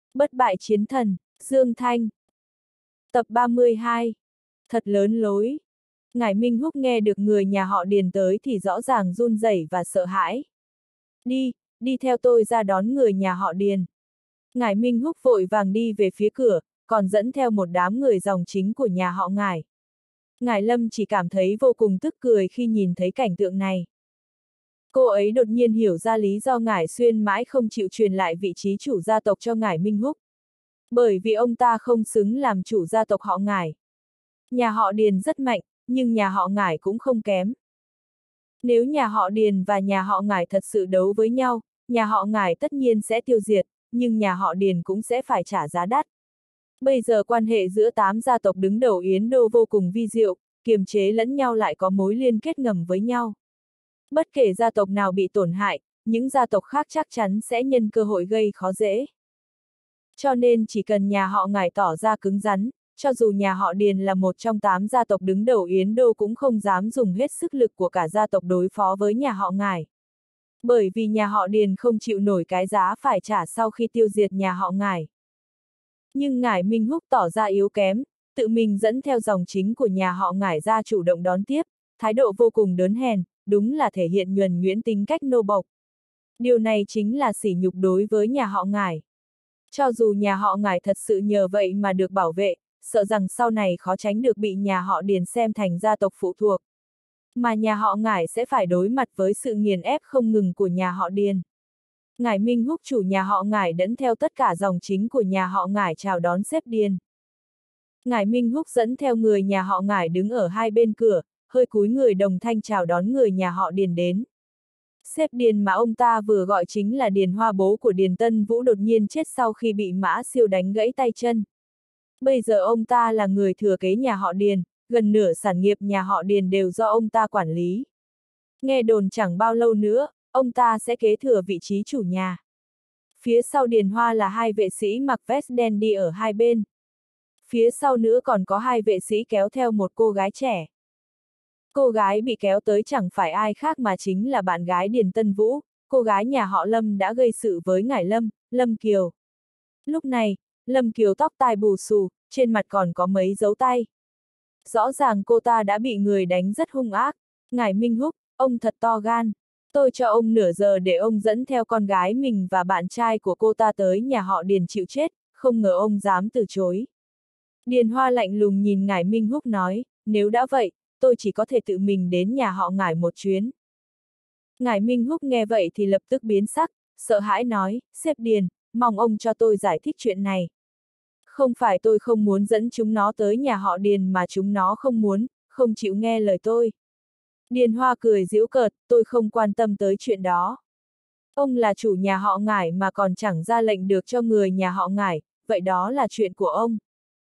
Bất bại chiến thần, Dương Thanh. Tập 32. Thật lớn lối. Ngải Minh Húc nghe được người nhà họ Điền tới thì rõ ràng run rẩy và sợ hãi. Đi theo tôi ra đón người nhà họ Điền. Ngải Minh Húc vội vàng đi về phía cửa, còn dẫn theo một đám người dòng chính của nhà họ Ngải. Ngải Lâm chỉ cảm thấy vô cùng tức cười khi nhìn thấy cảnh tượng này. Cô ấy đột nhiên hiểu ra lý do Ngải Xuyên mãi không chịu truyền lại vị trí chủ gia tộc cho Ngải Minh Húc. Bởi vì ông ta không xứng làm chủ gia tộc họ Ngải. Nhà họ Điền rất mạnh, nhưng nhà họ Ngải cũng không kém. Nếu nhà họ Điền và nhà họ Ngải thật sự đấu với nhau, nhà họ Ngải tất nhiên sẽ tiêu diệt, nhưng nhà họ Điền cũng sẽ phải trả giá đắt. Bây giờ quan hệ giữa 8 gia tộc đứng đầu Yến Đô vô cùng vi diệu, kiềm chế lẫn nhau lại có mối liên kết ngầm với nhau. Bất kể gia tộc nào bị tổn hại, những gia tộc khác chắc chắn sẽ nhân cơ hội gây khó dễ. Cho nên chỉ cần nhà họ Ngải tỏ ra cứng rắn, cho dù nhà họ Điền là một trong 8 gia tộc đứng đầu Yến Đô cũng không dám dùng hết sức lực của cả gia tộc đối phó với nhà họ Ngải. Bởi vì nhà họ Điền không chịu nổi cái giá phải trả sau khi tiêu diệt nhà họ Ngải. Nhưng Ngải Minh Húc tỏ ra yếu kém, tự mình dẫn theo dòng chính của nhà họ Ngải ra chủ động đón tiếp, thái độ vô cùng đớn hèn, đúng là thể hiện nhuần nhuyễn tính cách nô bộc. Điều này chính là sỉ nhục đối với nhà họ Ngải. Cho dù nhà họ Ngải thật sự nhờ vậy mà được bảo vệ, sợ rằng sau này khó tránh được bị nhà họ Điền xem thành gia tộc phụ thuộc. Mà nhà họ Ngải sẽ phải đối mặt với sự nghiền ép không ngừng của nhà họ Điền. Ngải Minh Húc chủ nhà họ Ngải dẫn theo tất cả dòng chính của nhà họ Ngải chào đón sếp Điền. Ngải Minh Húc dẫn theo người nhà họ Ngải đứng ở hai bên cửa, hơi cúi người đồng thanh chào đón người nhà họ Điền đến. Sếp Điền mà ông ta vừa gọi chính là Điền Hoa, bố của Điền Tân Vũ, đột nhiên chết sau khi bị Mã Siêu đánh gãy tay chân. Bây giờ ông ta là người thừa kế nhà họ Điền, gần nửa sản nghiệp nhà họ Điền đều do ông ta quản lý. Nghe đồn chẳng bao lâu nữa, ông ta sẽ kế thừa vị trí chủ nhà. Phía sau Điền Hoa là hai vệ sĩ mặc vest đen đi ở hai bên. Phía sau nữa còn có hai vệ sĩ kéo theo một cô gái trẻ. Cô gái bị kéo tới chẳng phải ai khác mà chính là bạn gái Điền Tân Vũ, cô gái nhà họ Lâm đã gây sự với Ngải Lâm, Lâm Kiều. Lúc này, Lâm Kiều tóc tai bù xù, trên mặt còn có mấy dấu tay. Rõ ràng cô ta đã bị người đánh rất hung ác. Ngải Minh Húc, ông thật to gan. Tôi cho ông nửa giờ để ông dẫn theo con gái mình và bạn trai của cô ta tới nhà họ Điền chịu chết, không ngờ ông dám từ chối. Điền Hoa lạnh lùng nhìn Ngải Minh Húc nói, nếu đã vậy, tôi chỉ có thể tự mình đến nhà họ Ngải một chuyến. Ngải Minh Húc nghe vậy thì lập tức biến sắc, sợ hãi nói, sếp Điền, mong ông cho tôi giải thích chuyện này. Không phải tôi không muốn dẫn chúng nó tới nhà họ Điền mà chúng nó không muốn, không chịu nghe lời tôi. Điền Hoa cười giễu cợt, tôi không quan tâm tới chuyện đó. Ông là chủ nhà họ Ngải mà còn chẳng ra lệnh được cho người nhà họ Ngải, vậy đó là chuyện của ông.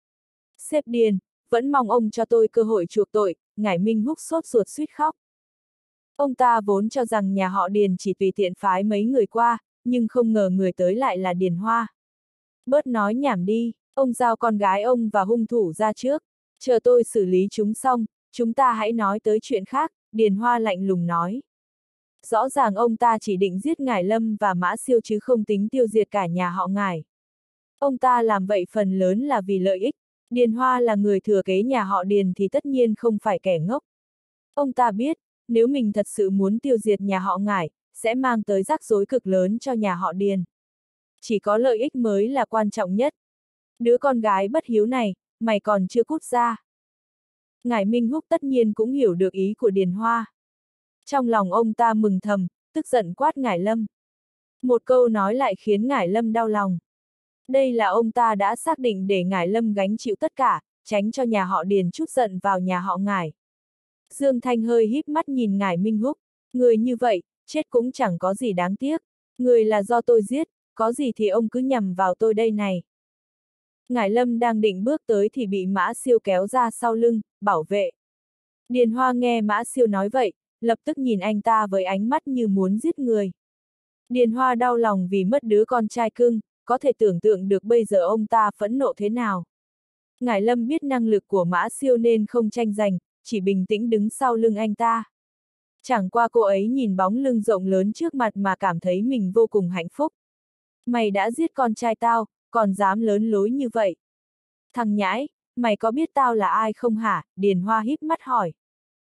Sếp Điền, vẫn mong ông cho tôi cơ hội chuộc tội, Ngải Minh Húc sốt ruột suýt khóc. Ông ta vốn cho rằng nhà họ Điền chỉ tùy tiện phái mấy người qua, nhưng không ngờ người tới lại là Điền Hoa. Bớt nói nhảm đi, ông giao con gái ông và hung thủ ra trước, chờ tôi xử lý chúng xong, chúng ta hãy nói tới chuyện khác, Điền Hoa lạnh lùng nói. Rõ ràng ông ta chỉ định giết Ngải Lâm và Mã Siêu chứ không tính tiêu diệt cả nhà họ Ngải. Ông ta làm vậy phần lớn là vì lợi ích. Điền Hoa là người thừa kế nhà họ Điền thì tất nhiên không phải kẻ ngốc. Ông ta biết, nếu mình thật sự muốn tiêu diệt nhà họ Ngải, sẽ mang tới rắc rối cực lớn cho nhà họ Điền. Chỉ có lợi ích mới là quan trọng nhất. Đứa con gái bất hiếu này, mày còn chưa cút ra. Ngải Minh Húc tất nhiên cũng hiểu được ý của Điền Hoa. Trong lòng ông ta mừng thầm, tức giận quát Ngải Lâm. Một câu nói lại khiến Ngải Lâm đau lòng. Đây là ông ta đã xác định để Ngải Lâm gánh chịu tất cả, tránh cho nhà họ Điền trút giận vào nhà họ Ngải. Dương Thanh hơi híp mắt nhìn Ngải Minh Húc, người như vậy, chết cũng chẳng có gì đáng tiếc. Người là do tôi giết, có gì thì ông cứ nhằm vào tôi đây này. Ngải Lâm đang định bước tới thì bị Mã Siêu kéo ra sau lưng, bảo vệ. Điền Hoa nghe Mã Siêu nói vậy, lập tức nhìn anh ta với ánh mắt như muốn giết người. Điền Hoa đau lòng vì mất đứa con trai cưng, có thể tưởng tượng được bây giờ ông ta phẫn nộ thế nào. Ngải Lâm biết năng lực của Mã Siêu nên không tranh giành, chỉ bình tĩnh đứng sau lưng anh ta. Chẳng qua cô ấy nhìn bóng lưng rộng lớn trước mặt mà cảm thấy mình vô cùng hạnh phúc. Mày đã giết con trai tao, còn dám lớn lối như vậy. Thằng nhãi, mày có biết tao là ai không hả? Điền Hoa híp mắt hỏi.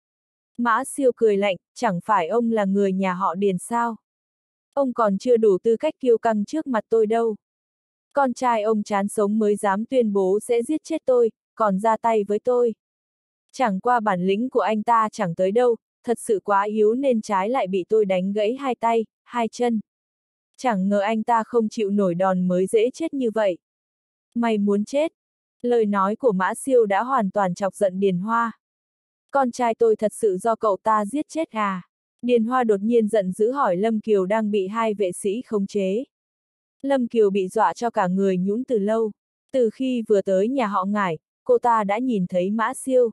Mã Siêu cười lạnh, chẳng phải ông là người nhà họ Điền sao? Ông còn chưa đủ tư cách kiêu căng trước mặt tôi đâu. Con trai ông chán sống mới dám tuyên bố sẽ giết chết tôi, còn ra tay với tôi. Chẳng qua bản lĩnh của anh ta chẳng tới đâu, thật sự quá yếu nên trái lại bị tôi đánh gãy hai tay, hai chân. Chẳng ngờ anh ta không chịu nổi đòn mới dễ chết như vậy. Mày muốn chết? Lời nói của Mã Siêu đã hoàn toàn chọc giận Điền Hoa. Con trai tôi thật sự do cậu ta giết chết à? Điền Hoa đột nhiên giận dữ hỏi Lâm Kiều đang bị hai vệ sĩ khống chế. Lâm Kiều bị dọa cho cả người nhũn từ lâu. Từ khi vừa tới nhà họ Ngải, cô ta đã nhìn thấy Mã Siêu.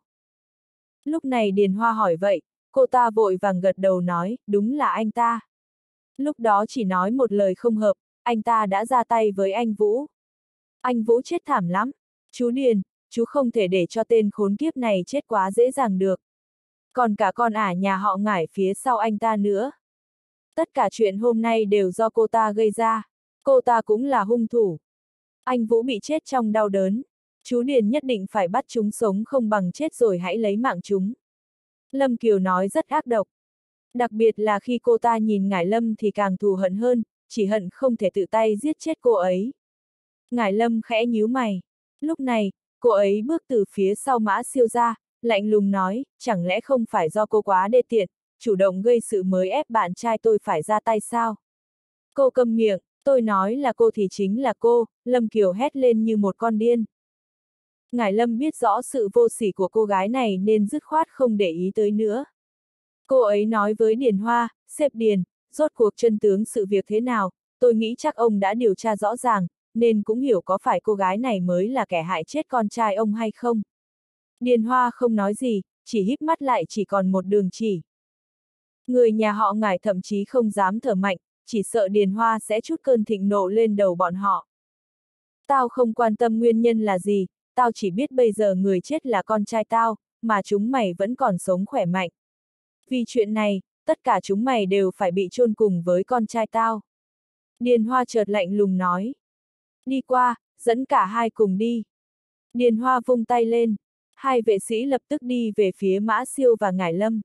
Lúc này Điền Hoa hỏi vậy, cô ta vội vàng gật đầu nói, đúng là anh ta. Lúc đó chỉ nói một lời không hợp, anh ta đã ra tay với anh Vũ. Anh Vũ chết thảm lắm. Chú Điền, chú không thể để cho tên khốn kiếp này chết quá dễ dàng được. Còn cả con ả nhà họ Ngải phía sau anh ta nữa. Tất cả chuyện hôm nay đều do cô ta gây ra. Cô ta cũng là hung thủ. Anh Vũ bị chết trong đau đớn. Chú Điền nhất định phải bắt chúng sống không bằng chết rồi hãy lấy mạng chúng. Lâm Kiều nói rất ác độc. Đặc biệt là khi cô ta nhìn Ngải Lâm thì càng thù hận hơn, chỉ hận không thể tự tay giết chết cô ấy. Ngải Lâm khẽ nhíu mày. Lúc này, cô ấy bước từ phía sau Mã Siêu ra, lạnh lùng nói, chẳng lẽ không phải do cô quá đê tiện, chủ động gây sự mới ép bạn trai tôi phải ra tay sao? Cô câm miệng, tôi nói là cô thì chính là cô, Lâm Kiều hét lên như một con điên. Ngải Lâm biết rõ sự vô sỉ của cô gái này nên dứt khoát không để ý tới nữa. Cô ấy nói với Điền Hoa, sếp Điền, rốt cuộc chân tướng sự việc thế nào, tôi nghĩ chắc ông đã điều tra rõ ràng, nên cũng hiểu có phải cô gái này mới là kẻ hại chết con trai ông hay không. Điền Hoa không nói gì, chỉ híp mắt lại chỉ còn một đường chỉ. Người nhà họ Ngải thậm chí không dám thở mạnh, chỉ sợ Điền Hoa sẽ trút cơn thịnh nộ lên đầu bọn họ. Tao không quan tâm nguyên nhân là gì, tao chỉ biết bây giờ người chết là con trai tao, mà chúng mày vẫn còn sống khỏe mạnh. Vì chuyện này, tất cả chúng mày đều phải bị chôn cùng với con trai tao. Điền Hoa chợt lạnh lùng nói. Đi qua, dẫn cả hai cùng đi. Điền Hoa vung tay lên. Hai vệ sĩ lập tức đi về phía Mã Siêu và Ngải Lâm.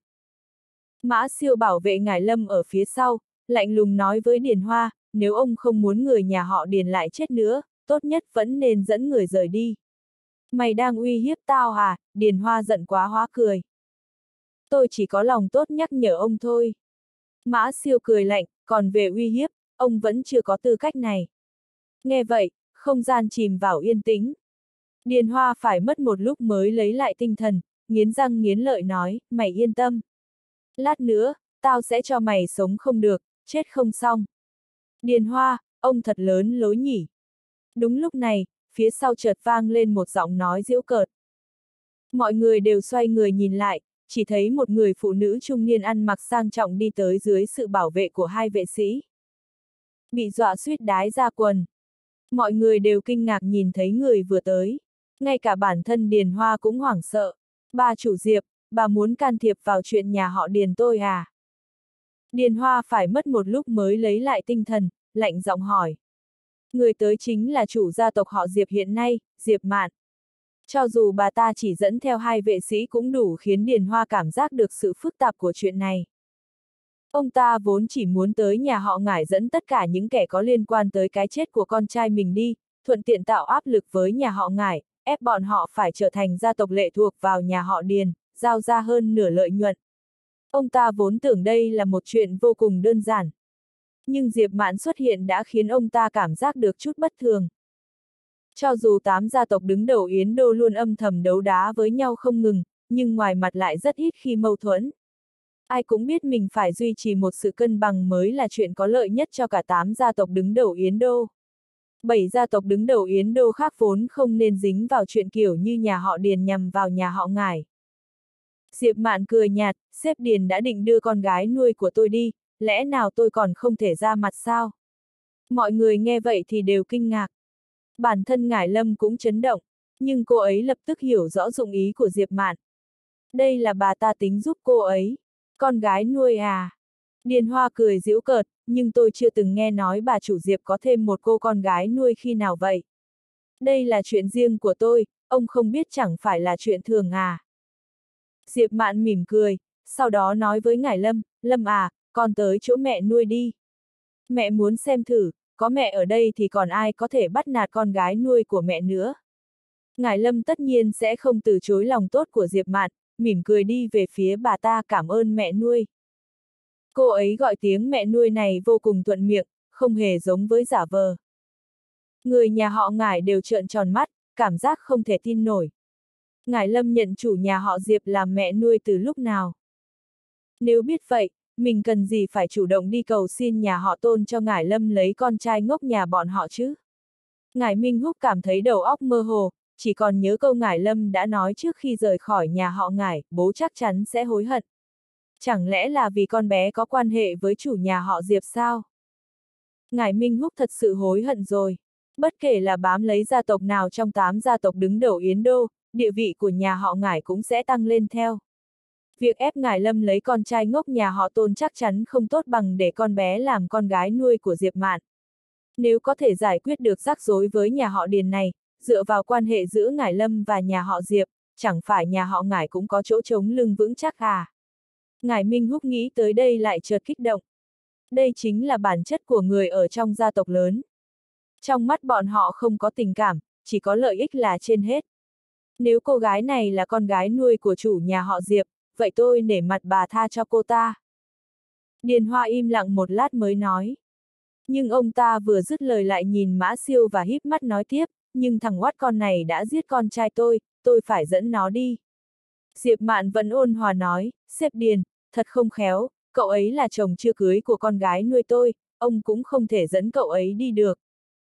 Mã Siêu bảo vệ Ngải Lâm ở phía sau, lạnh lùng nói với Điền Hoa, nếu ông không muốn người nhà họ Điền lại chết nữa, tốt nhất vẫn nên dẫn người rời đi. Mày đang uy hiếp tao à? Điền Hoa giận quá hóa cười. Tôi chỉ có lòng tốt nhắc nhở ông thôi. Mã Siêu cười lạnh, còn về uy hiếp, ông vẫn chưa có tư cách này. Nghe vậy, không gian chìm vào yên tĩnh. Điền Hoa phải mất một lúc mới lấy lại tinh thần, nghiến răng nghiến lợi nói, mày yên tâm. Lát nữa, tao sẽ cho mày sống không được, chết không xong. Điền Hoa, ông thật lớn lối nhỉ. Đúng lúc này, phía sau chợt vang lên một giọng nói giễu cợt. Mọi người đều xoay người nhìn lại, chỉ thấy một người phụ nữ trung niên ăn mặc sang trọng đi tới dưới sự bảo vệ của hai vệ sĩ. Bị dọa suýt đái ra quần. Mọi người đều kinh ngạc nhìn thấy người vừa tới. Ngay cả bản thân Điền Hoa cũng hoảng sợ. Bà chủ Diệp, bà muốn can thiệp vào chuyện nhà họ Điền tôi à? Điền Hoa phải mất một lúc mới lấy lại tinh thần, lạnh giọng hỏi. Người tới chính là chủ gia tộc họ Diệp hiện nay, Diệp Mạn. Cho dù bà ta chỉ dẫn theo hai vệ sĩ cũng đủ khiến Điền Hoa cảm giác được sự phức tạp của chuyện này. Ông ta vốn chỉ muốn tới nhà họ Ngải dẫn tất cả những kẻ có liên quan tới cái chết của con trai mình đi, thuận tiện tạo áp lực với nhà họ Ngải, ép bọn họ phải trở thành gia tộc lệ thuộc vào nhà họ Điền, giao ra hơn nửa lợi nhuận. Ông ta vốn tưởng đây là một chuyện vô cùng đơn giản. Nhưng Diệp Mạn xuất hiện đã khiến ông ta cảm giác được chút bất thường. Cho dù 8 gia tộc đứng đầu Yến Đô luôn âm thầm đấu đá với nhau không ngừng, nhưng ngoài mặt lại rất ít khi mâu thuẫn. Ai cũng biết mình phải duy trì một sự cân bằng mới là chuyện có lợi nhất cho cả 8 gia tộc đứng đầu Yến Đô. 7 gia tộc đứng đầu Yến Đô khác vốn không nên dính vào chuyện kiểu như nhà họ Điền nhằm vào nhà họ Ngải. Diệp Mạn cười nhạt, sếp Điền đã định đưa con gái nuôi của tôi đi, lẽ nào tôi còn không thể ra mặt sao? Mọi người nghe vậy thì đều kinh ngạc. Bản thân Ngải Lâm cũng chấn động, nhưng cô ấy lập tức hiểu rõ dụng ý của Diệp Mạn. Đây là bà ta tính giúp cô ấy. Con gái nuôi à? Điền Hoa cười giễu cợt, nhưng tôi chưa từng nghe nói bà chủ Diệp có thêm một cô con gái nuôi khi nào vậy. Đây là chuyện riêng của tôi, ông không biết chẳng phải là chuyện thường à. Diệp Mạn mỉm cười, sau đó nói với ngài Lâm, Lâm à, con tới chỗ mẹ nuôi đi. Mẹ muốn xem thử, có mẹ ở đây thì còn ai có thể bắt nạt con gái nuôi của mẹ nữa. Ngài Lâm tất nhiên sẽ không từ chối lòng tốt của Diệp Mạn, mỉm cười đi về phía bà ta cảm ơn mẹ nuôi. Cô ấy gọi tiếng mẹ nuôi này vô cùng thuận miệng, không hề giống với giả vờ. Người nhà họ Ngải đều trợn tròn mắt, cảm giác không thể tin nổi. Ngải Lâm nhận chủ nhà họ Diệp làm mẹ nuôi từ lúc nào? Nếu biết vậy, mình cần gì phải chủ động đi cầu xin nhà họ Tôn cho Ngải Lâm lấy con trai ngốc nhà bọn họ chứ? Ngải Minh Húc cảm thấy đầu óc mơ hồ, chỉ còn nhớ câu Ngải Lâm đã nói trước khi rời khỏi nhà họ Ngải, bố chắc chắn sẽ hối hận. Chẳng lẽ là vì con bé có quan hệ với chủ nhà họ Diệp sao? Ngải Minh Húc thật sự hối hận rồi. Bất kể là bám lấy gia tộc nào trong 8 gia tộc đứng đầu Yến Đô, địa vị của nhà họ Ngải cũng sẽ tăng lên theo. Việc ép Ngải Lâm lấy con trai ngốc nhà họ Tôn chắc chắn không tốt bằng để con bé làm con gái nuôi của Diệp Mạn. Nếu có thể giải quyết được rắc rối với nhà họ Điền này, dựa vào quan hệ giữa Ngải Lâm và nhà họ Diệp, chẳng phải nhà họ Ngải cũng có chỗ chống lưng vững chắc à? Ngải Minh Húc nghĩ tới đây lại chợt kích động. Đây chính là bản chất của người ở trong gia tộc lớn. Trong mắt bọn họ không có tình cảm, chỉ có lợi ích là trên hết. Nếu cô gái này là con gái nuôi của chủ nhà họ Diệp, vậy tôi nể mặt bà tha cho cô ta. Điền Hoa im lặng một lát mới nói. Nhưng ông ta vừa dứt lời lại nhìn Mã Siêu và híp mắt nói tiếp, nhưng thằng oát con này đã giết con trai tôi phải dẫn nó đi. Diệp Mạn vẫn ôn hòa nói, sếp Điền, thật không khéo, cậu ấy là chồng chưa cưới của con gái nuôi tôi, ông cũng không thể dẫn cậu ấy đi được.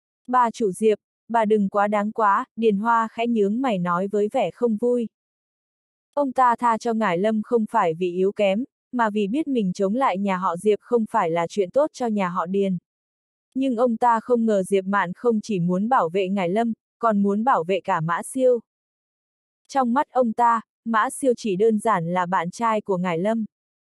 Bà chủ Diệp, bà đừng quá đáng quá, Điền Hoa khẽ nhướng mày nói với vẻ không vui. Ông ta tha cho Ngải Lâm không phải vì yếu kém, mà vì biết mình chống lại nhà họ Diệp không phải là chuyện tốt cho nhà họ Điền. Nhưng ông ta không ngờ Diệp Mạn không chỉ muốn bảo vệ Ngải Lâm, còn muốn bảo vệ cả Mã Siêu. Trong mắt ông ta, Mã Siêu chỉ đơn giản là bạn trai của Ngải Lâm.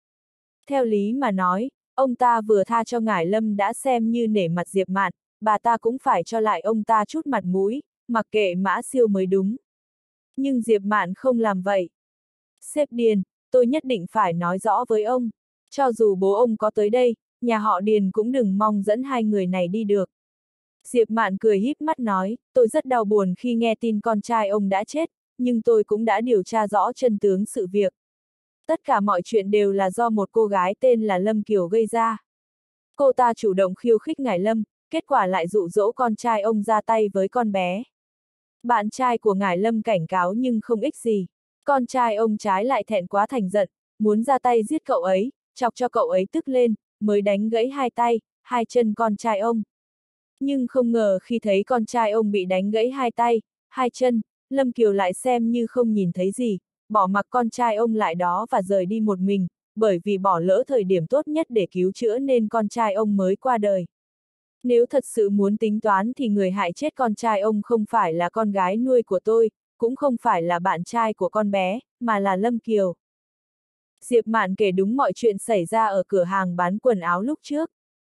Theo lý mà nói, ông ta vừa tha cho Ngải Lâm đã xem như nể mặt Diệp Mạn, bà ta cũng phải cho lại ông ta chút mặt mũi, mặc kệ Mã Siêu mới đúng. Nhưng Diệp Mạn không làm vậy. Sếp Điền, tôi nhất định phải nói rõ với ông. Cho dù bố ông có tới đây, nhà họ Điền cũng đừng mong dẫn hai người này đi được. Diệp Mạn cười híp mắt nói, tôi rất đau buồn khi nghe tin con trai ông đã chết, nhưng tôi cũng đã điều tra rõ chân tướng sự việc. Tất cả mọi chuyện đều là do một cô gái tên là Lâm Kiều gây ra. Cô ta chủ động khiêu khích Ngải Lâm, kết quả lại dụ dỗ con trai ông ra tay với con bé. Bạn trai của Ngải Lâm cảnh cáo nhưng không ích gì. Con trai ông trái lại thẹn quá thành giận, muốn ra tay giết cậu ấy, chọc cho cậu ấy tức lên, mới đánh gãy hai tay, hai chân con trai ông. Nhưng không ngờ khi thấy con trai ông bị đánh gãy hai tay, hai chân, Lâm Kiều lại xem như không nhìn thấy gì, bỏ mặc con trai ông lại đó và rời đi một mình, bởi vì bỏ lỡ thời điểm tốt nhất để cứu chữa nên con trai ông mới qua đời. Nếu thật sự muốn tính toán thì người hại chết con trai ông không phải là con gái nuôi của tôi, cũng không phải là bạn trai của con bé, mà là Lâm Kiều. Diệp Mạn kể đúng mọi chuyện xảy ra ở cửa hàng bán quần áo lúc trước.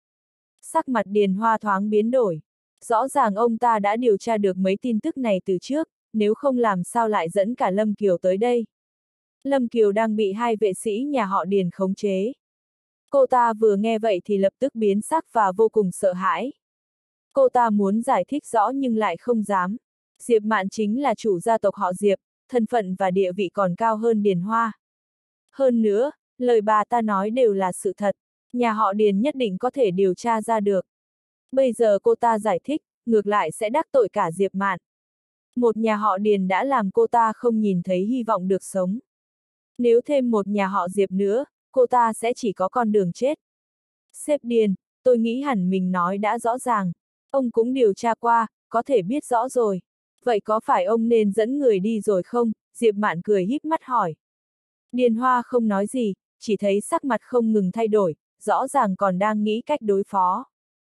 Sắc mặt Điền Hoa thoáng biến đổi. Rõ ràng ông ta đã điều tra được mấy tin tức này từ trước, nếu không làm sao lại dẫn cả Lâm Kiều tới đây. Lâm Kiều đang bị hai vệ sĩ nhà họ Điền khống chế. Cô ta vừa nghe vậy thì lập tức biến sắc và vô cùng sợ hãi. Cô ta muốn giải thích rõ nhưng lại không dám. Diệp Mạn chính là chủ gia tộc họ Diệp, thân phận và địa vị còn cao hơn Điền Hoa. Hơn nữa, lời bà ta nói đều là sự thật, nhà họ Điền nhất định có thể điều tra ra được. Bây giờ cô ta giải thích, ngược lại sẽ đắc tội cả Diệp Mạn. Một nhà họ Điền đã làm cô ta không nhìn thấy hy vọng được sống. Nếu thêm một nhà họ Diệp nữa, cô ta sẽ chỉ có con đường chết. Sếp Điền, tôi nghĩ hẳn mình nói đã rõ ràng. Ông cũng điều tra qua, có thể biết rõ rồi. Vậy có phải ông nên dẫn người đi rồi không? Diệp Mạn cười híp mắt hỏi. Điền Hoa không nói gì, chỉ thấy sắc mặt không ngừng thay đổi, rõ ràng còn đang nghĩ cách đối phó.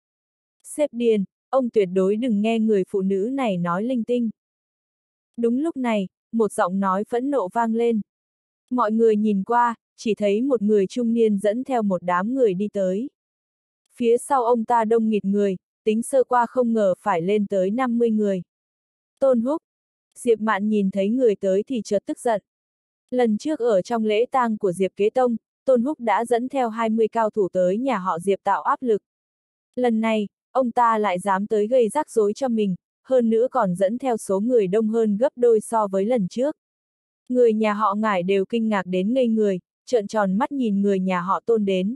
Sếp Điền, ông tuyệt đối đừng nghe người phụ nữ này nói linh tinh. Đúng lúc này, một giọng nói phẫn nộ vang lên. Mọi người nhìn qua, chỉ thấy một người trung niên dẫn theo một đám người đi tới. Phía sau ông ta đông nghịt người, tính sơ qua không ngờ phải lên tới 50 người. Tôn Húc. Diệp Mạn nhìn thấy người tới thì chợt tức giận. Lần trước ở trong lễ tang của Diệp Kế Tông, Tôn Húc đã dẫn theo 20 cao thủ tới nhà họ Diệp tạo áp lực. Lần này, ông ta lại dám tới gây rắc rối cho mình, hơn nữa còn dẫn theo số người đông hơn gấp đôi so với lần trước. Người nhà họ Ngải đều kinh ngạc đến ngây người, trợn tròn mắt nhìn người nhà họ Tôn đến.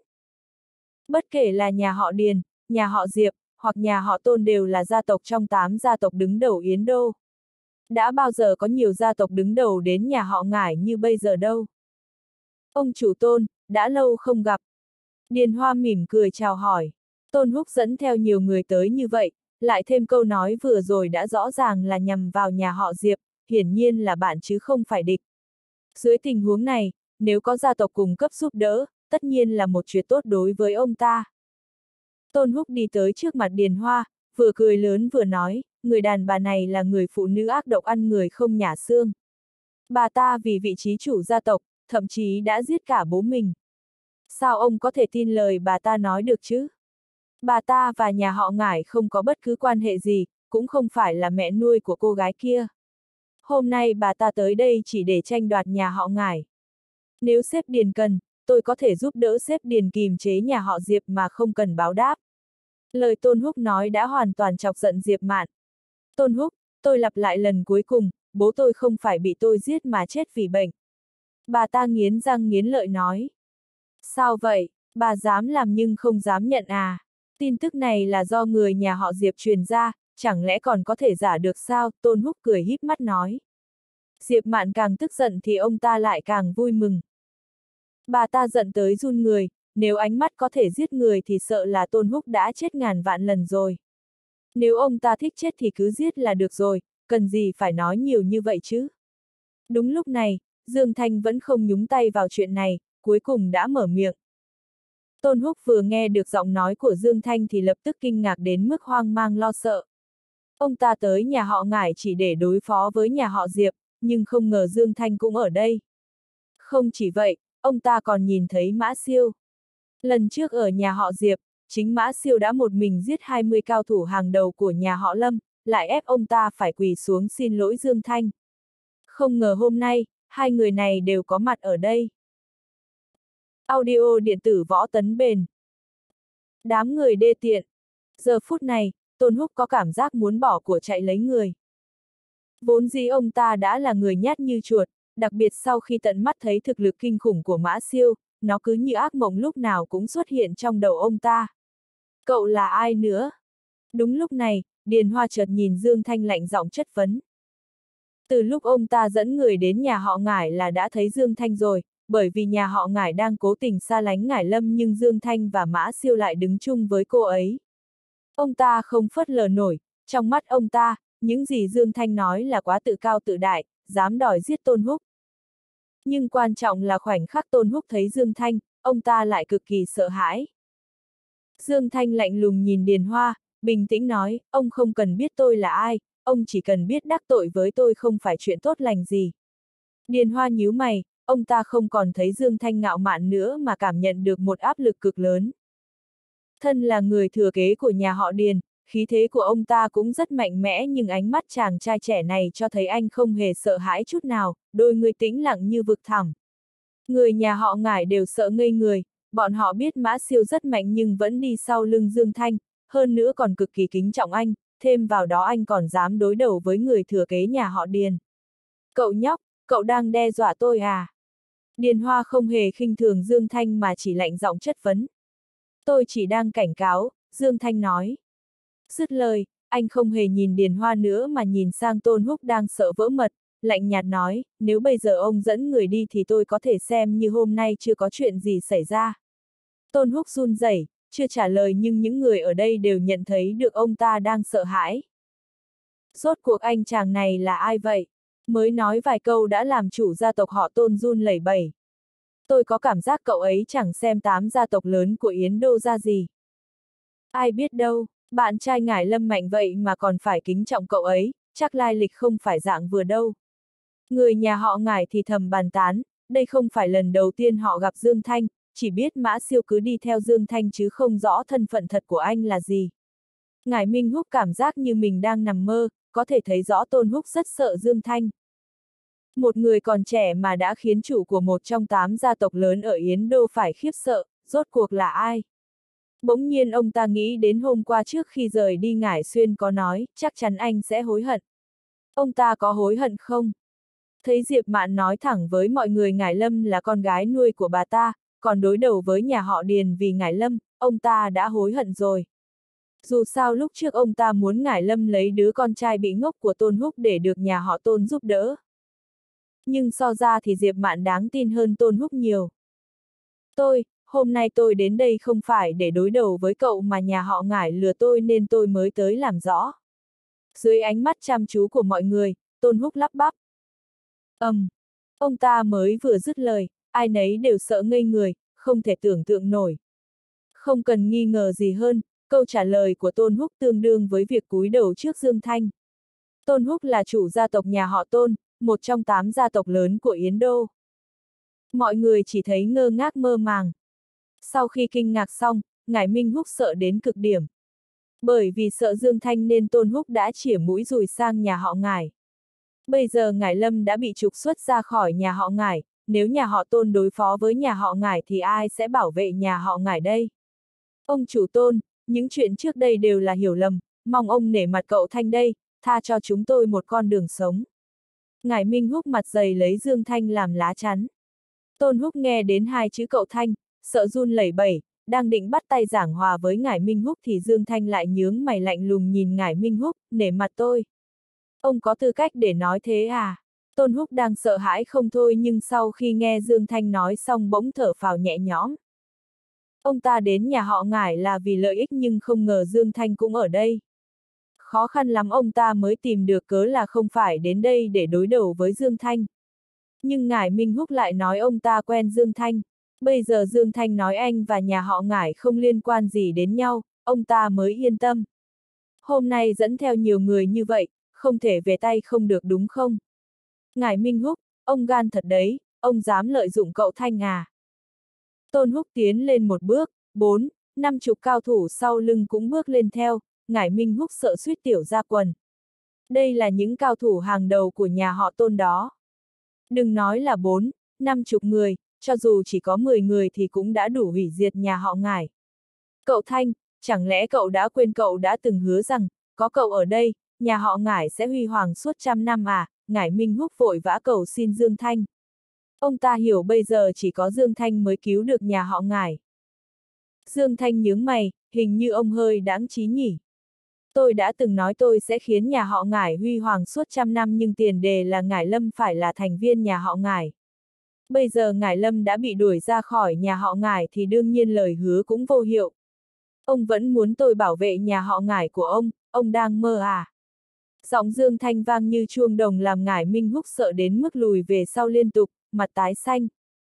Bất kể là nhà họ Điền, nhà họ Diệp, hoặc nhà họ Tôn đều là gia tộc trong 8 gia tộc đứng đầu Yến Đô. Đã bao giờ có nhiều gia tộc đứng đầu đến nhà họ Ngải như bây giờ đâu. Ông chủ Tôn, đã lâu không gặp. Điền Hoa mỉm cười chào hỏi. Tôn Húc dẫn theo nhiều người tới như vậy, lại thêm câu nói vừa rồi đã rõ ràng là nhằm vào nhà họ Diệp, hiển nhiên là bạn chứ không phải địch. Dưới tình huống này, nếu có gia tộc cung cấp giúp đỡ, tất nhiên là một chuyện tốt đối với ông ta. Tôn Húc đi tới trước mặt Điền Hoa, vừa cười lớn vừa nói, người đàn bà này là người phụ nữ ác độc ăn người không nhả xương. Bà ta vì vị trí chủ gia tộc, thậm chí đã giết cả bố mình. Sao ông có thể tin lời bà ta nói được chứ? Bà ta và nhà họ Ngải không có bất cứ quan hệ gì, cũng không phải là mẹ nuôi của cô gái kia. Hôm nay bà ta tới đây chỉ để tranh đoạt nhà họ Ngải. Nếu sếp Điền cần, tôi có thể giúp đỡ sếp Điền kìm chế nhà họ Diệp mà không cần báo đáp. Lời Tôn Húc nói đã hoàn toàn chọc giận Diệp Mạn. Tôn Húc, tôi lặp lại lần cuối cùng, bố tôi không phải bị tôi giết mà chết vì bệnh. Bà ta nghiến răng nghiến lợi nói. Sao vậy, bà dám làm nhưng không dám nhận à? Tin tức này là do người nhà họ Diệp truyền ra, chẳng lẽ còn có thể giả được sao? Tôn Húc cười híp mắt nói. Diệp Mạn càng tức giận thì ông ta lại càng vui mừng. Bà ta giận tới run người, nếu ánh mắt có thể giết người thì sợ là Tôn Húc đã chết ngàn vạn lần rồi. Nếu ông ta thích chết thì cứ giết là được rồi, cần gì phải nói nhiều như vậy chứ? Đúng lúc này, Dương Thanh vẫn không nhúng tay vào chuyện này, cuối cùng đã mở miệng. Tôn Húc vừa nghe được giọng nói của Dương Thanh thì lập tức kinh ngạc đến mức hoang mang lo sợ. Ông ta tới nhà họ Ngải chỉ để đối phó với nhà họ Diệp, nhưng không ngờ Dương Thanh cũng ở đây. Không chỉ vậy, ông ta còn nhìn thấy Mã Siêu. Lần trước ở nhà họ Diệp, chính Mã Siêu đã một mình giết 20 cao thủ hàng đầu của nhà họ Lâm, lại ép ông ta phải quỳ xuống xin lỗi Dương Thanh. Không ngờ hôm nay, hai người này đều có mặt ở đây. Audio điện tử Võ Tấn Bền. Đám người đê tiện. Giờ phút này, Tôn Húc có cảm giác muốn bỏ của chạy lấy người. Vốn dĩ ông ta đã là người nhát như chuột, đặc biệt sau khi tận mắt thấy thực lực kinh khủng của Mã Siêu, nó cứ như ác mộng lúc nào cũng xuất hiện trong đầu ông ta. Cậu là ai nữa? Đúng lúc này, Điền Hoa chợt nhìn Dương Thanh lạnh giọng chất vấn. Từ lúc ông ta dẫn người đến nhà họ Ngải là đã thấy Dương Thanh rồi, bởi vì nhà họ Ngải đang cố tình xa lánh Ngải Lâm nhưng Dương Thanh và Mã Siêu lại đứng chung với cô ấy. Ông ta không phớt lờ nổi, trong mắt ông ta, những gì Dương Thanh nói là quá tự cao tự đại, dám đòi giết Tôn Húc. Nhưng quan trọng là khoảnh khắc Tôn Húc thấy Dương Thanh, ông ta lại cực kỳ sợ hãi. Dương Thanh lạnh lùng nhìn Điền Hoa, bình tĩnh nói, ông không cần biết tôi là ai, ông chỉ cần biết đắc tội với tôi không phải chuyện tốt lành gì. Điền Hoa nhíu mày, ông ta không còn thấy Dương Thanh ngạo mạn nữa mà cảm nhận được một áp lực cực lớn. Thân là người thừa kế của nhà họ Điền, khí thế của ông ta cũng rất mạnh mẽ nhưng ánh mắt chàng trai trẻ này cho thấy anh không hề sợ hãi chút nào, đôi người tĩnh lặng như vực thẳm. Người nhà họ Ngải đều sợ ngây người, bọn họ biết Mã Siêu rất mạnh nhưng vẫn đi sau lưng Dương Thanh, hơn nữa còn cực kỳ kính trọng anh, thêm vào đó anh còn dám đối đầu với người thừa kế nhà họ Điền. Cậu nhóc, cậu đang đe dọa tôi à? Điền Hoa không hề khinh thường Dương Thanh mà chỉ lạnh giọng chất vấn. Tôi chỉ đang cảnh cáo, Dương Thanh nói. Dứt lời, anh không hề nhìn Điền Hoa nữa mà nhìn sang Tôn Húc đang sợ vỡ mật, lạnh nhạt nói, nếu bây giờ ông dẫn người đi thì tôi có thể xem như hôm nay chưa có chuyện gì xảy ra. Tôn Húc run rẩy, chưa trả lời nhưng những người ở đây đều nhận thấy được ông ta đang sợ hãi. Rốt cuộc anh chàng này là ai vậy? Mới nói vài câu đã làm chủ gia tộc họ Tôn run lẩy bẩy. Tôi có cảm giác cậu ấy chẳng xem 8 gia tộc lớn của Yến Đô ra gì. Ai biết đâu, bạn trai Ngải Lâm mạnh vậy mà còn phải kính trọng cậu ấy, chắc lai lịch không phải dạng vừa đâu. Người nhà họ Ngải thì thầm bàn tán, đây không phải lần đầu tiên họ gặp Dương Thanh, chỉ biết Mã Siêu cứ đi theo Dương Thanh chứ không rõ thân phận thật của anh là gì. Ngải Minh Húc cảm giác như mình đang nằm mơ, có thể thấy rõ Tôn Húc rất sợ Dương Thanh. Một người còn trẻ mà đã khiến chủ của một trong 8 gia tộc lớn ở Yến Đô phải khiếp sợ, rốt cuộc là ai? Bỗng nhiên ông ta nghĩ đến hôm qua trước khi rời đi Ngải Xuyên có nói, chắc chắn anh sẽ hối hận. Ông ta có hối hận không? Thấy Diệp Mạn nói thẳng với mọi người Ngải Lâm là con gái nuôi của bà ta, còn đối đầu với nhà họ Điền vì Ngải Lâm, ông ta đã hối hận rồi. Dù sao lúc trước ông ta muốn Ngải Lâm lấy đứa con trai bị ngốc của Tôn Húc để được nhà họ Tôn giúp đỡ. Nhưng so ra thì Diệp Mạn đáng tin hơn Tôn Húc nhiều. Hôm nay tôi đến đây không phải để đối đầu với cậu mà nhà họ Ngải lừa tôi nên tôi mới tới làm rõ. Dưới ánh mắt chăm chú của mọi người, Tôn Húc lắp bắp. Ông ta mới vừa dứt lời, ai nấy đều sợ ngây người, không thể tưởng tượng nổi. Không cần nghi ngờ gì hơn, câu trả lời của Tôn Húc tương đương với việc cúi đầu trước Dương Thanh. Tôn Húc là chủ gia tộc nhà họ Tôn, một trong 8 gia tộc lớn của Yến Đô. Mọi người chỉ thấy ngơ ngác mơ màng. Sau khi kinh ngạc xong, Ngải Minh Húc sợ đến cực điểm. Bởi vì sợ Dương Thanh nên Tôn Húc đã chĩa mũi dùi sang nhà họ Ngải. Bây giờ Ngải Lâm đã bị trục xuất ra khỏi nhà họ Ngải, nếu nhà họ Tôn đối phó với nhà họ Ngải thì ai sẽ bảo vệ nhà họ Ngải đây? Ông chủ Tôn, những chuyện trước đây đều là hiểu lầm, mong ông nể mặt cậu Thanh đây, tha cho chúng tôi một con đường sống. Ngải Minh Húc mặt dày lấy Dương Thanh làm lá chắn. Tôn Húc nghe đến 2 chữ cậu Thanh, sợ run lẩy bẩy, đang định bắt tay giảng hòa với Ngải Minh Húc thì Dương Thanh lại nhướng mày lạnh lùng nhìn Ngải Minh Húc, nể mặt tôi. Ông có tư cách để nói thế à? Tôn Húc đang sợ hãi không thôi nhưng sau khi nghe Dương Thanh nói xong bỗng thở phào nhẹ nhõm. Ông ta đến nhà họ Ngải là vì lợi ích nhưng không ngờ Dương Thanh cũng ở đây. Khó khăn lắm ông ta mới tìm được cớ là không phải đến đây để đối đầu với Dương Thanh. Nhưng Ngải Minh Húc lại nói ông ta quen Dương Thanh. Bây giờ Dương Thanh nói anh và nhà họ Ngải không liên quan gì đến nhau, ông ta mới yên tâm. Hôm nay dẫn theo nhiều người như vậy, không thể về tay không được đúng không? Ngải Minh Húc, ông gan thật đấy, ông dám lợi dụng cậu Thanh à? Tôn Húc tiến lên một bước, 50 cao thủ sau lưng cũng bước lên theo, Ngải Minh Húc sợ suýt tiểu ra quần. Đây là những cao thủ hàng đầu của nhà họ Tôn đó. Đừng nói là 50 người, cho dù chỉ có 10 người thì cũng đã đủ hủy diệt nhà họ Ngải. Cậu Thanh, chẳng lẽ cậu đã quên cậu đã từng hứa rằng, có cậu ở đây, nhà họ Ngải sẽ huy hoàng suốt 100 năm à? Ngải Minh Húc vội vã cầu xin Dương Thanh. Ông ta hiểu bây giờ chỉ có Dương Thanh mới cứu được nhà họ Ngải. Dương Thanh nhướng mày, hình như ông hơi đáng trí nhỉ. Tôi đã từng nói tôi sẽ khiến nhà họ Ngải huy hoàng suốt 100 năm nhưng tiền đề là Ngải Lâm phải là thành viên nhà họ Ngải. Bây giờ Ngải Lâm đã bị đuổi ra khỏi nhà họ Ngải thì đương nhiên lời hứa cũng vô hiệu. Ông vẫn muốn tôi bảo vệ nhà họ Ngải của ông đang mơ à? Giọng Dương Thanh vang như chuông đồng làm Ngải Minh Húc sợ đến mức lùi về sau liên tục, mặt tái xanh.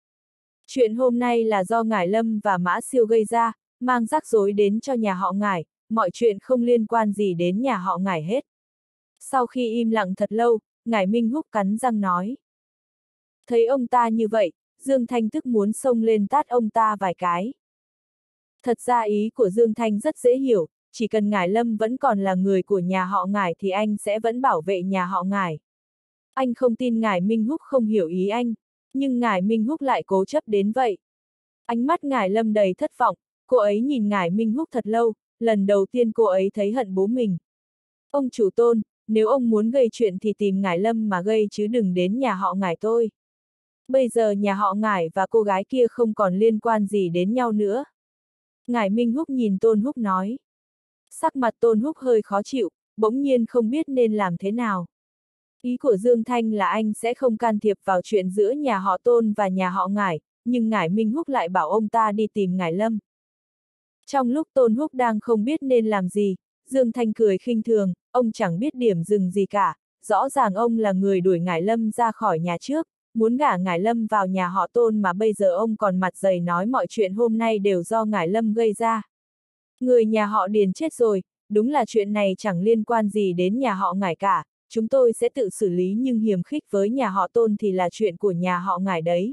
Chuyện hôm nay là do Ngải Lâm và Mã Siêu gây ra, mang rắc rối đến cho nhà họ Ngải, mọi chuyện không liên quan gì đến nhà họ Ngải hết. Sau khi im lặng thật lâu, Ngải Minh Húc cắn răng nói. Thấy ông ta như vậy, Dương Thanh tức muốn xông lên tát ông ta vài cái. Thật ra ý của Dương Thanh rất dễ hiểu, chỉ cần Ngải Lâm vẫn còn là người của nhà họ Ngải thì anh sẽ vẫn bảo vệ nhà họ Ngải. Anh không tin Ngải Minh Húc không hiểu ý anh, nhưng Ngải Minh Húc lại cố chấp đến vậy. Ánh mắt Ngải Lâm đầy thất vọng, cô ấy nhìn Ngải Minh Húc thật lâu, lần đầu tiên cô ấy thấy hận bố mình. Ông chủ Tôn, nếu ông muốn gây chuyện thì tìm Ngải Lâm mà gây chứ đừng đến nhà họ Ngải tôi. Bây giờ nhà họ Ngải và cô gái kia không còn liên quan gì đến nhau nữa. Ngải Minh Húc nhìn Tôn Húc nói. Sắc mặt Tôn Húc hơi khó chịu, bỗng nhiên không biết nên làm thế nào. Ý của Dương Thanh là anh sẽ không can thiệp vào chuyện giữa nhà họ Tôn và nhà họ Ngải, nhưng Ngải Minh Húc lại bảo ông ta đi tìm Ngải Lâm. Trong lúc Tôn Húc đang không biết nên làm gì, Dương Thanh cười khinh thường, ông chẳng biết điểm dừng gì cả, rõ ràng ông là người đuổi Ngải Lâm ra khỏi nhà trước, muốn gả Ngải Lâm vào nhà họ Tôn mà bây giờ ông còn mặt dày nói mọi chuyện hôm nay đều do Ngải Lâm gây ra. Người nhà họ Điền chết rồi, đúng là chuyện này chẳng liên quan gì đến nhà họ Ngải cả, chúng tôi sẽ tự xử lý nhưng hiềm khích với nhà họ Tôn thì là chuyện của nhà họ Ngải đấy.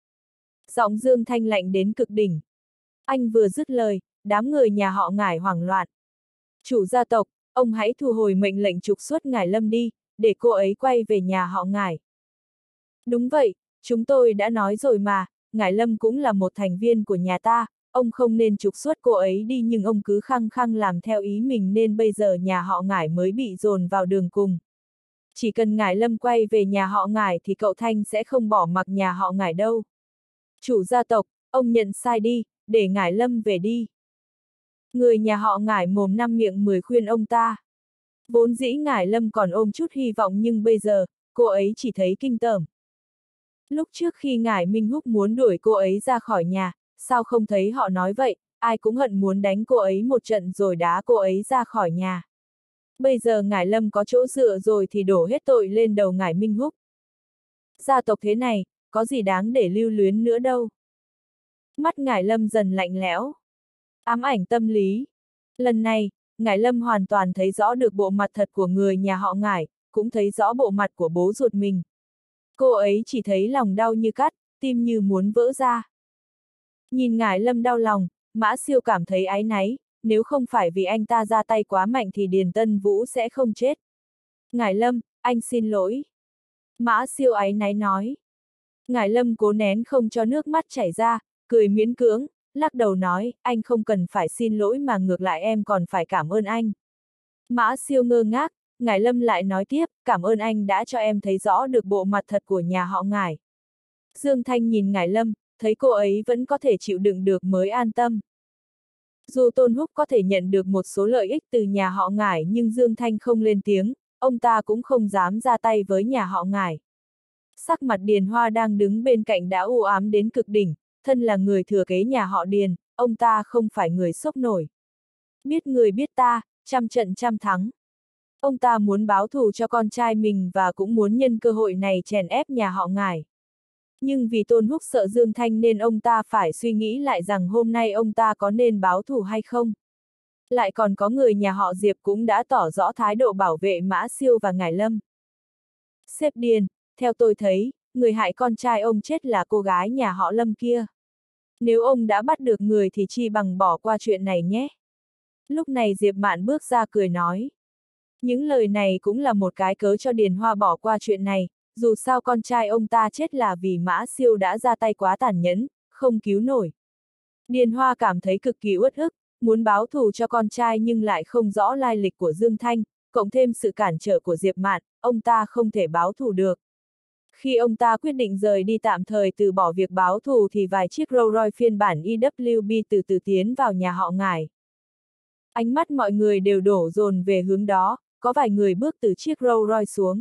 Giọng Dương Thanh lạnh đến cực đỉnh. Anh vừa dứt lời, đám người nhà họ Ngải hoảng loạn. Chủ gia tộc, ông hãy thu hồi mệnh lệnh trục xuất ngài Lâm đi, để cô ấy quay về nhà họ ngài. Đúng vậy, chúng tôi đã nói rồi mà, ngài Lâm cũng là một thành viên của nhà ta, ông không nên trục xuất cô ấy đi nhưng ông cứ khăng khăng làm theo ý mình nên bây giờ nhà họ ngài mới bị dồn vào đường cùng. Chỉ cần ngài Lâm quay về nhà họ ngài thì cậu Thanh sẽ không bỏ mặc nhà họ ngài đâu. Chủ gia tộc, ông nhận sai đi, để ngài Lâm về đi. Người nhà họ ngài mồm năm miệng 10 khuyên ông ta. Vốn dĩ ngài Lâm còn ôm chút hy vọng nhưng bây giờ, cô ấy chỉ thấy kinh tởm. Lúc trước khi ngài Minh Húc muốn đuổi cô ấy ra khỏi nhà, sao không thấy họ nói vậy, ai cũng hận muốn đánh cô ấy một trận rồi đá cô ấy ra khỏi nhà. Bây giờ ngài Lâm có chỗ dựa rồi thì đổ hết tội lên đầu ngài Minh Húc. Gia tộc thế này, có gì đáng để lưu luyến nữa đâu. Mắt ngài Lâm dần lạnh lẽo. Ám ảnh tâm lý. Lần này, ngài Lâm hoàn toàn thấy rõ được bộ mặt thật của người nhà họ ngài, cũng thấy rõ bộ mặt của bố ruột mình. Cô ấy chỉ thấy lòng đau như cắt, tim như muốn vỡ ra. Nhìn ngài Lâm đau lòng, Mã Siêu cảm thấy áy náy, nếu không phải vì anh ta ra tay quá mạnh thì Điền Tân Vũ sẽ không chết. Ngài Lâm, anh xin lỗi. Mã Siêu áy náy nói. Ngài Lâm cố nén không cho nước mắt chảy ra, cười miễn cưỡng, lắc đầu nói, anh không cần phải xin lỗi mà ngược lại em còn phải cảm ơn anh. Mã Siêu ngơ ngác, ngài Lâm lại nói tiếp, cảm ơn anh đã cho em thấy rõ được bộ mặt thật của nhà họ ngài. Dương Thanh nhìn ngài Lâm, thấy cô ấy vẫn có thể chịu đựng được mới an tâm. Dù Tôn Húc có thể nhận được một số lợi ích từ nhà họ ngài nhưng Dương Thanh không lên tiếng, ông ta cũng không dám ra tay với nhà họ ngài. Sắc mặt Điền Hoa đang đứng bên cạnh đã u ám đến cực đỉnh, thân là người thừa kế nhà họ Điền, ông ta không phải người sốc nổi. Biết người biết ta, trăm trận trăm thắng. Ông ta muốn báo thù cho con trai mình và cũng muốn nhân cơ hội này chèn ép nhà họ ngài. Nhưng vì Tôn Húc sợ Dương Thanh nên ông ta phải suy nghĩ lại rằng hôm nay ông ta có nên báo thù hay không. Lại còn có người nhà họ Diệp cũng đã tỏ rõ thái độ bảo vệ Mã Siêu và ngài Lâm. Sếp Điền, theo tôi thấy, người hại con trai ông chết là cô gái nhà họ Lâm kia. Nếu ông đã bắt được người thì chi bằng bỏ qua chuyện này nhé. Lúc này Diệp Mạn bước ra cười nói. Những lời này cũng là một cái cớ cho Điền Hoa bỏ qua chuyện này, dù sao con trai ông ta chết là vì Mã Siêu đã ra tay quá tàn nhẫn, không cứu nổi. Điền Hoa cảm thấy cực kỳ uất ức, muốn báo thù cho con trai nhưng lại không rõ lai lịch của Dương Thanh, cộng thêm sự cản trở của Diệp Mạn, ông ta không thể báo thù được. Khi ông ta quyết định rời đi tạm thời từ bỏ việc báo thù thì vài chiếc Rolls Royce phiên bản EWB từ từ tiến vào nhà họ ngài. Ánh mắt mọi người đều đổ dồn về hướng đó, có vài người bước từ chiếc Rolls Royce xuống.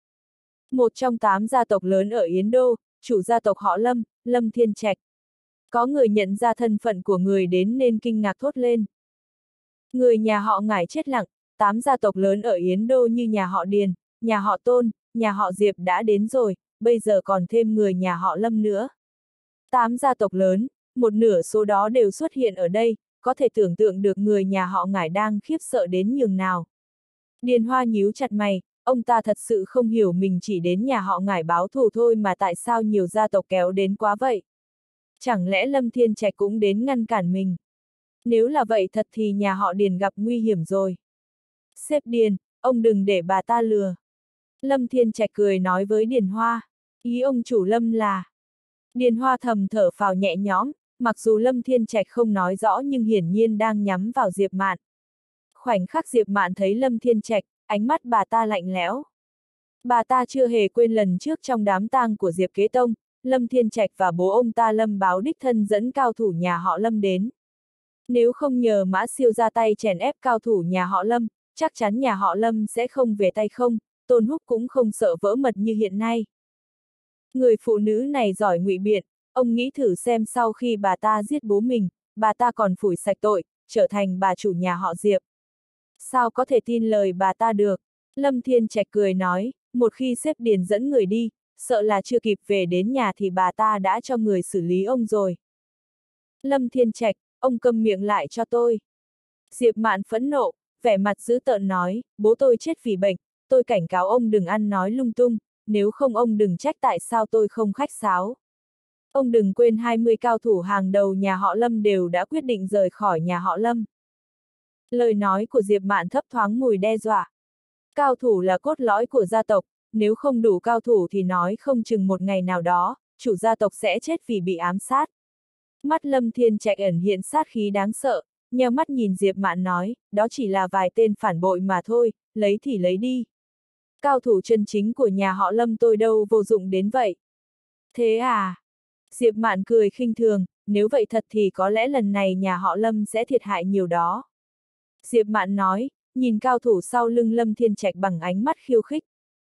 Một trong 8 gia tộc lớn ở Yến Đô, chủ gia tộc họ Lâm, Lâm Thiên Trạch. Có người nhận ra thân phận của người đến nên kinh ngạc thốt lên. Người nhà họ ngài chết lặng, 8 gia tộc lớn ở Yến Đô như nhà họ Điền, nhà họ Tôn, nhà họ Diệp đã đến rồi, bây giờ còn thêm người nhà họ Lâm nữa. 8 gia tộc lớn, một nửa số đó đều xuất hiện ở đây, có thể tưởng tượng được người nhà họ ngài đang khiếp sợ đến nhường nào. Điền Hoa nhíu chặt mày, ông ta thật sự không hiểu mình chỉ đến nhà họ ngài báo thù thôi mà tại sao nhiều gia tộc kéo đến quá vậy. Chẳng lẽ Lâm Thiên Trạch cũng đến ngăn cản mình? Nếu là vậy thật thì nhà họ Điền gặp nguy hiểm rồi. Sếp Điền, ông đừng để bà ta lừa. Lâm Thiên Trạch cười nói với Điền Hoa, ý ông chủ Lâm là... Điền Hoa thầm thở phào nhẹ nhõm, mặc dù Lâm Thiên Trạch không nói rõ nhưng hiển nhiên đang nhắm vào Diệp Mạn. Khoảnh khắc Diệp Mạn thấy Lâm Thiên Trạch, ánh mắt bà ta lạnh lẽo. Bà ta chưa hề quên lần trước trong đám tang của Diệp Kế Tông, Lâm Thiên Trạch và bố ông ta Lâm Báo đích thân dẫn cao thủ nhà họ Lâm đến. Nếu không nhờ Mã Siêu ra tay chèn ép cao thủ nhà họ Lâm, chắc chắn nhà họ Lâm sẽ không về tay không, Tôn Húc cũng không sợ vỡ mật như hiện nay. Người phụ nữ này giỏi ngụy biện, ông nghĩ thử xem sau khi bà ta giết bố mình, bà ta còn phủi sạch tội, trở thành bà chủ nhà họ Diệp. Sao có thể tin lời bà ta được? Lâm Thiên Trạch cười nói, một khi sếp Điền dẫn người đi, sợ là chưa kịp về đến nhà thì bà ta đã cho người xử lý ông rồi. Lâm Thiên Trạch, ông câm miệng lại cho tôi. Diệp Mạn phẫn nộ, vẻ mặt dữ tợn nói, bố tôi chết vì bệnh, tôi cảnh cáo ông đừng ăn nói lung tung, nếu không ông đừng trách tại sao tôi không khách sáo. Ông đừng quên 20 cao thủ hàng đầu nhà họ Lâm đều đã quyết định rời khỏi nhà họ Lâm. Lời nói của Diệp Mạn thấp thoáng mùi đe dọa. Cao thủ là cốt lõi của gia tộc, nếu không đủ cao thủ thì nói không chừng một ngày nào đó, chủ gia tộc sẽ chết vì bị ám sát. Mắt Lâm Thiên Trạch ẩn hiện sát khí đáng sợ, nheo mắt nhìn Diệp Mạn nói, đó chỉ là vài tên phản bội mà thôi, lấy thì lấy đi. Cao thủ chân chính của nhà họ Lâm tôi đâu vô dụng đến vậy. Thế à? Diệp Mạn cười khinh thường, nếu vậy thật thì có lẽ lần này nhà họ Lâm sẽ thiệt hại nhiều đó. Diệp Mạn nói, nhìn cao thủ sau lưng Lâm Thiên Trạch bằng ánh mắt khiêu khích.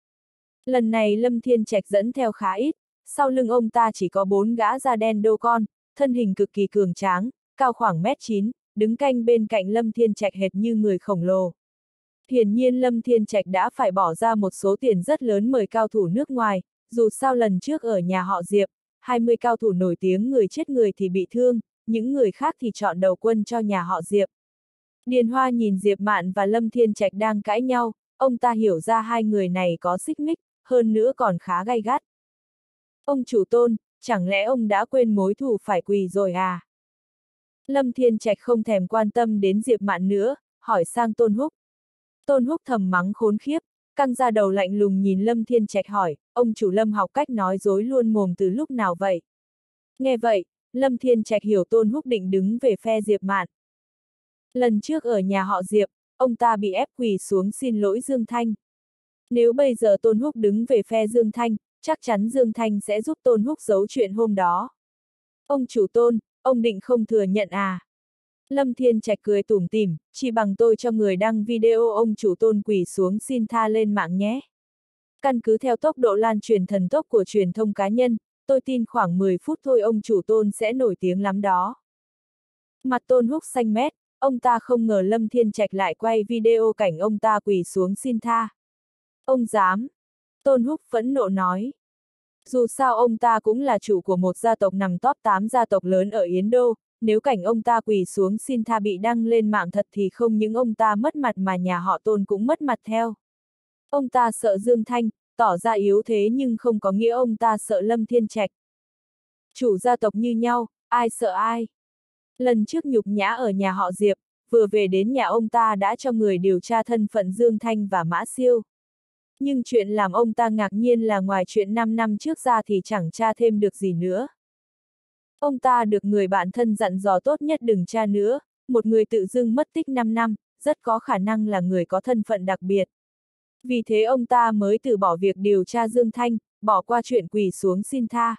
Lần này Lâm Thiên Trạch dẫn theo khá ít, sau lưng ông ta chỉ có 4 gã da đen đô con, thân hình cực kỳ cường tráng, cao khoảng 1m9, đứng canh bên cạnh Lâm Thiên Trạch hệt như người khổng lồ. Hiển nhiên Lâm Thiên Trạch đã phải bỏ ra một số tiền rất lớn mời cao thủ nước ngoài, dù sao lần trước ở nhà họ Diệp, 20 cao thủ nổi tiếng người chết người thì bị thương, những người khác thì chọn đầu quân cho nhà họ Diệp. Điền Hoa nhìn Diệp Mạn và Lâm Thiên Trạch đang cãi nhau, ông ta hiểu ra hai người này có xích mích, hơn nữa còn khá gay gắt. Ông chủ Tôn, chẳng lẽ ông đã quên mối thù phải quỳ rồi à? Lâm Thiên Trạch không thèm quan tâm đến Diệp Mạn nữa, hỏi sang Tôn Húc. Tôn Húc thầm mắng khốn khiếp, căng ra đầu lạnh lùng nhìn Lâm Thiên Trạch hỏi, ông chủ Lâm học cách nói dối luôn mồm từ lúc nào vậy? Nghe vậy, Lâm Thiên Trạch hiểu Tôn Húc định đứng về phe Diệp Mạn. Lần trước ở nhà họ Diệp, ông ta bị ép quỳ xuống xin lỗi Dương Thanh. Nếu bây giờ Tôn Húc đứng về phe Dương Thanh, chắc chắn Dương Thanh sẽ giúp Tôn Húc giấu chuyện hôm đó. Ông chủ Tôn, ông định không thừa nhận à? Lâm Thiên Trạch cười tủm tỉm, chỉ bằng tôi cho người đăng video ông chủ Tôn quỳ xuống xin tha lên mạng nhé. Căn cứ theo tốc độ lan truyền thần tốc của truyền thông cá nhân, tôi tin khoảng 10 phút thôi ông chủ Tôn sẽ nổi tiếng lắm đó. Mặt Tôn Húc xanh mét, ông ta không ngờ Lâm Thiên Trạch lại quay video cảnh ông ta quỳ xuống xin tha. Ông dám! Tôn Húc phẫn nộ nói. Dù sao ông ta cũng là chủ của một gia tộc nằm top 8 gia tộc lớn ở Yến Đô, nếu cảnh ông ta quỳ xuống xin tha bị đăng lên mạng thật thì không những ông ta mất mặt mà nhà họ Tôn cũng mất mặt theo. Ông ta sợ Dương Thanh, tỏ ra yếu thế nhưng không có nghĩa ông ta sợ Lâm Thiên Trạch. Chủ gia tộc như nhau, ai sợ ai? Lần trước nhục nhã ở nhà họ Diệp, vừa về đến nhà ông ta đã cho người điều tra thân phận Dương Thanh và Mã Siêu. Nhưng chuyện làm ông ta ngạc nhiên là ngoài chuyện 5 năm trước ra thì chẳng tra thêm được gì nữa. Ông ta được người bạn thân dặn dò tốt nhất đừng tra nữa, một người tự dưng mất tích 5 năm, rất có khả năng là người có thân phận đặc biệt. Vì thế ông ta mới từ bỏ việc điều tra Dương Thanh, bỏ qua chuyện quỳ xuống xin tha.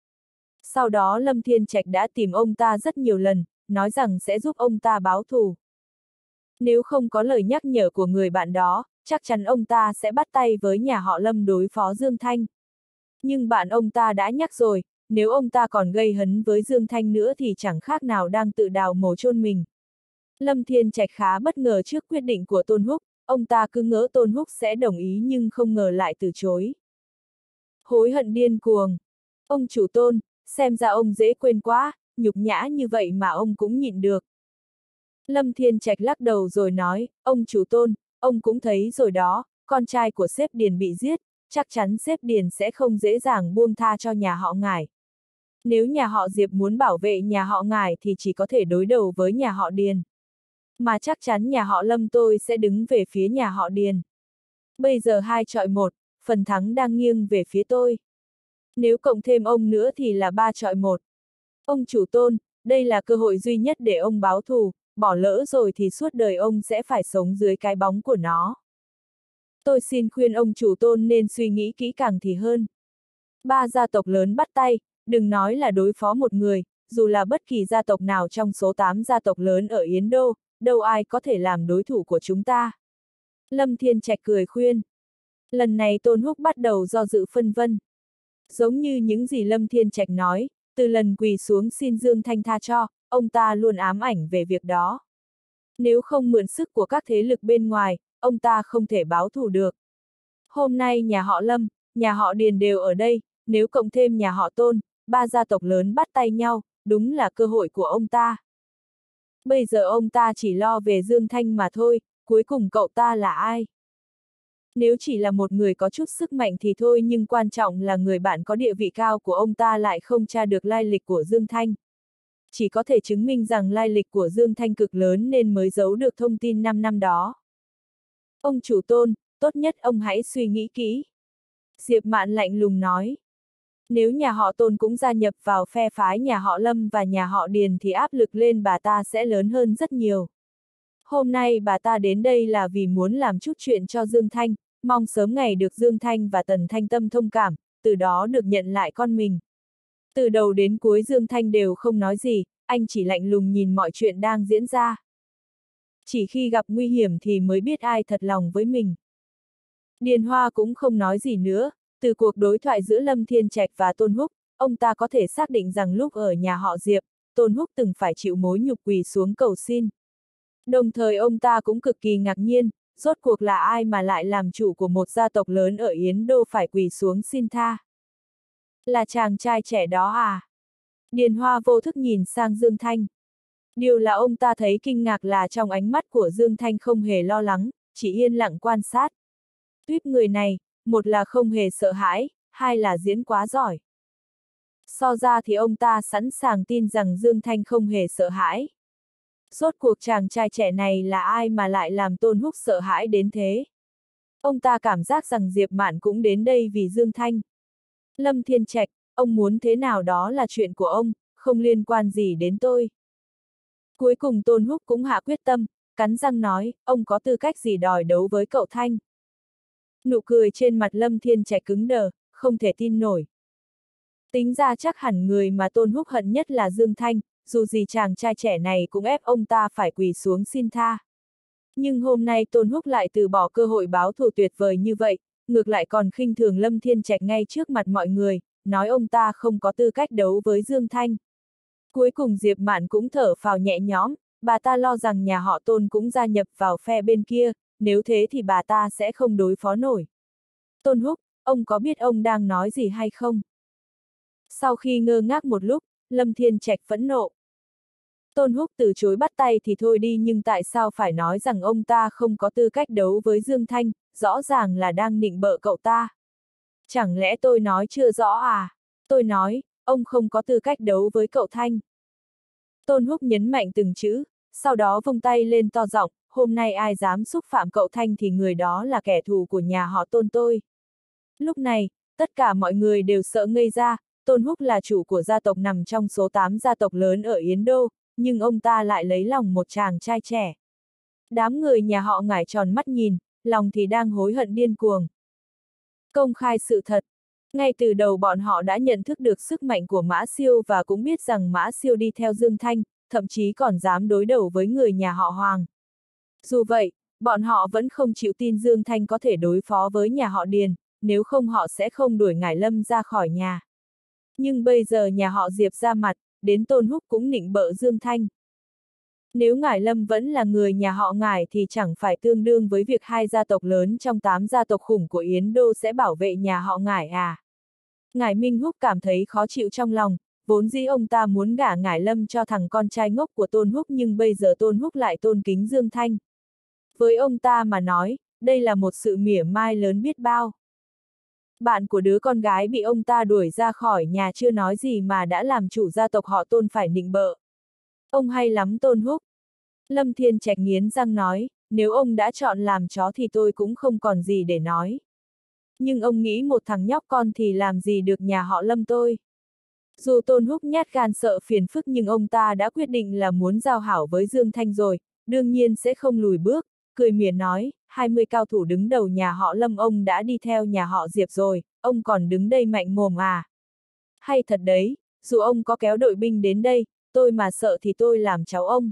Sau đó Lâm Thiên Trạch đã tìm ông ta rất nhiều lần, nói rằng sẽ giúp ông ta báo thù. Nếu không có lời nhắc nhở của người bạn đó, chắc chắn ông ta sẽ bắt tay với nhà họ Lâm đối phó Dương Thanh. Nhưng bạn ông ta đã nhắc rồi, nếu ông ta còn gây hấn với Dương Thanh nữa thì chẳng khác nào đang tự đào mồ chôn mình. Lâm Thiên Trạch khá bất ngờ trước quyết định của Tôn Húc, ông ta cứ ngỡ Tôn Húc sẽ đồng ý nhưng không ngờ lại từ chối. Hối hận điên cuồng. Ông chủ Tôn, xem ra ông dễ quên quá, nhục nhã như vậy mà ông cũng nhịn được. Lâm Thiên Trạch lắc đầu rồi nói, ông chủ Tôn, ông cũng thấy rồi đó, con trai của sếp Điền bị giết, chắc chắn sếp Điền sẽ không dễ dàng buông tha cho nhà họ Ngải. Nếu nhà họ Diệp muốn bảo vệ nhà họ Ngải thì chỉ có thể đối đầu với nhà họ Điền. Mà chắc chắn nhà họ Lâm tôi sẽ đứng về phía nhà họ Điền. Bây giờ 2 chọi 1, phần thắng đang nghiêng về phía tôi. Nếu cộng thêm ông nữa thì là 3 chọi 1. Ông chủ Tôn, đây là cơ hội duy nhất để ông báo thù, bỏ lỡ rồi thì suốt đời ông sẽ phải sống dưới cái bóng của nó. Tôi xin khuyên ông chủ Tôn nên suy nghĩ kỹ càng thì hơn. 3 gia tộc lớn bắt tay, đừng nói là đối phó một người, dù là bất kỳ gia tộc nào trong số 8 gia tộc lớn ở Yến Đô, đâu ai có thể làm đối thủ của chúng ta. Lâm Thiên Trạch cười khuyên. Lần này Tôn Húc bắt đầu do dự phân vân. Giống như những gì Lâm Thiên Trạch nói, từ lần quỳ xuống xin Dương Thanh tha cho, ông ta luôn ám ảnh về việc đó. Nếu không mượn sức của các thế lực bên ngoài, ông ta không thể báo thù được. Hôm nay nhà họ Lâm, nhà họ Điền đều ở đây, nếu cộng thêm nhà họ Tôn, 3 gia tộc lớn bắt tay nhau, đúng là cơ hội của ông ta. Bây giờ ông ta chỉ lo về Dương Thanh mà thôi, cuối cùng cậu ta là ai? Nếu chỉ là một người có chút sức mạnh thì thôi nhưng quan trọng là người bạn có địa vị cao của ông ta lại không tra được lai lịch của Dương Thanh. chỉ có thể chứng minh rằng lai lịch của Dương Thanh cực lớn nên mới giấu được thông tin 5 năm đó. Ông chủ Tôn, tốt nhất ông hãy suy nghĩ kỹ. Diệp Mạn lạnh lùng nói. Nếu nhà họ Tôn cũng gia nhập vào phe phái nhà họ Lâm và nhà họ Điền thì áp lực lên bà ta sẽ lớn hơn rất nhiều. Hôm nay bà ta đến đây là vì muốn làm chút chuyện cho Dương Thanh, mong sớm ngày được Dương Thanh và Tần Thanh Tâm thông cảm, từ đó được nhận lại con mình. Từ đầu đến cuối Dương Thanh đều không nói gì, anh chỉ lạnh lùng nhìn mọi chuyện đang diễn ra. Chỉ khi gặp nguy hiểm thì mới biết ai thật lòng với mình. Điền Hoa cũng không nói gì nữa, từ cuộc đối thoại giữa Lâm Thiên Trạch và Tôn Húc, ông ta có thể xác định rằng lúc ở nhà họ Diệp, Tôn Húc từng phải chịu mối nhục quỳ xuống cầu xin. Đồng thời ông ta cũng cực kỳ ngạc nhiên, rốt cuộc là ai mà lại làm chủ của một gia tộc lớn ở Yến Đô phải quỳ xuống xin tha. Là chàng trai trẻ đó à? Điền Hoa vô thức nhìn sang Dương Thanh. Điều là ông ta thấy kinh ngạc là trong ánh mắt của Dương Thanh không hề lo lắng, chỉ yên lặng quan sát. Tuyết người này, một là không hề sợ hãi, hai là diễn quá giỏi. So ra thì ông ta sẵn sàng tin rằng Dương Thanh không hề sợ hãi. Rốt cuộc chàng trai trẻ này là ai mà lại làm Tôn Húc sợ hãi đến thế? Ông ta cảm giác rằng Diệp Mạn cũng đến đây vì Dương Thanh. Lâm Thiên Trạch, ông muốn thế nào đó là chuyện của ông, không liên quan gì đến tôi. Cuối cùng Tôn Húc cũng hạ quyết tâm, cắn răng nói, ông có tư cách gì đòi đấu với cậu Thanh. Nụ cười trên mặt Lâm Thiên Trạch cứng đờ, không thể tin nổi. Tính ra chắc hẳn người mà Tôn Húc hận nhất là Dương Thanh, dù gì chàng trai trẻ này cũng ép ông ta phải quỳ xuống xin tha. Nhưng hôm nay Tôn Húc lại từ bỏ cơ hội báo thù tuyệt vời như vậy, ngược lại còn khinh thường Lâm Thiên Trạch ngay trước mặt mọi người, nói ông ta không có tư cách đấu với Dương Thanh. Cuối cùng Diệp Mạn cũng thở phào nhẹ nhõm, bà ta lo rằng nhà họ Tôn cũng gia nhập vào phe bên kia, nếu thế thì bà ta sẽ không đối phó nổi. Tôn Húc, ông có biết ông đang nói gì hay không? Sau khi ngơ ngác một lúc, Lâm Thiên Trạch phẫn nộ. Tôn Húc từ chối bắt tay thì thôi đi, nhưng tại sao phải nói rằng ông ta không có tư cách đấu với Dương Thanh, rõ ràng là đang nịnh bợ cậu ta. Chẳng lẽ tôi nói chưa rõ à? Tôi nói, ông không có tư cách đấu với cậu Thanh. Tôn Húc nhấn mạnh từng chữ, sau đó vung tay lên to giọng, hôm nay ai dám xúc phạm cậu Thanh thì người đó là kẻ thù của nhà họ Tôn tôi. Lúc này, tất cả mọi người đều sợ ngây ra, Tôn Húc là chủ của gia tộc nằm trong số 8 gia tộc lớn ở Yến Đô, nhưng ông ta lại lấy lòng một chàng trai trẻ. Đám người nhà họ ngải tròn mắt nhìn, lòng thì đang hối hận điên cuồng. Công khai sự thật. Ngay từ đầu bọn họ đã nhận thức được sức mạnh của Mã Siêu và cũng biết rằng Mã Siêu đi theo Dương Thanh, thậm chí còn dám đối đầu với người nhà họ Hoàng. Dù vậy, bọn họ vẫn không chịu tin Dương Thanh có thể đối phó với nhà họ Điền, nếu không họ sẽ không đuổi Ngải Lâm ra khỏi nhà. Nhưng bây giờ nhà họ Diệp ra mặt, đến Tôn Húc cũng nịnh bợ Dương Thanh. Nếu Ngải Lâm vẫn là người nhà họ Ngải thì chẳng phải tương đương với việc hai gia tộc lớn trong 8 gia tộc khủng của Yến Đô sẽ bảo vệ nhà họ Ngải à? Ngải Minh Húc cảm thấy khó chịu trong lòng, vốn dĩ ông ta muốn gả Ngải Lâm cho thằng con trai ngốc của Tôn Húc, nhưng bây giờ Tôn Húc lại tôn kính Dương Thanh. Với ông ta mà nói, đây là một sự mỉa mai lớn biết bao. Bạn của đứa con gái bị ông ta đuổi ra khỏi nhà chưa nói gì mà đã làm chủ gia tộc họ Tôn phải nịnh bợ. Ông hay lắm Tôn Húc. Lâm Thiên Trạch nghiến răng nói, nếu ông đã chọn làm chó thì tôi cũng không còn gì để nói. Nhưng ông nghĩ một thằng nhóc con thì làm gì được nhà họ Lâm tôi. Dù Tôn Húc nhát gan sợ phiền phức nhưng ông ta đã quyết định là muốn giao hảo với Dương Thanh rồi, đương nhiên sẽ không lùi bước, cười mỉa nói, 20 cao thủ đứng đầu nhà họ Lâm ông đã đi theo nhà họ Diệp rồi, ông còn đứng đây mạnh mồm à? Hay thật đấy, dù ông có kéo đội binh đến đây, tôi mà sợ thì tôi làm cháu ông.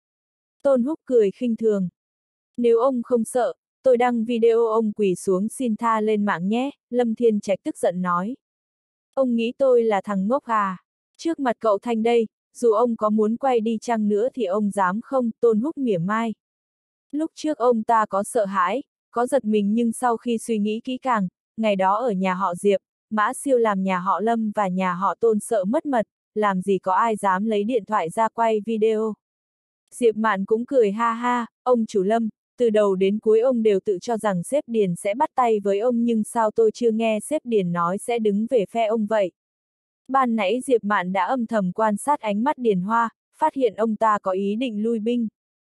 Tôn Húc cười khinh thường. Nếu ông không sợ, tôi đăng video ông quỳ xuống xin tha lên mạng nhé, Lâm Thiên Trạch tức giận nói. Ông nghĩ tôi là thằng ngốc à? Trước mặt cậu Thanh đây, dù ông có muốn quay đi chăng nữa thì ông dám không? Tôn Húc mỉa mai. Lúc trước ông ta có sợ hãi, có giật mình, nhưng sau khi suy nghĩ kỹ càng, ngày đó ở nhà họ Diệp, Mã Siêu làm nhà họ Lâm và nhà họ Tôn sợ mất mật, làm gì có ai dám lấy điện thoại ra quay video. Diệp Mạn cũng cười ha ha, ông chủ Lâm, từ đầu đến cuối ông đều tự cho rằng sếp Điền sẽ bắt tay với ông, nhưng sao tôi chưa nghe sếp Điền nói sẽ đứng về phe ông vậy? Ban nãy Diệp Mạn đã âm thầm quan sát ánh mắt Điền Hoa, phát hiện ông ta có ý định lui binh.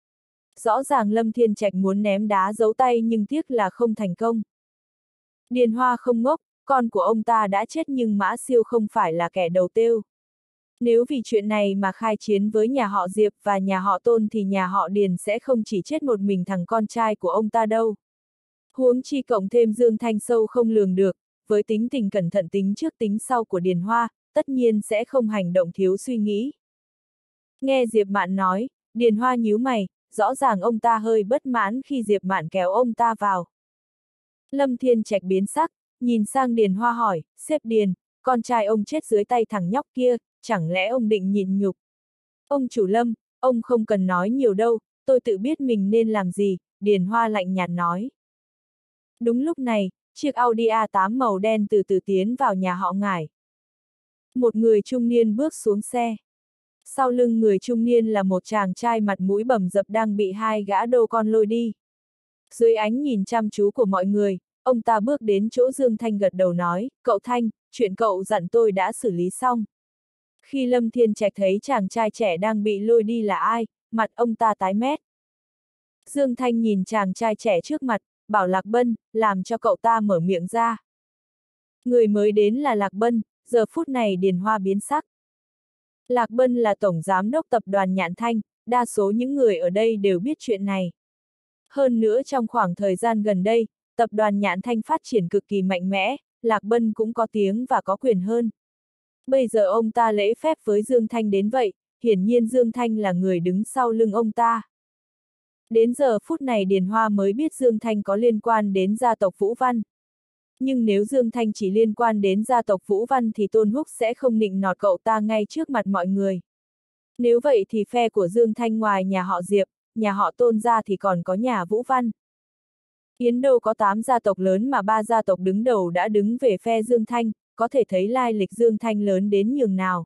Rõ ràng Lâm Thiên Trạch muốn ném đá giấu tay nhưng tiếc là không thành công. Điền Hoa không ngốc, con của ông ta đã chết nhưng Mã Siêu không phải là kẻ đầu têu. Nếu vì chuyện này mà khai chiến với nhà họ Diệp và nhà họ Tôn thì nhà họ Điền sẽ không chỉ chết một mình thằng con trai của ông ta đâu. Huống chi cộng thêm Dương Thanh sâu không lường được, với tính tình cẩn thận tính trước tính sau của Điền Hoa, tất nhiên sẽ không hành động thiếu suy nghĩ. Nghe Diệp Mạn nói, Điền Hoa nhíu mày, rõ ràng ông ta hơi bất mãn khi Diệp Mạn kéo ông ta vào. Lâm Thiên Trạch biến sắc, nhìn sang Điền Hoa hỏi, sếp Điền, con trai ông chết dưới tay thằng nhóc kia, chẳng lẽ ông định nhịn nhục? Ông chủ Lâm, ông không cần nói nhiều đâu, tôi tự biết mình nên làm gì, Điền Hoa lạnh nhạt nói. Đúng lúc này, chiếc Audi A8 màu đen từ từ tiến vào nhà họ Ngải. Một người trung niên bước xuống xe. Sau lưng người trung niên là một chàng trai mặt mũi bầm dập đang bị hai gã đô con lôi đi. Dưới ánh nhìn chăm chú của mọi người, ông ta bước đến chỗ Dương Thanh gật đầu nói, cậu Thanh, chuyện cậu dặn tôi đã xử lý xong. Khi Lâm Thiên Trạch thấy chàng trai trẻ đang bị lôi đi là ai, mặt ông ta tái mét. Dương Thanh nhìn chàng trai trẻ trước mặt, bảo Lạc Bân, làm cho cậu ta mở miệng ra. Người mới đến là Lạc Bân, giờ phút này Điền Hoa biến sắc. Lạc Bân là tổng giám đốc tập đoàn Nhạn Thanh, đa số những người ở đây đều biết chuyện này. Hơn nữa trong khoảng thời gian gần đây, tập đoàn Nhạn Thanh phát triển cực kỳ mạnh mẽ, Lạc Bân cũng có tiếng và có quyền hơn. Bây giờ ông ta lễ phép với Dương Thanh đến vậy, hiển nhiên Dương Thanh là người đứng sau lưng ông ta. Đến giờ phút này Điền Hoa mới biết Dương Thanh có liên quan đến gia tộc Vũ Văn. Nhưng nếu Dương Thanh chỉ liên quan đến gia tộc Vũ Văn thì Tôn Húc sẽ không nịnh nọt cậu ta ngay trước mặt mọi người. Nếu vậy thì phe của Dương Thanh ngoài nhà họ Diệp, nhà họ Tôn ra thì còn có nhà Vũ Văn. Yến Đô có 8 gia tộc lớn mà 3 gia tộc đứng đầu đã đứng về phe Dương Thanh, có thể thấy lai lịch Dương Thanh lớn đến nhường nào.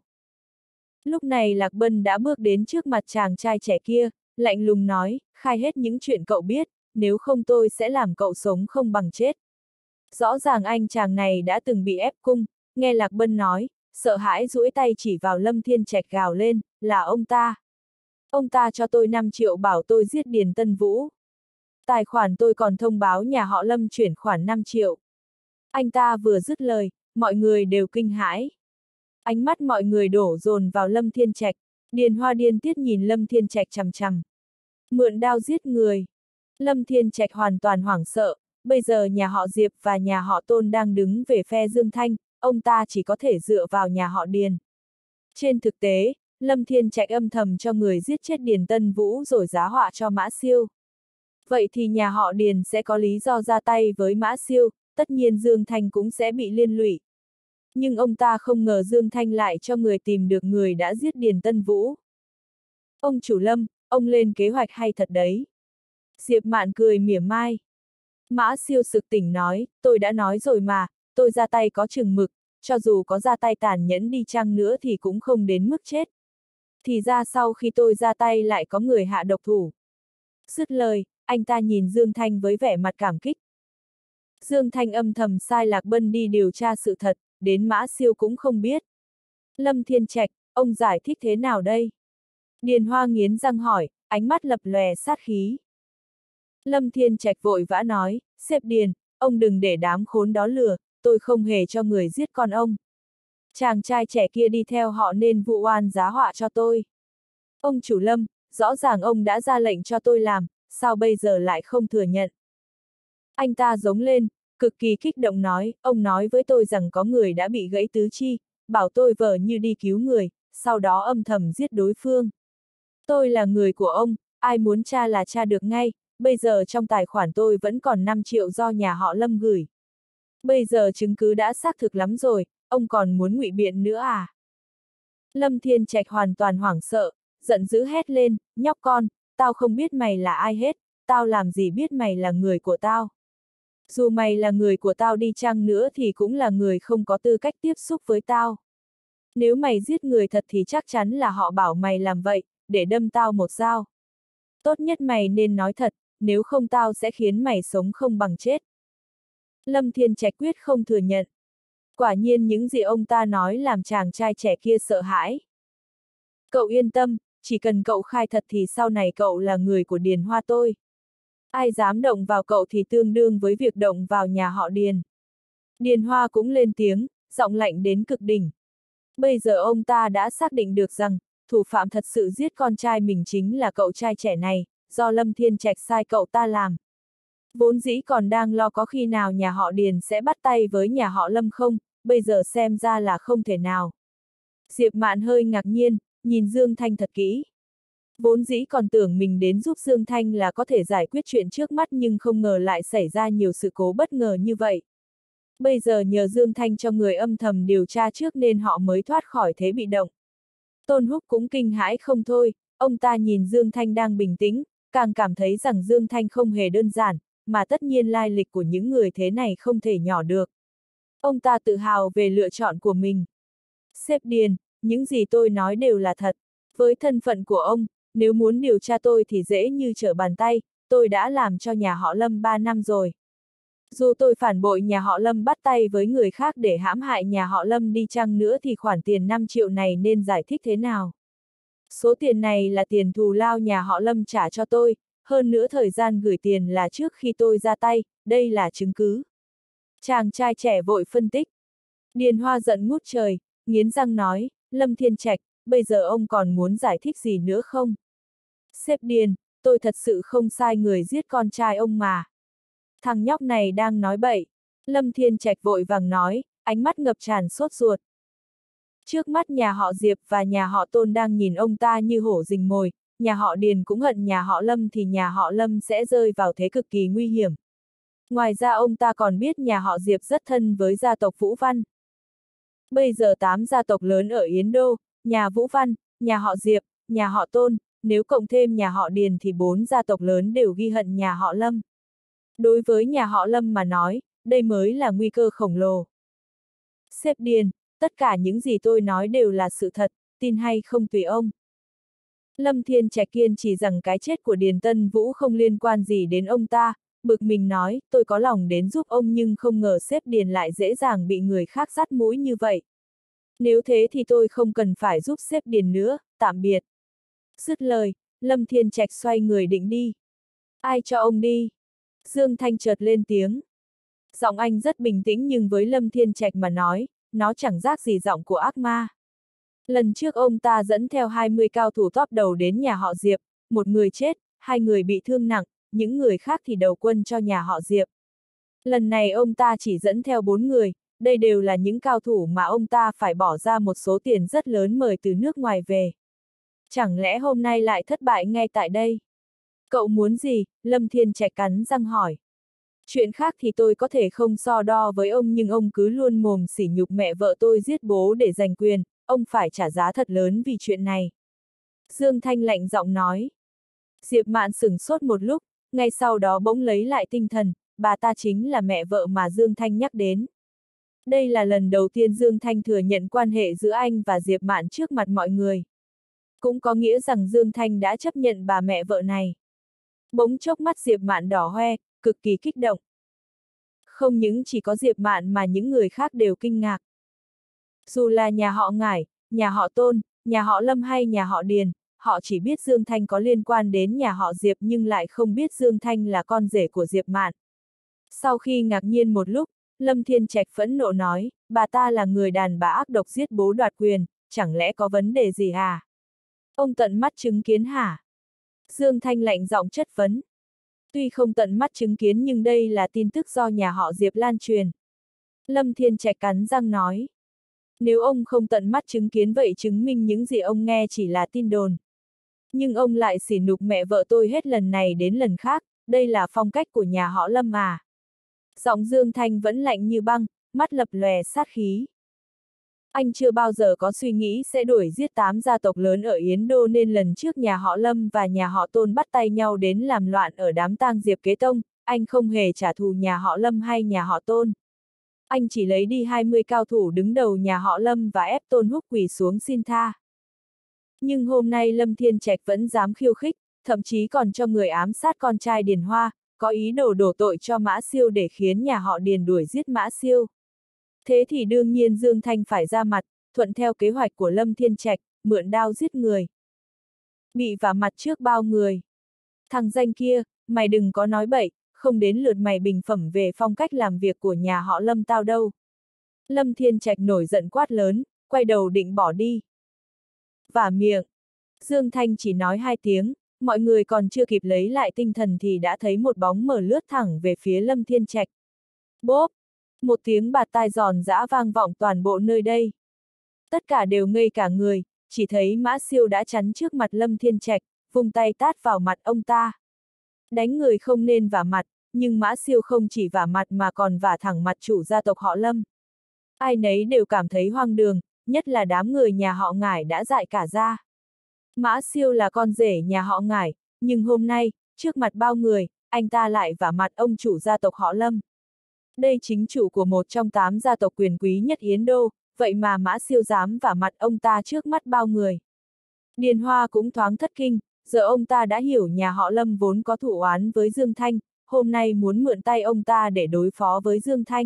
Lúc này Lạc Bân đã bước đến trước mặt chàng trai trẻ kia, lạnh lùng nói, khai hết những chuyện cậu biết, nếu không tôi sẽ làm cậu sống không bằng chết. Rõ ràng anh chàng này đã từng bị ép cung, nghe Lạc Bân nói, sợ hãi duỗi tay chỉ vào Lâm Thiên Trạch gào lên, là ông ta. Ông ta cho tôi 5 triệu bảo tôi giết Điền Tân Vũ. Tài khoản tôi còn thông báo nhà họ Lâm chuyển khoản 5 triệu. Anh ta vừa dứt lời, mọi người đều kinh hãi. Ánh mắt mọi người đổ dồn vào Lâm Thiên Trạch, Điền Hoa điên tiết nhìn Lâm Thiên Trạch chằm chằm. Mượn đao giết người. Lâm Thiên Trạch hoàn toàn hoảng sợ, bây giờ nhà họ Diệp và nhà họ Tôn đang đứng về phe Dương Thanh, ông ta chỉ có thể dựa vào nhà họ Điền. Trên thực tế, Lâm Thiên Trạch âm thầm cho người giết chết Điền Tân Vũ rồi giá họa cho Mã Siêu. Vậy thì nhà họ Điền sẽ có lý do ra tay với Mã Siêu, tất nhiên Dương Thanh cũng sẽ bị liên lụy. Nhưng ông ta không ngờ Dương Thanh lại cho người tìm được người đã giết Điền Tân Vũ. Ông chủ Lâm, ông lên kế hoạch hay thật đấy. Diệp Mạn cười mỉa mai. Mã Siêu sực tỉnh nói, tôi đã nói rồi mà, tôi ra tay có chừng mực, cho dù có ra tay tàn nhẫn đi chăng nữa thì cũng không đến mức chết. Thì ra sau khi tôi ra tay lại có người hạ độc thủ. Dứt lời, anh ta nhìn Dương Thanh với vẻ mặt cảm kích. Dương Thanh âm thầm sai Lạc Bân đi điều tra sự thật, đến Mã Siêu cũng không biết. Lâm Thiên Trạch, ông giải thích thế nào đây? Điền Hoa nghiến răng hỏi, ánh mắt lập lòe sát khí. Lâm Thiên Trạch vội vã nói, sếp Điền, ông đừng để đám khốn đó lừa, tôi không hề cho người giết con ông. Chàng trai trẻ kia đi theo họ nên vụ oan giá họa cho tôi. Ông chủ Lâm, rõ ràng ông đã ra lệnh cho tôi làm, sao bây giờ lại không thừa nhận? Anh ta giống lên, cực kỳ kích động nói, ông nói với tôi rằng có người đã bị gãy tứ chi, bảo tôi vờ như đi cứu người, sau đó âm thầm giết đối phương. Tôi là người của ông, ai muốn tra là tra được ngay, bây giờ trong tài khoản tôi vẫn còn 5 triệu do nhà họ Lâm gửi. Bây giờ chứng cứ đã xác thực lắm rồi, ông còn muốn ngụy biện nữa à? Lâm Thiên Trạch hoàn toàn hoảng sợ, giận dữ hét lên, nhóc con, tao không biết mày là ai hết, tao làm gì biết mày là người của tao. Dù mày là người của tao đi chăng nữa thì cũng là người không có tư cách tiếp xúc với tao. Nếu mày giết người thật thì chắc chắn là họ bảo mày làm vậy, để đâm tao một dao. Tốt nhất mày nên nói thật, nếu không tao sẽ khiến mày sống không bằng chết. Lâm Thiên Trạch quyết không thừa nhận. Quả nhiên những gì ông ta nói làm chàng trai trẻ kia sợ hãi. Cậu yên tâm, chỉ cần cậu khai thật thì sau này cậu là người của Điền Hoa tôi. Ai dám động vào cậu thì tương đương với việc động vào nhà họ Điền. Điền Hoa cũng lên tiếng, giọng lạnh đến cực đỉnh. Bây giờ ông ta đã xác định được rằng, thủ phạm thật sự giết con trai mình chính là cậu trai trẻ này, do Lâm Thiên Trạch sai cậu ta làm. Vốn dĩ còn đang lo có khi nào nhà họ Điền sẽ bắt tay với nhà họ Lâm không, bây giờ xem ra là không thể nào. Diệp Mạn hơi ngạc nhiên, nhìn Dương Thanh thật kỹ. Vốn dĩ còn tưởng mình đến giúp Dương Thanh là có thể giải quyết chuyện trước mắt nhưng không ngờ lại xảy ra nhiều sự cố bất ngờ như vậy. Bây giờ nhờ Dương Thanh cho người âm thầm điều tra trước nên họ mới thoát khỏi thế bị động. Tôn Húc cũng kinh hãi không thôi, ông ta nhìn Dương Thanh đang bình tĩnh, càng cảm thấy rằng Dương Thanh không hề đơn giản, mà tất nhiên lai lịch của những người thế này không thể nhỏ được. Ông ta tự hào về lựa chọn của mình. Sếp Điền, những gì tôi nói đều là thật. Với thân phận của ông, nếu muốn điều tra tôi thì dễ như trở bàn tay, tôi đã làm cho nhà họ Lâm 3 năm rồi. Dù tôi phản bội nhà họ Lâm bắt tay với người khác để hãm hại nhà họ Lâm đi chăng nữa thì khoản tiền 5 triệu này nên giải thích thế nào? Số tiền này là tiền thù lao nhà họ Lâm trả cho tôi, hơn nữa thời gian gửi tiền là trước khi tôi ra tay, đây là chứng cứ. Chàng trai trẻ vội phân tích. Điền Hoa giận ngút trời, nghiến răng nói, Lâm Thiên Trạch, bây giờ ông còn muốn giải thích gì nữa không? Sếp Điền, tôi thật sự không sai người giết con trai ông mà. Thằng nhóc này đang nói bậy. Lâm Thiên Trạch vội vàng nói, ánh mắt ngập tràn sốt ruột. Trước mắt nhà họ Diệp và nhà họ Tôn đang nhìn ông ta như hổ rình mồi, nhà họ Điền cũng hận nhà họ Lâm thì nhà họ Lâm sẽ rơi vào thế cực kỳ nguy hiểm. Ngoài ra ông ta còn biết nhà họ Diệp rất thân với gia tộc Vũ Văn. Bây giờ 8 gia tộc lớn ở Yến Đô, nhà Vũ Văn, nhà họ Diệp, nhà họ Tôn, nếu cộng thêm nhà họ Điền thì 4 gia tộc lớn đều ghi hận nhà họ Lâm. Đối với nhà họ Lâm mà nói, đây mới là nguy cơ khổng lồ. Sếp Điền, tất cả những gì tôi nói đều là sự thật, tin hay không tùy ông. Lâm Thiên Trạch kiên chỉ rằng cái chết của Điền Tân Vũ không liên quan gì đến ông ta, bực mình nói, tôi có lòng đến giúp ông nhưng không ngờ sếp Điền lại dễ dàng bị người khác dắt mũi như vậy. Nếu thế thì tôi không cần phải giúp sếp Điền nữa, tạm biệt. Dứt lời, Lâm Thiên Trạch xoay người định đi. Ai cho ông đi? Dương Thanh chợt lên tiếng. Giọng anh rất bình tĩnh nhưng với Lâm Thiên Trạch mà nói, nó chẳng khác gì giọng của ác ma. Lần trước ông ta dẫn theo 20 cao thủ top đầu đến nhà họ Diệp, một người chết, 2 người bị thương nặng, những người khác thì đầu quân cho nhà họ Diệp. Lần này ông ta chỉ dẫn theo 4 người, đây đều là những cao thủ mà ông ta phải bỏ ra một số tiền rất lớn mời từ nước ngoài về. Chẳng lẽ hôm nay lại thất bại ngay tại đây? Cậu muốn gì? Lâm Thiên Trạch cắn răng hỏi. Chuyện khác thì tôi có thể không so đo với ông nhưng ông cứ luôn mồm sỉ nhục mẹ vợ tôi giết bố để giành quyền, ông phải trả giá thật lớn vì chuyện này. Dương Thanh lạnh giọng nói. Diệp Mạn sửng sốt một lúc, ngay sau đó bỗng lấy lại tinh thần, bà ta chính là mẹ vợ mà Dương Thanh nhắc đến. Đây là lần đầu tiên Dương Thanh thừa nhận quan hệ giữa anh và Diệp Mạn trước mặt mọi người. Cũng có nghĩa rằng Dương Thanh đã chấp nhận bà mẹ vợ này. Bỗng chốc mắt Diệp Mạn đỏ hoe, cực kỳ kích động. Không những chỉ có Diệp Mạn mà những người khác đều kinh ngạc. Dù là nhà họ Ngải, nhà họ Tôn, nhà họ Lâm hay nhà họ Điền, họ chỉ biết Dương Thanh có liên quan đến nhà họ Diệp nhưng lại không biết Dương Thanh là con rể của Diệp Mạn. Sau khi ngạc nhiên một lúc, Lâm Thiên Trạch phẫn nộ nói, bà ta là người đàn bà ác độc giết bố đoạt quyền, chẳng lẽ có vấn đề gì à? Ông tận mắt chứng kiến hả? Dương Thanh lạnh giọng chất vấn. Tuy không tận mắt chứng kiến nhưng đây là tin tức do nhà họ Diệp lan truyền. Lâm Thiên Trạch cắn răng nói. Nếu ông không tận mắt chứng kiến vậy chứng minh những gì ông nghe chỉ là tin đồn. Nhưng ông lại sỉ nhục mẹ vợ tôi hết lần này đến lần khác, đây là phong cách của nhà họ Lâm à. Giọng Dương Thanh vẫn lạnh như băng, mắt lập lòe sát khí. Anh chưa bao giờ có suy nghĩ sẽ đuổi giết 8 gia tộc lớn ở Yến Đô nên lần trước nhà họ Lâm và nhà họ Tôn bắt tay nhau đến làm loạn ở đám tang Diệp Kế Tông, anh không hề trả thù nhà họ Lâm hay nhà họ Tôn. Anh chỉ lấy đi 20 cao thủ đứng đầu nhà họ Lâm và ép Tôn Húc quỳ xuống xin tha. Nhưng hôm nay Lâm Thiên Trạch vẫn dám khiêu khích, thậm chí còn cho người ám sát con trai Điền Hoa, có ý đồ đổ tội cho Mã Siêu để khiến nhà họ Điền đuổi giết Mã Siêu. Thế thì đương nhiên Dương Thanh phải ra mặt, thuận theo kế hoạch của Lâm Thiên Trạch, mượn đao giết người. Bị vả mặt trước bao người. Thằng danh kia, mày đừng có nói bậy, không đến lượt mày bình phẩm về phong cách làm việc của nhà họ Lâm tao đâu. Lâm Thiên Trạch nổi giận quát lớn, quay đầu định bỏ đi. Vả miệng. Dương Thanh chỉ nói 2 tiếng, mọi người còn chưa kịp lấy lại tinh thần thì đã thấy một bóng mờ lướt thẳng về phía Lâm Thiên Trạch. Bốp! Một tiếng bạt tai giòn giã vang vọng toàn bộ nơi đây. Tất cả đều ngây cả người, chỉ thấy Mã Siêu đã chắn trước mặt Lâm Thiên Trạch, vung tay tát vào mặt ông ta. Đánh người không nên vả mặt, nhưng Mã Siêu không chỉ vả mặt mà còn vả thẳng mặt chủ gia tộc họ Lâm. Ai nấy đều cảm thấy hoang đường, nhất là đám người nhà họ Ngải đã dại cả ra. Mã Siêu là con rể nhà họ Ngải, nhưng hôm nay, trước mặt bao người, anh ta lại vả mặt ông chủ gia tộc họ Lâm. Đây chính chủ của một trong 8 gia tộc quyền quý nhất Yến Đô, vậy mà Mã Siêu dám vả mặt ông ta trước mắt bao người. Điền Hoa cũng thoáng thất kinh, giờ ông ta đã hiểu nhà họ Lâm vốn có thù oán với Dương Thanh, hôm nay muốn mượn tay ông ta để đối phó với Dương Thanh.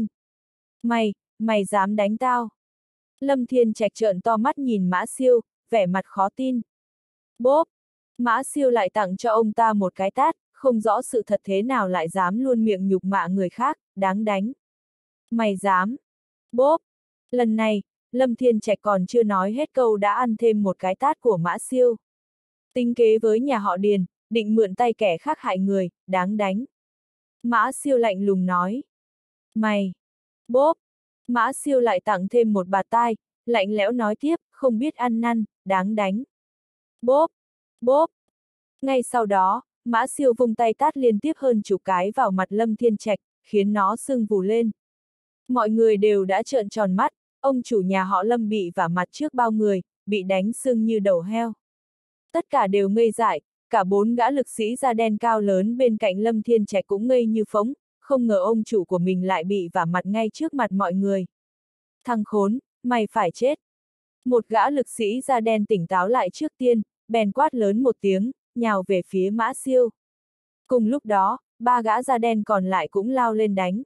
Mày dám đánh tao? Lâm Thiên Trạch trợn to mắt nhìn Mã Siêu, vẻ mặt khó tin. Bốp! Mã Siêu lại tặng cho ông ta một cái tát, không rõ sự thật thế nào lại dám luôn miệng nhục mạ người khác, đáng đánh. Mày dám! Bốp! Lần này, Lâm Thiên Trạch còn chưa nói hết câu đã ăn thêm một cái tát của Mã Siêu. Tính kế với nhà họ Điền, định mượn tay kẻ khác hại người, đáng đánh. Mã Siêu lạnh lùng nói. Mày! Bốp! Mã Siêu lại tặng thêm một bạt tai, lạnh lẽo nói tiếp, không biết ăn năn, đáng đánh. Bốp! Bốp! Ngay sau đó, Mã Siêu vung tay tát liên tiếp hơn chục cái vào mặt Lâm Thiên Trạch, khiến nó sưng vù lên. Mọi người đều đã trợn tròn mắt, ông chủ nhà họ Lâm bị vả mặt trước bao người, bị đánh sưng như đầu heo. Tất cả đều ngây dại, cả 4 gã lực sĩ da đen cao lớn bên cạnh Lâm Thiên Trạch cũng ngây như phỗng, không ngờ ông chủ của mình lại bị vả mặt ngay trước mặt mọi người. Thằng khốn, mày phải chết. Một gã lực sĩ da đen tỉnh táo lại trước tiên, bèn quát lớn một tiếng, nhào về phía Mã Siêu. Cùng lúc đó, 3 gã da đen còn lại cũng lao lên đánh.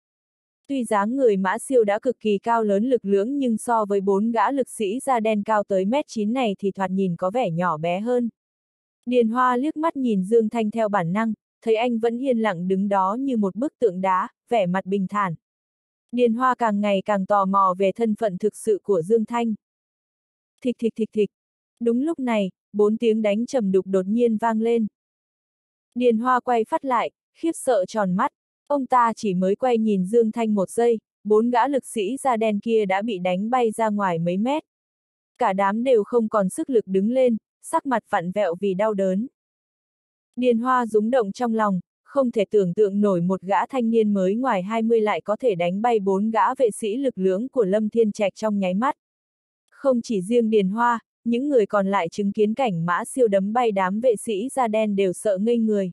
Tuy dáng người Mã Siêu đã cực kỳ cao lớn lực lưỡng nhưng so với 4 gã lực sĩ da đen cao tới 1m9 này thì thoạt nhìn có vẻ nhỏ bé hơn. Điền Hoa liếc mắt nhìn Dương Thanh theo bản năng, thấy anh vẫn yên lặng đứng đó như một bức tượng đá, vẻ mặt bình thản. Điền Hoa càng ngày càng tò mò về thân phận thực sự của Dương Thanh. Thịch thịch thịch thịch. Đúng lúc này, 4 tiếng đánh trầm đục đột nhiên vang lên. Điền Hoa quay phát lại, khiếp sợ tròn mắt. Ông ta chỉ mới quay nhìn Dương Thanh 1 giây, 4 gã lực sĩ da đen kia đã bị đánh bay ra ngoài mấy mét. Cả đám đều không còn sức lực đứng lên, sắc mặt vặn vẹo vì đau đớn. Điền Hoa rúng động trong lòng, không thể tưởng tượng nổi một gã thanh niên mới ngoài 20 lại có thể đánh bay 4 gã vệ sĩ lực lưỡng của Lâm Thiên Trạch trong nháy mắt. Không chỉ riêng Điền Hoa, những người còn lại chứng kiến cảnh Mã Siêu đấm bay đám vệ sĩ da đen đều sợ ngây người.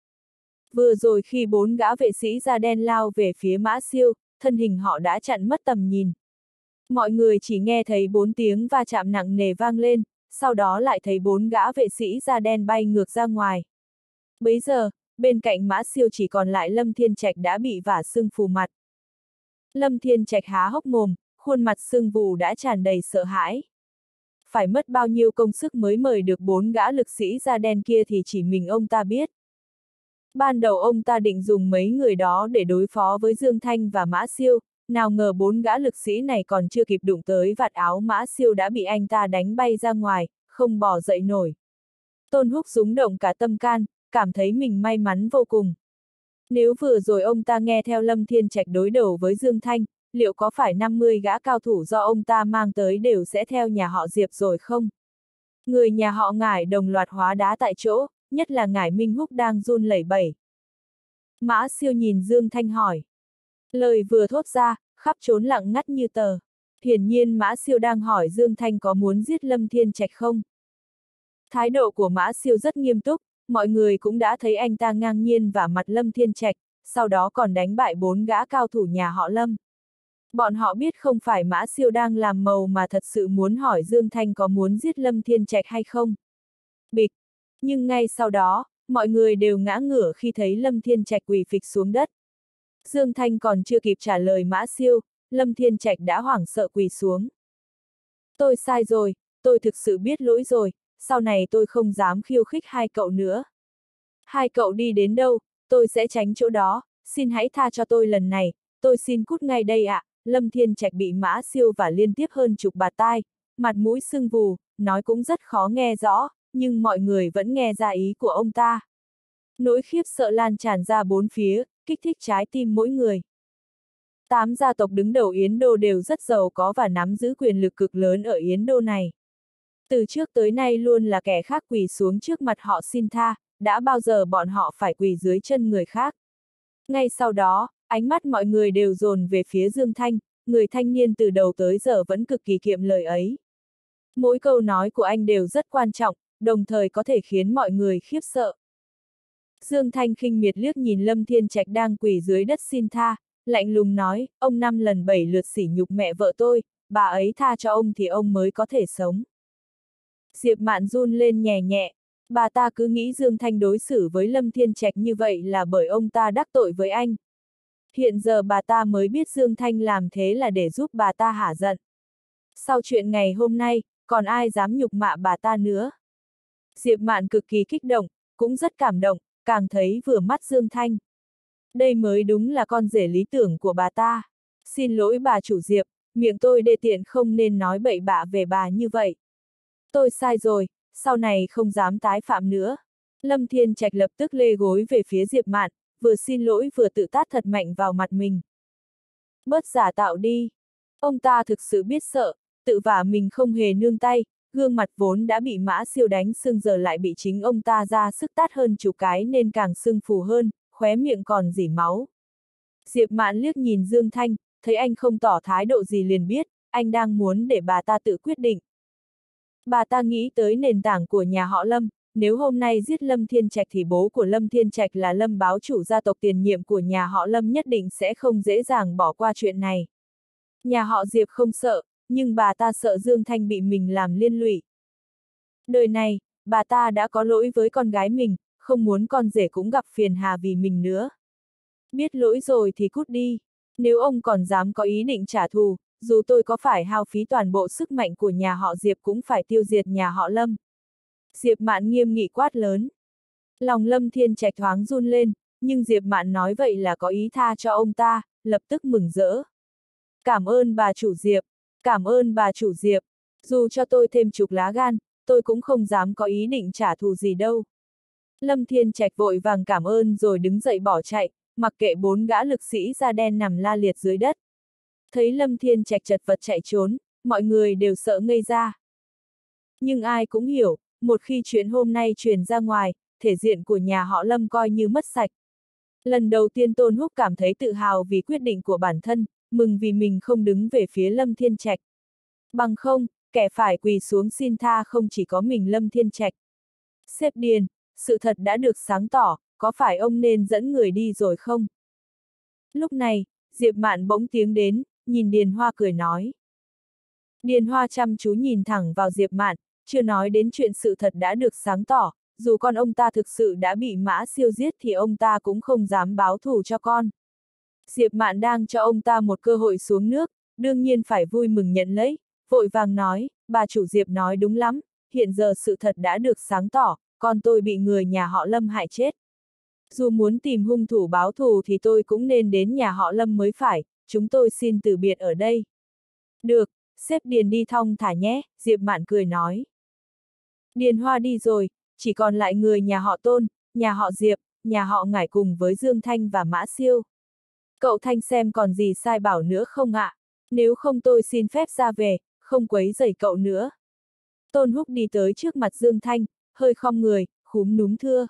Vừa rồi khi 4 gã vệ sĩ da đen lao về phía Mã Siêu, thân hình họ đã chặn mất tầm nhìn. Mọi người chỉ nghe thấy 4 tiếng va chạm nặng nề vang lên, sau đó lại thấy 4 gã vệ sĩ da đen bay ngược ra ngoài. Bấy giờ, bên cạnh Mã Siêu chỉ còn lại Lâm Thiên Trạch đã bị vả sưng phù mặt. Lâm Thiên Trạch há hốc mồm, khuôn mặt sưng vù đã tràn đầy sợ hãi. Phải mất bao nhiêu công sức mới mời được 4 gã lực sĩ da đen kia thì chỉ mình ông ta biết. Ban đầu ông ta định dùng mấy người đó để đối phó với Dương Thanh và Mã Siêu, nào ngờ 4 gã lực sĩ này còn chưa kịp đụng tới vạt áo Mã Siêu đã bị anh ta đánh bay ra ngoài, không bò dậy nổi. Tôn Húc rúng động cả tâm can, cảm thấy mình may mắn vô cùng. Nếu vừa rồi ông ta nghe theo Lâm Thiên Trạch đối đầu với Dương Thanh, liệu có phải 50 gã cao thủ do ông ta mang tới đều sẽ theo nhà họ Diệp rồi không? Người nhà họ Ngải đồng loạt hóa đá tại chỗ, nhất là Ngải Minh Húc đang run lẩy bẩy. Mã Siêu nhìn Dương Thanh hỏi. Lời vừa thốt ra, khắp trốn lặng ngắt như tờ. Hiển nhiên Mã Siêu đang hỏi Dương Thanh có muốn giết Lâm Thiên Trạch không? Thái độ của Mã Siêu rất nghiêm túc, mọi người cũng đã thấy anh ta ngang nhiên vả mặt Lâm Thiên Trạch, sau đó còn đánh bại 4 gã cao thủ nhà họ Lâm. Bọn họ biết không phải Mã Siêu đang làm màu mà thật sự muốn hỏi Dương Thanh có muốn giết Lâm Thiên Trạch hay không. Bịch! Nhưng ngay sau đó, mọi người đều ngã ngửa khi thấy Lâm Thiên Trạch quỳ phịch xuống đất. Dương Thanh còn chưa kịp trả lời Mã Siêu, Lâm Thiên Trạch đã hoảng sợ quỳ xuống. Tôi sai rồi, tôi thực sự biết lỗi rồi, sau này tôi không dám khiêu khích hai cậu nữa. Hai cậu đi đến đâu, tôi sẽ tránh chỗ đó, xin hãy tha cho tôi lần này, tôi xin cút ngay đây ạ. Lâm Thiên Trạch bị Mã Siêu vả liên tiếp hơn chục bạt tai, mặt mũi sưng vù, nói cũng rất khó nghe rõ, nhưng mọi người vẫn nghe ra ý của ông ta. Nỗi khiếp sợ lan tràn ra bốn phía, kích thích trái tim mỗi người. 8 gia tộc đứng đầu Yến Đô đều rất giàu có và nắm giữ quyền lực cực lớn ở Yến Đô này. Từ trước tới nay luôn là kẻ khác quỳ xuống trước mặt họ xin tha, đã bao giờ bọn họ phải quỳ dưới chân người khác. Ngay sau đó, ánh mắt mọi người đều dồn về phía Dương Thanh, người thanh niên từ đầu tới giờ vẫn cực kỳ kiệm lời ấy. Mỗi câu nói của anh đều rất quan trọng, đồng thời có thể khiến mọi người khiếp sợ. Dương Thanh khinh miệt liếc nhìn Lâm Thiên Trạch đang quỳ dưới đất xin tha, lạnh lùng nói, ông 5 lần 7 lượt sỉ nhục mẹ vợ tôi, bà ấy tha cho ông thì ông mới có thể sống. Diệp Mạn run lên nhẹ nhẹ, bà ta cứ nghĩ Dương Thanh đối xử với Lâm Thiên Trạch như vậy là bởi ông ta đắc tội với anh. Hiện giờ bà ta mới biết Dương Thanh làm thế là để giúp bà ta hả giận. Sau chuyện ngày hôm nay, còn ai dám nhục mạ bà ta nữa? Diệp Mạn cực kỳ kích động, cũng rất cảm động, càng thấy vừa mắt Dương Thanh. Đây mới đúng là con rể lý tưởng của bà ta. Xin lỗi bà chủ Diệp, miệng tôi đê tiện không nên nói bậy bạ về bà như vậy. Tôi sai rồi, sau này không dám tái phạm nữa. Lâm Thiên Trạch lập tức lê gối về phía Diệp Mạn, vừa xin lỗi vừa tự tát thật mạnh vào mặt mình. Bớt giả tạo đi. Ông ta thực sự biết sợ, tự vả mình không hề nương tay, gương mặt vốn đã bị Mã Siêu đánh sưng giờ lại bị chính ông ta ra sức tát hơn chục cái nên càng sưng phù hơn, khóe miệng còn rỉ máu. Diệp Mạn liếc nhìn Dương Thanh, thấy anh không tỏ thái độ gì liền biết, anh đang muốn để bà ta tự quyết định. Bà ta nghĩ tới nền tảng của nhà họ Lâm, nếu hôm nay giết Lâm Thiên Trạch thì bố của Lâm Thiên Trạch là Lâm Báo chủ gia tộc tiền nhiệm của nhà họ Lâm nhất định sẽ không dễ dàng bỏ qua chuyện này. Nhà họ Diệp không sợ, nhưng bà ta sợ Dương Thanh bị mình làm liên lụy. Đời này, bà ta đã có lỗi với con gái mình, không muốn con rể cũng gặp phiền hà vì mình nữa. Biết lỗi rồi thì cút đi, nếu ông còn dám có ý định trả thù, dù tôi có phải hao phí toàn bộ sức mạnh của nhà họ Diệp cũng phải tiêu diệt nhà họ Lâm. Diệp Mạn nghiêm nghị quát lớn. Lòng Lâm Thiên Trạch thoáng run lên, nhưng Diệp Mạn nói vậy là có ý tha cho ông ta, lập tức mừng rỡ. Cảm ơn bà chủ Diệp, cảm ơn bà chủ Diệp, dù cho tôi thêm chục lá gan, tôi cũng không dám có ý định trả thù gì đâu. Lâm Thiên Trạch vội vàng cảm ơn rồi đứng dậy bỏ chạy, mặc kệ 4 gã lực sĩ da đen nằm la liệt dưới đất. Thấy Lâm Thiên Trạch chật vật chạy trốn, mọi người đều sợ ngây ra. Nhưng ai cũng hiểu, một khi chuyện hôm nay truyền ra ngoài, thể diện của nhà họ Lâm coi như mất sạch. Lần đầu tiên Tôn Húc cảm thấy tự hào vì quyết định của bản thân, mừng vì mình không đứng về phía Lâm Thiên Trạch. Bằng không, kẻ phải quỳ xuống xin tha không chỉ có mình Lâm Thiên Trạch. Sếp Điền, sự thật đã được sáng tỏ, có phải ông nên dẫn người đi rồi không? Lúc này, Diệp Mạn bỗng tiếng đến, nhìn Điền Hoa cười nói. Điền Hoa chăm chú nhìn thẳng vào Diệp Mạn, chưa nói đến chuyện sự thật đã được sáng tỏ, dù con ông ta thực sự đã bị Mã Siêu giết thì ông ta cũng không dám báo thù cho con. Diệp Mạn đang cho ông ta một cơ hội xuống nước, đương nhiên phải vui mừng nhận lấy, vội vàng nói, bà chủ Diệp nói đúng lắm, hiện giờ sự thật đã được sáng tỏ, con tôi bị người nhà họ Lâm hại chết. Dù muốn tìm hung thủ báo thù thì tôi cũng nên đến nhà họ Lâm mới phải, chúng tôi xin từ biệt ở đây. Được, sếp Điền đi thong thả nhé, Diệp Mạn cười nói. Điền Hoa đi rồi, chỉ còn lại người nhà họ Tôn, nhà họ Diệp, nhà họ Ngải cùng với Dương Thanh và Mã Siêu. Cậu Thanh xem còn gì sai bảo nữa không ạ? Nếu không tôi xin phép ra về, không quấy rầy cậu nữa. Tôn Húc đi tới trước mặt Dương Thanh, hơi khom người, khúm núm thưa.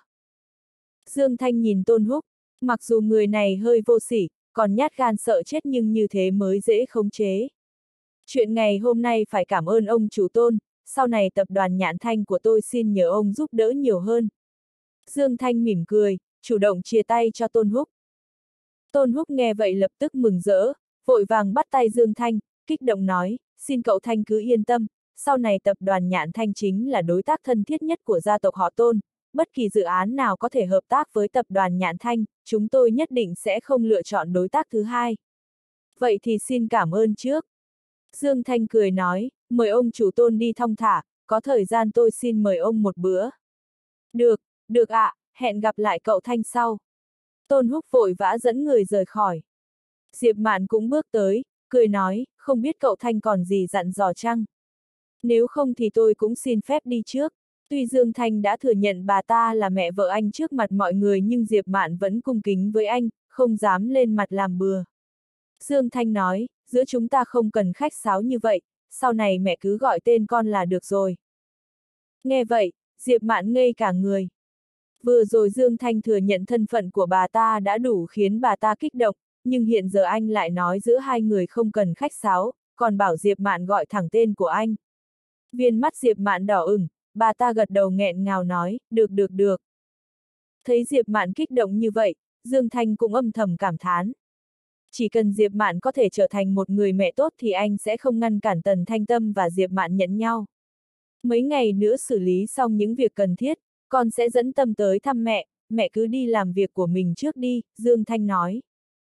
Dương Thanh nhìn Tôn Húc, mặc dù người này hơi vô sỉ, còn nhát gan sợ chết nhưng như thế mới dễ khống chế. Chuyện ngày hôm nay phải cảm ơn ông chủ Tôn, sau này tập đoàn Nhạn Thanh của tôi xin nhờ ông giúp đỡ nhiều hơn. Dương Thanh mỉm cười, chủ động chia tay cho Tôn Húc. Tôn Húc nghe vậy lập tức mừng rỡ, vội vàng bắt tay Dương Thanh, kích động nói, xin cậu Thanh cứ yên tâm, sau này tập đoàn Nhạn Thanh chính là đối tác thân thiết nhất của gia tộc họ Tôn, bất kỳ dự án nào có thể hợp tác với tập đoàn Nhạn Thanh, chúng tôi nhất định sẽ không lựa chọn đối tác thứ hai. Vậy thì xin cảm ơn trước. Dương Thanh cười nói, mời ông chủ Tôn đi thong thả, có thời gian tôi xin mời ông một bữa. Được, được ạ, hẹn gặp lại cậu Thanh sau. Tôn Húc vội vã dẫn người rời khỏi. Diệp Mạn cũng bước tới, cười nói, không biết cậu Thanh còn gì dặn dò chăng? Nếu không thì tôi cũng xin phép đi trước. Tuy Dương Thanh đã thừa nhận bà ta là mẹ vợ anh trước mặt mọi người nhưng Diệp Mạn vẫn cung kính với anh, không dám lên mặt làm bừa. Dương Thanh nói, giữa chúng ta không cần khách sáo như vậy, sau này mẹ cứ gọi tên con là được rồi. Nghe vậy, Diệp Mạn ngây cả người. Vừa rồi Dương Thanh thừa nhận thân phận của bà ta đã đủ khiến bà ta kích động, nhưng hiện giờ anh lại nói giữa hai người không cần khách sáo, còn bảo Diệp Mạn gọi thẳng tên của anh. Viên mắt Diệp Mạn đỏ ửng, bà ta gật đầu nghẹn ngào nói, được. Thấy Diệp Mạn kích động như vậy, Dương Thanh cũng âm thầm cảm thán. Chỉ cần Diệp Mạn có thể trở thành một người mẹ tốt thì anh sẽ không ngăn cản Tần Thanh Tâm và Diệp Mạn nhận nhau. Mấy ngày nữa xử lý xong những việc cần thiết, con sẽ dẫn Tâm tới thăm mẹ cứ đi làm việc của mình trước đi, Dương Thanh nói.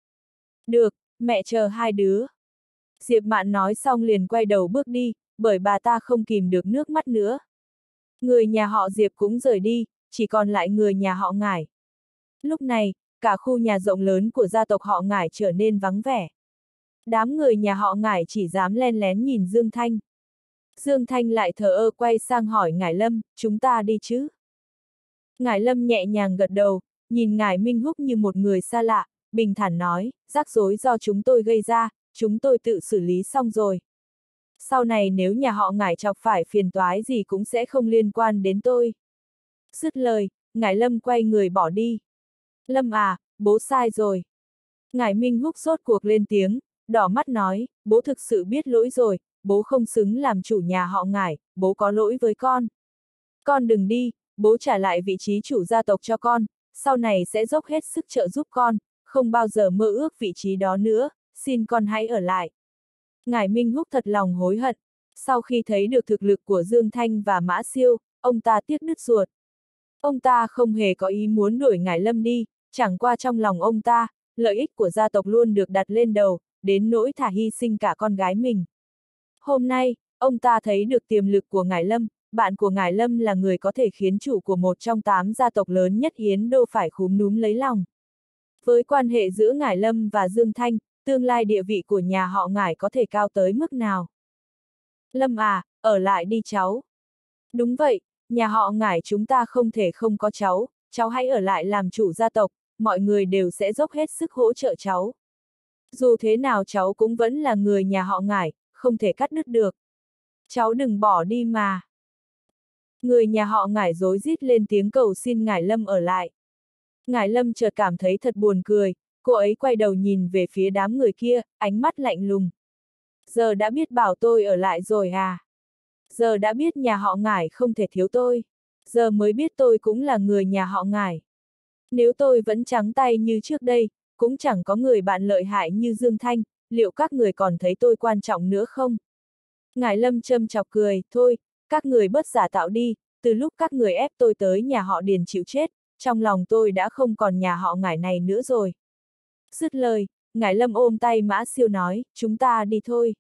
Được, mẹ chờ hai đứa. Diệp Mạn nói xong liền quay đầu bước đi, bởi bà ta không kìm được nước mắt nữa. Người nhà họ Diệp cũng rời đi, chỉ còn lại người nhà họ Ngải. Lúc này, cả khu nhà rộng lớn của gia tộc họ Ngải trở nên vắng vẻ. Đám người nhà họ Ngải chỉ dám len lén nhìn Dương Thanh. Dương Thanh lại thờ ơ quay sang hỏi Ngải Lâm, chúng ta đi chứ? Ngải Lâm nhẹ nhàng gật đầu, nhìn Ngải Minh Húc như một người xa lạ, bình thản nói, rắc rối do chúng tôi gây ra, chúng tôi tự xử lý xong rồi. Sau này nếu nhà họ Ngải chọc phải phiền toái gì cũng sẽ không liên quan đến tôi. Dứt lời, Ngải Lâm quay người bỏ đi. Lâm à, bố sai rồi. Ngải Minh Húc sốt cuộc lên tiếng, đỏ mắt nói, bố thực sự biết lỗi rồi, bố không xứng làm chủ nhà họ Ngải, bố có lỗi với con. Con đừng đi, bố trả lại vị trí chủ gia tộc cho con, sau này sẽ dốc hết sức trợ giúp con, không bao giờ mơ ước vị trí đó nữa, xin con hãy ở lại. Ngải Minh Húc thật lòng hối hận, sau khi thấy được thực lực của Dương Thanh và Mã Siêu, ông ta tiếc đứt ruột. Ông ta không hề có ý muốn đuổi Ngải Lâm đi, chẳng qua trong lòng ông ta, lợi ích của gia tộc luôn được đặt lên đầu, đến nỗi thà hy sinh cả con gái mình. Hôm nay, ông ta thấy được tiềm lực của Ngải Lâm, bạn của Ngải Lâm là người có thể khiến chủ của một trong 8 gia tộc lớn nhất Yến Đô phải khúm núm lấy lòng. Với quan hệ giữa Ngải Lâm và Dương Thanh, tương lai địa vị của nhà họ Ngải có thể cao tới mức nào? Lâm à, ở lại đi cháu. Đúng vậy, nhà họ Ngải chúng ta không thể không có cháu hãy ở lại làm chủ gia tộc, mọi người đều sẽ dốc hết sức hỗ trợ cháu. Dù thế nào cháu cũng vẫn là người nhà họ Ngải, không thể cắt đứt được. Cháu đừng bỏ đi mà. Người nhà họ Ngải rối rít lên tiếng cầu xin Ngải Lâm ở lại. Ngải Lâm chợt cảm thấy thật buồn cười, cô ấy quay đầu nhìn về phía đám người kia, ánh mắt lạnh lùng. Giờ đã biết bảo tôi ở lại rồi à? Giờ đã biết nhà họ Ngải không thể thiếu tôi. Giờ mới biết tôi cũng là người nhà họ Ngải. Nếu tôi vẫn trắng tay như trước đây, cũng chẳng có người bạn lợi hại như Dương Thanh, liệu các người còn thấy tôi quan trọng nữa không? Ngải Lâm châm chọc cười, thôi, các người bớt giả tạo đi, từ lúc các người ép tôi tới nhà họ Điền chịu chết, trong lòng tôi đã không còn nhà họ Ngải này nữa rồi. Dứt lời, Ngải Lâm ôm tay Mã Siêu nói, chúng ta đi thôi.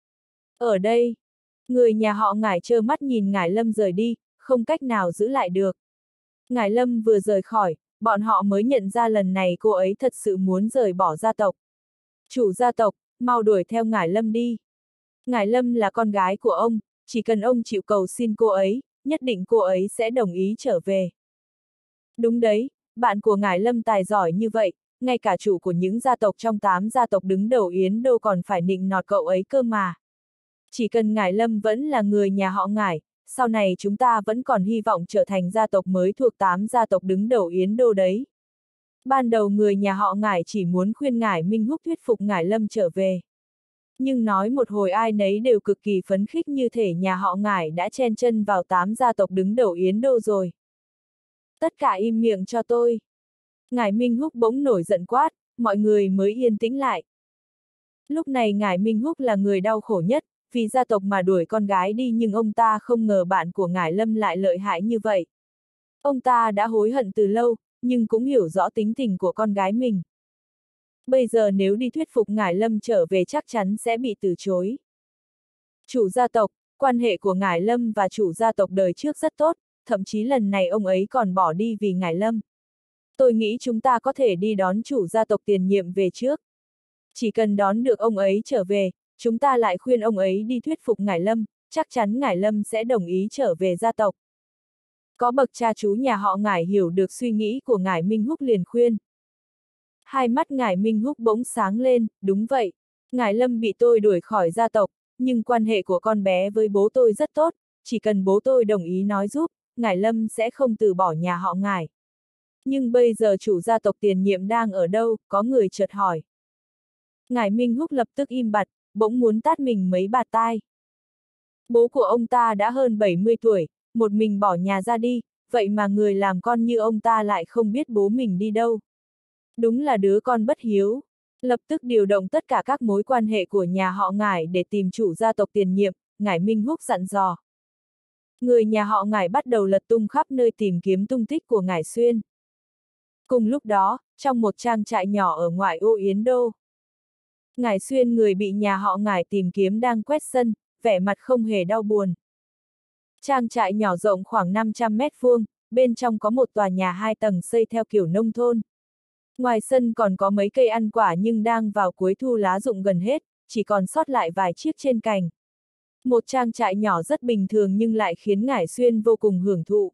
Ở đây, người nhà họ Ngải trơ mắt nhìn Ngải Lâm rời đi, không cách nào giữ lại được. Ngải Lâm vừa rời khỏi, bọn họ mới nhận ra lần này cô ấy thật sự muốn rời bỏ gia tộc. Chủ gia tộc, mau đuổi theo Ngải Lâm đi. Ngải Lâm là con gái của ông, chỉ cần ông chịu cầu xin cô ấy, nhất định cô ấy sẽ đồng ý trở về. Đúng đấy, bạn của Ngải Lâm tài giỏi như vậy, ngay cả chủ của những gia tộc trong 8 gia tộc đứng đầu Yến Đô còn phải nịnh nọt cậu ấy cơ mà. Chỉ cần Ngải Lâm vẫn là người nhà họ Ngải, sau này chúng ta vẫn còn hy vọng trở thành gia tộc mới thuộc 8 gia tộc đứng đầu Yến Đô đấy. Ban đầu người nhà họ Ngải chỉ muốn khuyên Ngải Minh Húc thuyết phục Ngải Lâm trở về. Nhưng nói một hồi ai nấy đều cực kỳ phấn khích như thể nhà họ Ngải đã chen chân vào 8 gia tộc đứng đầu Yến Đô rồi. Tất cả im miệng cho tôi. Ngải Minh Húc bỗng nổi giận quát, mọi người mới yên tĩnh lại. Lúc này Ngải Minh Húc là người đau khổ nhất, vì gia tộc mà đuổi con gái đi nhưng ông ta không ngờ bạn của Ngải Lâm lại lợi hại như vậy. Ông ta đã hối hận từ lâu, nhưng cũng hiểu rõ tính tình của con gái mình. bây giờ nếu đi thuyết phục Ngải Lâm trở về chắc chắn sẽ bị từ chối. Chủ gia tộc, quan hệ của Ngải Lâm và chủ gia tộc đời trước rất tốt, thậm chí lần này ông ấy còn bỏ đi vì Ngải Lâm. Tôi nghĩ chúng ta có thể đi đón chủ gia tộc tiền nhiệm về trước. Chỉ cần đón được ông ấy trở về, chúng ta lại khuyên ông ấy đi thuyết phục Ngải Lâm, chắc chắn Ngải Lâm sẽ đồng ý trở về gia tộc. Có bậc cha chú nhà họ Ngải hiểu được suy nghĩ của Ngải Minh Húc liền khuyên. Hai mắt Ngải Minh Húc bỗng sáng lên, đúng vậy, Ngải Lâm bị tôi đuổi khỏi gia tộc, nhưng quan hệ của con bé với bố tôi rất tốt, chỉ cần bố tôi đồng ý nói giúp, Ngải Lâm sẽ không từ bỏ nhà họ Ngải. Nhưng bây giờ chủ gia tộc tiền nhiệm đang ở đâu, có người chợt hỏi. Ngải Minh Húc lập tức im bặt, bỗng muốn tát mình mấy bạt tai. Bố của ông ta đã hơn 70 tuổi, một mình bỏ nhà ra đi, vậy mà người làm con như ông ta lại không biết bố mình đi đâu. Đúng là đứa con bất hiếu. Lập tức điều động tất cả các mối quan hệ của nhà họ Ngải để tìm chủ gia tộc tiền nhiệm, Ngải Minh Húc dặn dò. Người nhà họ Ngải bắt đầu lật tung khắp nơi tìm kiếm tung tích của Ngải Xuyên. Cùng lúc đó, trong một trang trại nhỏ ở ngoại ô Yến Đô, Ngải Xuyên người bị nhà họ Ngải tìm kiếm đang quét sân, vẻ mặt không hề đau buồn. Trang trại nhỏ rộng khoảng 500 mét vuông, bên trong có một tòa nhà 2 tầng xây theo kiểu nông thôn. Ngoài sân còn có mấy cây ăn quả nhưng đang vào cuối thu lá rụng gần hết, chỉ còn sót lại vài chiếc trên cành. Một trang trại nhỏ rất bình thường nhưng lại khiến Ngải Xuyên vô cùng hưởng thụ.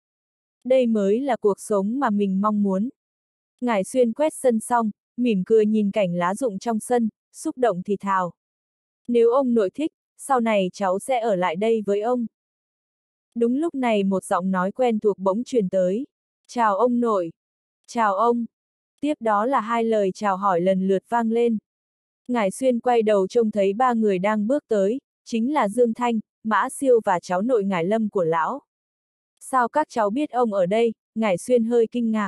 Đây mới là cuộc sống mà mình mong muốn. Ngải Xuyên quét sân xong, mỉm cười nhìn cảnh lá rụng trong sân, xúc động thì thào. Nếu ông nội thích, sau này cháu sẽ ở lại đây với ông. Đúng lúc này một giọng nói quen thuộc bỗng truyền tới. Chào ông nội. Chào ông. Tiếp đó là hai lời chào hỏi lần lượt vang lên. Ngải Xuyên quay đầu trông thấy ba người đang bước tới, chính là Dương Thanh, Mã Siêu và cháu nội Ngải Lâm của lão. Sao các cháu biết ông ở đây? Ngải Xuyên hơi kinh ngạc.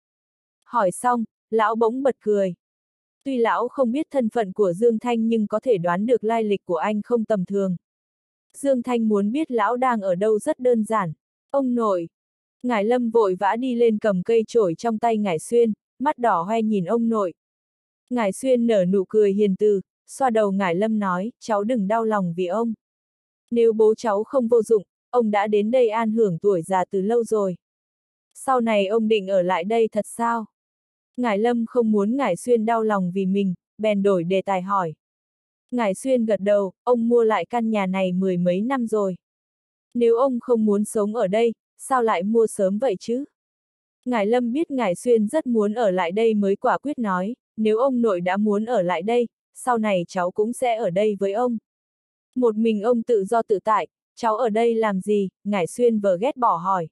Hỏi xong, lão bỗng bật cười. Tuy lão không biết thân phận của Dương Thanh nhưng có thể đoán được lai lịch của anh không tầm thường. Dương Thanh muốn biết lão đang ở đâu rất đơn giản. Ông nội. Ngải Lâm vội vã đi lên cầm cây chổi trong tay Ngải Xuyên, mắt đỏ hoe nhìn ông nội. Ngải Xuyên nở nụ cười hiền từ, xoa đầu Ngải Lâm nói, cháu đừng đau lòng vì ông. Nếu bố cháu không vô dụng, ông đã đến đây an hưởng tuổi già từ lâu rồi. Sau này ông định ở lại đây thật sao? Ngải Lâm không muốn Ngải Xuyên đau lòng vì mình, bèn đổi đề tài hỏi. Ngải Xuyên gật đầu, ông mua lại căn nhà này 10 mấy năm rồi. Nếu ông không muốn sống ở đây, sao lại mua sớm vậy chứ? Ngải Lâm biết Ngải Xuyên rất muốn ở lại đây mới quả quyết nói, nếu ông nội đã muốn ở lại đây, sau này cháu cũng sẽ ở đây với ông. Một mình ông tự do tự tại, cháu ở đây làm gì? Ngải Xuyên vờ ghét bỏ hỏi.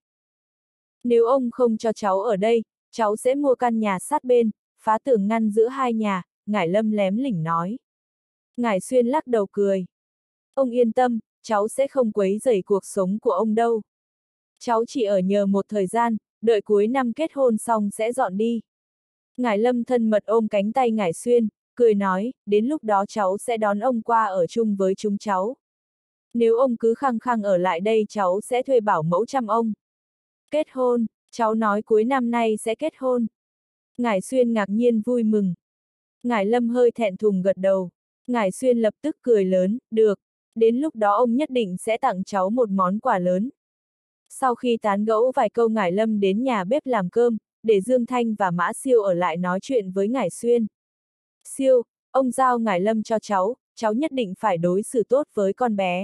Nếu ông không cho cháu ở đây, cháu sẽ mua căn nhà sát bên, phá tường ngăn giữa hai nhà, Ngải Lâm lém lỉnh nói. Ngải Xuyên lắc đầu cười. Ông yên tâm, cháu sẽ không quấy rầy cuộc sống của ông đâu. Cháu chỉ ở nhờ một thời gian, đợi cuối năm kết hôn xong sẽ dọn đi. Ngải Lâm thân mật ôm cánh tay Ngải Xuyên, cười nói, đến lúc đó cháu sẽ đón ông qua ở chung với chúng cháu. Nếu ông cứ khăng khăng ở lại đây cháu sẽ thuê bảo mẫu chăm ông. Kết hôn, cháu nói cuối năm nay sẽ kết hôn. Ngải Xuyên ngạc nhiên vui mừng. Ngải Lâm hơi thẹn thùng gật đầu. Ngải Xuyên lập tức cười lớn, được, đến lúc đó ông nhất định sẽ tặng cháu một món quà lớn. Sau khi tán gẫu vài câu Ngải Lâm đến nhà bếp làm cơm, để Dương Thanh và Mã Siêu ở lại nói chuyện với Ngải Xuyên. Siêu, ông giao Ngải Lâm cho cháu nhất định phải đối xử tốt với con bé.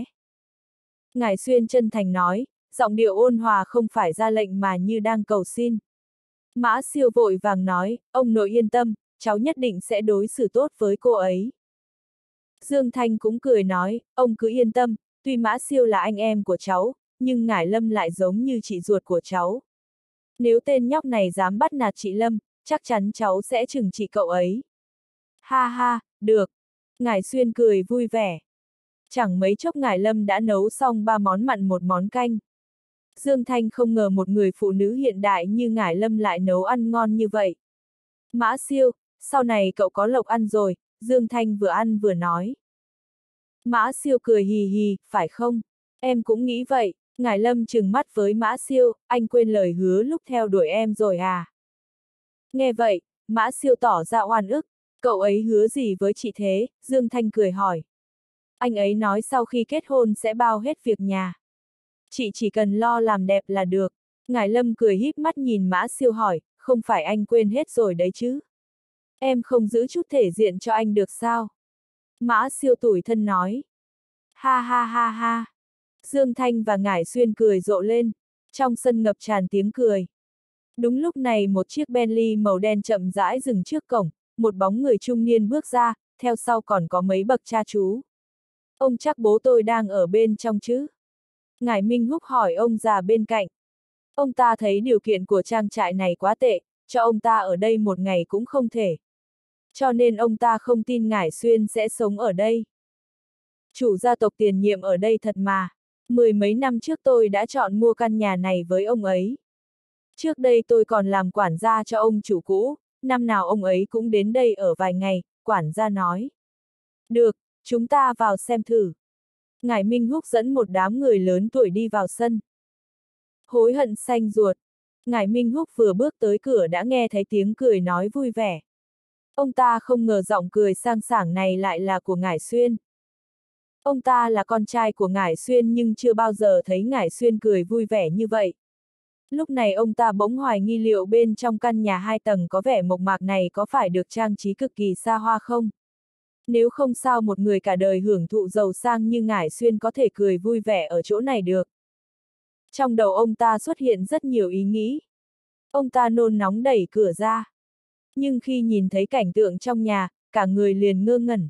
Ngải Xuyên chân thành nói, giọng điệu ôn hòa không phải ra lệnh mà như đang cầu xin. Mã Siêu vội vàng nói, ông nội yên tâm, cháu nhất định sẽ đối xử tốt với cô ấy. Dương Thanh cũng cười nói, ông cứ yên tâm, tuy Mã Siêu là anh em của cháu, nhưng Ngải Lâm lại giống như chị ruột của cháu. Nếu tên nhóc này dám bắt nạt chị Lâm, chắc chắn cháu sẽ trừng trị cậu ấy. Ha ha, được. Ngải Xuyên cười vui vẻ. Chẳng mấy chốc Ngải Lâm đã nấu xong 3 món mặn một món canh. Dương Thanh không ngờ một người phụ nữ hiện đại như Ngải Lâm lại nấu ăn ngon như vậy. Mã Siêu, sau này cậu có lộc ăn rồi, Dương Thanh vừa ăn vừa nói. Mã Siêu cười hì hì, phải không? Em cũng nghĩ vậy. Ngải Lâm trừng mắt với Mã Siêu, anh quên lời hứa lúc theo đuổi em rồi à? Nghe vậy, Mã Siêu tỏ ra oan ức, Cậu ấy hứa gì với chị thế? Dương Thanh cười hỏi. Anh ấy nói sau khi kết hôn sẽ bao hết việc nhà. Chị chỉ cần lo làm đẹp là được. Ngải Lâm cười híp mắt nhìn Mã Siêu hỏi, không phải anh quên hết rồi đấy chứ? Em không giữ chút thể diện cho anh được sao? Mã Siêu tủi thân nói. Ha ha ha ha. Dương Thanh và Ngải Xuyên cười rộ lên. Trong sân ngập tràn tiếng cười. Đúng lúc này một chiếc Bentley màu đen chậm rãi dừng trước cổng, một bóng người trung niên bước ra, theo sau còn có mấy bậc cha chú. Ông chắc bố tôi đang ở bên trong chứ? Ngải Minh Húc hỏi ông già bên cạnh. Ông ta thấy điều kiện của trang trại này quá tệ, cho ông ta ở đây một ngày cũng không thể. Cho nên ông ta không tin Ngải Xuyên sẽ sống ở đây. Chủ gia tộc tiền nhiệm ở đây thật mà. 10 mấy năm trước tôi đã chọn mua căn nhà này với ông ấy. Trước đây tôi còn làm quản gia cho ông chủ cũ, năm nào ông ấy cũng đến đây ở vài ngày, quản gia nói. Được, chúng ta vào xem thử. Ngải Minh Húc dẫn một đám người lớn tuổi đi vào sân. Hối hận xanh ruột. Ngải Minh Húc vừa bước tới cửa đã nghe thấy tiếng cười nói vui vẻ. Ông ta không ngờ giọng cười sang sảng này lại là của Ngải Xuyên. Ông ta là con trai của Ngải Xuyên nhưng chưa bao giờ thấy Ngải Xuyên cười vui vẻ như vậy. Lúc này ông ta bỗng hoài nghi liệu bên trong căn nhà 2 tầng có vẻ mộc mạc này có phải được trang trí cực kỳ xa hoa không? Nếu không sao một người cả đời hưởng thụ giàu sang như Ngải Xuyên có thể cười vui vẻ ở chỗ này được. Trong đầu ông ta xuất hiện rất nhiều ý nghĩ. Ông ta nôn nóng đẩy cửa ra. Nhưng khi nhìn thấy cảnh tượng trong nhà, cả người liền ngơ ngẩn.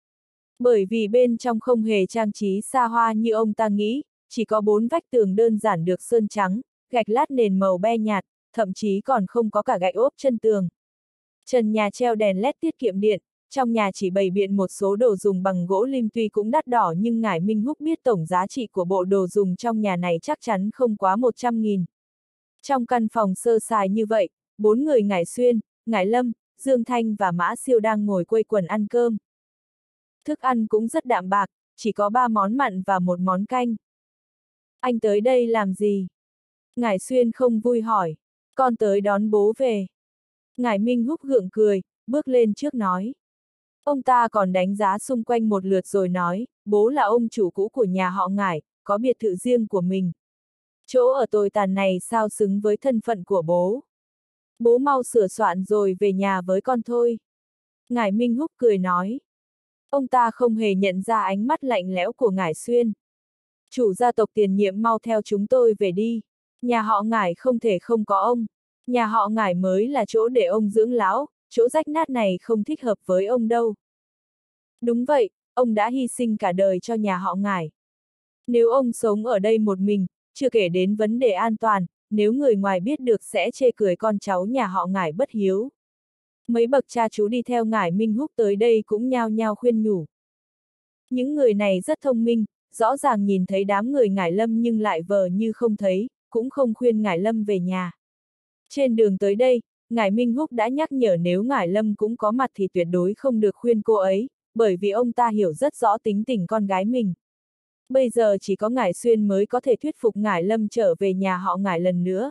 Bởi vì bên trong không hề trang trí xa hoa như ông ta nghĩ, chỉ có 4 vách tường đơn giản được sơn trắng, gạch lát nền màu be nhạt, thậm chí còn không có cả gạch ốp chân tường. Trần nhà treo đèn led tiết kiệm điện, trong nhà chỉ bày biện một số đồ dùng bằng gỗ lim tuy cũng đắt đỏ nhưng Ngải Minh Húc biết tổng giá trị của bộ đồ dùng trong nhà này chắc chắn không quá 100.000. Trong căn phòng sơ sài như vậy, 4 người Ngải Xuyên, Ngải Lâm, Dương Thanh và Mã Siêu đang ngồi quây quần ăn cơm. Thức ăn cũng rất đạm bạc, chỉ có 3 món mặn và 1 món canh. Anh tới đây làm gì? Ngải Xuyên không vui hỏi. Con tới đón bố về. Ngải Minh Húc gượng cười, bước lên trước nói. Ông ta còn đánh giá xung quanh một lượt rồi nói, bố là ông chủ cũ của nhà họ Ngải, có biệt thự riêng của mình. Chỗ ở tồi tàn này sao xứng với thân phận của bố. Bố mau sửa soạn rồi về nhà với con thôi. Ngải Minh Húc cười nói. Ông ta không hề nhận ra ánh mắt lạnh lẽo của Ngải Xuyên. Chủ gia tộc tiền nhiệm mau theo chúng tôi về đi. Nhà họ Ngải không thể không có ông. Nhà họ Ngải mới là chỗ để ông dưỡng lão, chỗ rách nát này không thích hợp với ông đâu. Đúng vậy, ông đã hy sinh cả đời cho nhà họ Ngải. Nếu ông sống ở đây một mình, chưa kể đến vấn đề an toàn, nếu người ngoài biết được sẽ chê cười con cháu nhà họ Ngải bất hiếu. Mấy bậc cha chú đi theo Ngải Minh Húc tới đây cũng nhao nhao khuyên nhủ. Những người này rất thông minh, rõ ràng nhìn thấy đám người Ngải Lâm nhưng lại vờ như không thấy, cũng không khuyên Ngải Lâm về nhà. Trên đường tới đây, Ngải Minh Húc đã nhắc nhở nếu Ngải Lâm cũng có mặt thì tuyệt đối không được khuyên cô ấy, bởi vì ông ta hiểu rất rõ tính tình con gái mình. Bây giờ chỉ có Ngải Xuyên mới có thể thuyết phục Ngải Lâm trở về nhà họ Ngải lần nữa.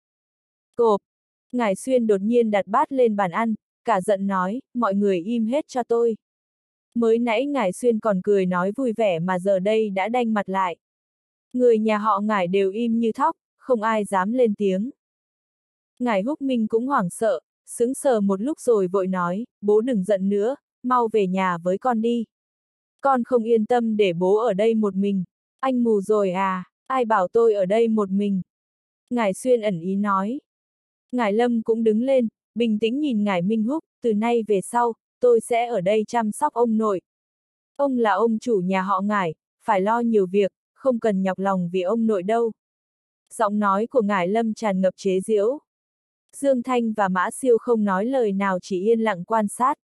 Cộp! Ngải Xuyên đột nhiên đặt bát lên bàn ăn, cả giận nói, mọi người im hết cho tôi. Mới nãy Ngải Xuyên còn cười nói vui vẻ mà giờ đây đã đanh mặt lại. Người nhà họ Ngải đều im như thóc, không ai dám lên tiếng. Ngải Húc Minh cũng hoảng sợ, sững sờ một lúc rồi vội nói, bố đừng giận nữa, mau về nhà với con đi. Con không yên tâm để bố ở đây một mình. Anh mù rồi à, ai bảo tôi ở đây một mình. Ngải Xuyên ẩn ý nói. Ngải Lâm cũng đứng lên, bình tĩnh nhìn Ngải Minh Húc, từ nay về sau, tôi sẽ ở đây chăm sóc ông nội. Ông là ông chủ nhà họ Ngải, phải lo nhiều việc, không cần nhọc lòng vì ông nội đâu. Giọng nói của Ngải Lâm tràn ngập chế giễu. Dương Thanh và Mã Siêu không nói lời nào chỉ yên lặng quan sát.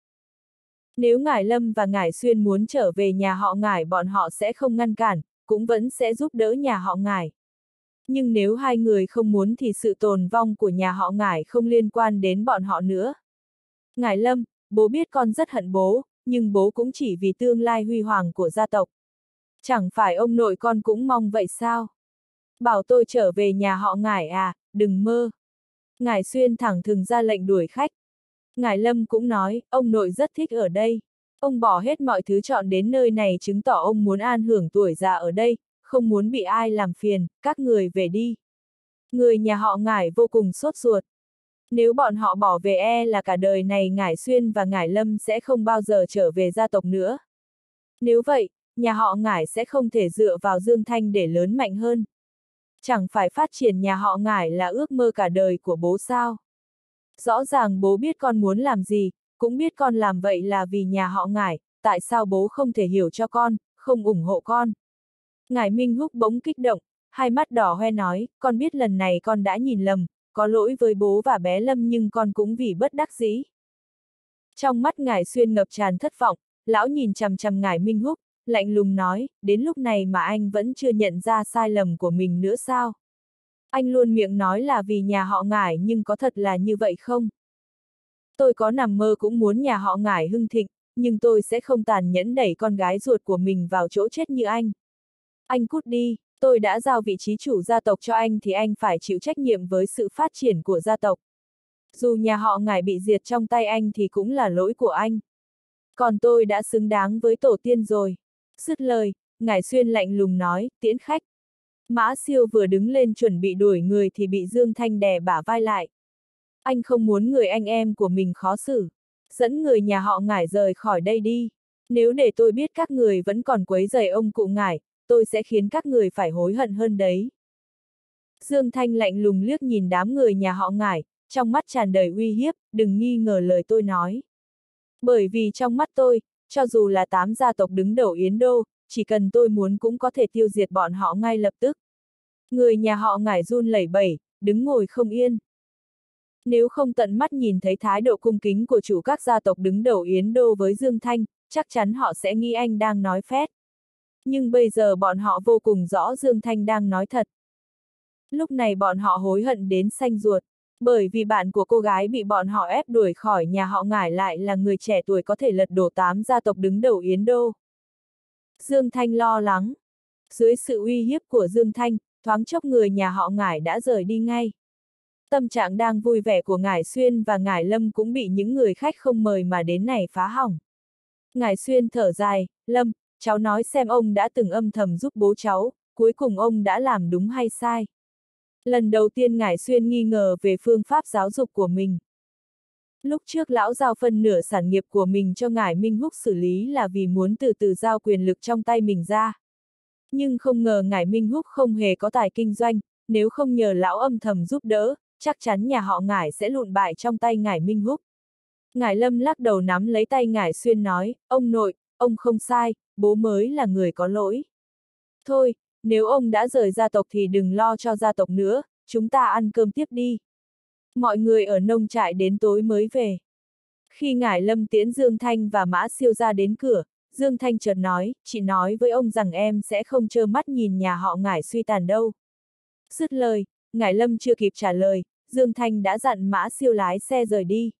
Nếu Ngải Lâm và Ngải Xuyên muốn trở về nhà họ Ngải bọn họ sẽ không ngăn cản, cũng vẫn sẽ giúp đỡ nhà họ Ngải. Nhưng nếu hai người không muốn thì sự tồn vong của nhà họ Ngải không liên quan đến bọn họ nữa. Ngải Lâm, bố biết con rất hận bố, nhưng bố cũng chỉ vì tương lai huy hoàng của gia tộc. Chẳng phải ông nội con cũng mong vậy sao? Bảo tôi trở về nhà họ Ngải à, đừng mơ. Ngải Xuyên thẳng thừng ra lệnh đuổi khách. Ngải Lâm cũng nói, ông nội rất thích ở đây. Ông bỏ hết mọi thứ chọn đến nơi này chứng tỏ ông muốn an hưởng tuổi già ở đây, không muốn bị ai làm phiền, các người về đi. Người nhà họ Ngải vô cùng sốt ruột. Nếu bọn họ bỏ về là cả đời này Ngải Xuyên và Ngải Lâm sẽ không bao giờ trở về gia tộc nữa. Nếu vậy, nhà họ Ngải sẽ không thể dựa vào Dương Thanh để lớn mạnh hơn. Chẳng phải phát triển nhà họ Ngải là ước mơ cả đời của bố sao? Rõ ràng bố biết con muốn làm gì, cũng biết con làm vậy là vì nhà họ Ngải, tại sao bố không thể hiểu cho con, không ủng hộ con? Ngải Minh Húc bỗng kích động, hai mắt đỏ hoe nói, con biết lần này con đã nhìn lầm, có lỗi với bố và bé Lâm nhưng con cũng vì bất đắc dĩ. Trong mắt Ngải Xuyên ngập tràn thất vọng, lão nhìn chằm chằm Ngải Minh Húc, lạnh lùng nói, đến lúc này mà anh vẫn chưa nhận ra sai lầm của mình nữa sao? Anh luôn miệng nói là vì nhà họ Ngải nhưng có thật là như vậy không? Tôi có nằm mơ cũng muốn nhà họ Ngải hưng thịnh, nhưng tôi sẽ không tàn nhẫn đẩy con gái ruột của mình vào chỗ chết như anh. Anh cút đi, tôi đã giao vị trí chủ gia tộc cho anh thì anh phải chịu trách nhiệm với sự phát triển của gia tộc. Dù nhà họ Ngải bị diệt trong tay anh thì cũng là lỗi của anh. Còn tôi đã xứng đáng với tổ tiên rồi. Dứt lời, Ngải Xuyên lạnh lùng nói, tiễn khách. Mã Siêu vừa đứng lên chuẩn bị đuổi người thì bị Dương Thanh đè bả vai lại. Anh không muốn người anh em của mình khó xử. Dẫn người nhà họ Ngải rời khỏi đây đi. Nếu để tôi biết các người vẫn còn quấy rầy ông cụ Ngải, tôi sẽ khiến các người phải hối hận hơn đấy. Dương Thanh lạnh lùng liếc nhìn đám người nhà họ Ngải, trong mắt tràn đầy uy hiếp, đừng nghi ngờ lời tôi nói. Bởi vì trong mắt tôi, cho dù là 8 gia tộc đứng đầu Yến Đô, chỉ cần tôi muốn cũng có thể tiêu diệt bọn họ ngay lập tức. Người nhà họ Ngải run lẩy bẩy, đứng ngồi không yên. Nếu không tận mắt nhìn thấy thái độ cung kính của chủ các gia tộc đứng đầu Yến Đô với Dương Thanh, chắc chắn họ sẽ nghĩ anh đang nói phét. Nhưng bây giờ bọn họ vô cùng rõ Dương Thanh đang nói thật. Lúc này bọn họ hối hận đến xanh ruột, bởi vì bạn của cô gái bị bọn họ ép đuổi khỏi nhà họ Ngải lại là người trẻ tuổi có thể lật đổ 8 gia tộc đứng đầu Yến Đô. Dương Thanh lo lắng. Dưới sự uy hiếp của Dương Thanh, thoáng chốc người nhà họ Ngải đã rời đi ngay. Tâm trạng đang vui vẻ của Ngải Xuyên và Ngải Lâm cũng bị những người khách không mời mà đến này phá hỏng. Ngải Xuyên thở dài, Lâm, cháu nói xem ông đã từng âm thầm giúp bố cháu, cuối cùng ông đã làm đúng hay sai. Lần đầu tiên Ngải Xuyên nghi ngờ về phương pháp giáo dục của mình. Lúc trước lão giao phân nửa sản nghiệp của mình cho Ngải Minh Húc xử lý là vì muốn từ từ giao quyền lực trong tay mình ra. Nhưng không ngờ Ngải Minh Húc không hề có tài kinh doanh, nếu không nhờ lão âm thầm giúp đỡ, chắc chắn nhà họ Ngải sẽ lụn bại trong tay Ngải Minh Húc. Ngải Lâm lắc đầu nắm lấy tay Ngải Xuyên nói, ông nội, ông không sai, bố mới là người có lỗi. Thôi, nếu ông đã rời gia tộc thì đừng lo cho gia tộc nữa, chúng ta ăn cơm tiếp đi. Mọi người ở nông trại đến tối mới về. Khi Ngải Lâm tiễn Dương Thanh và Mã Siêu ra đến cửa, Dương Thanh chợt nói, chị nói với ông rằng em sẽ không trơ mắt nhìn nhà họ Ngải suy tàn đâu. Dứt lời, Ngải Lâm chưa kịp trả lời, Dương Thanh đã dặn Mã Siêu lái xe rời đi.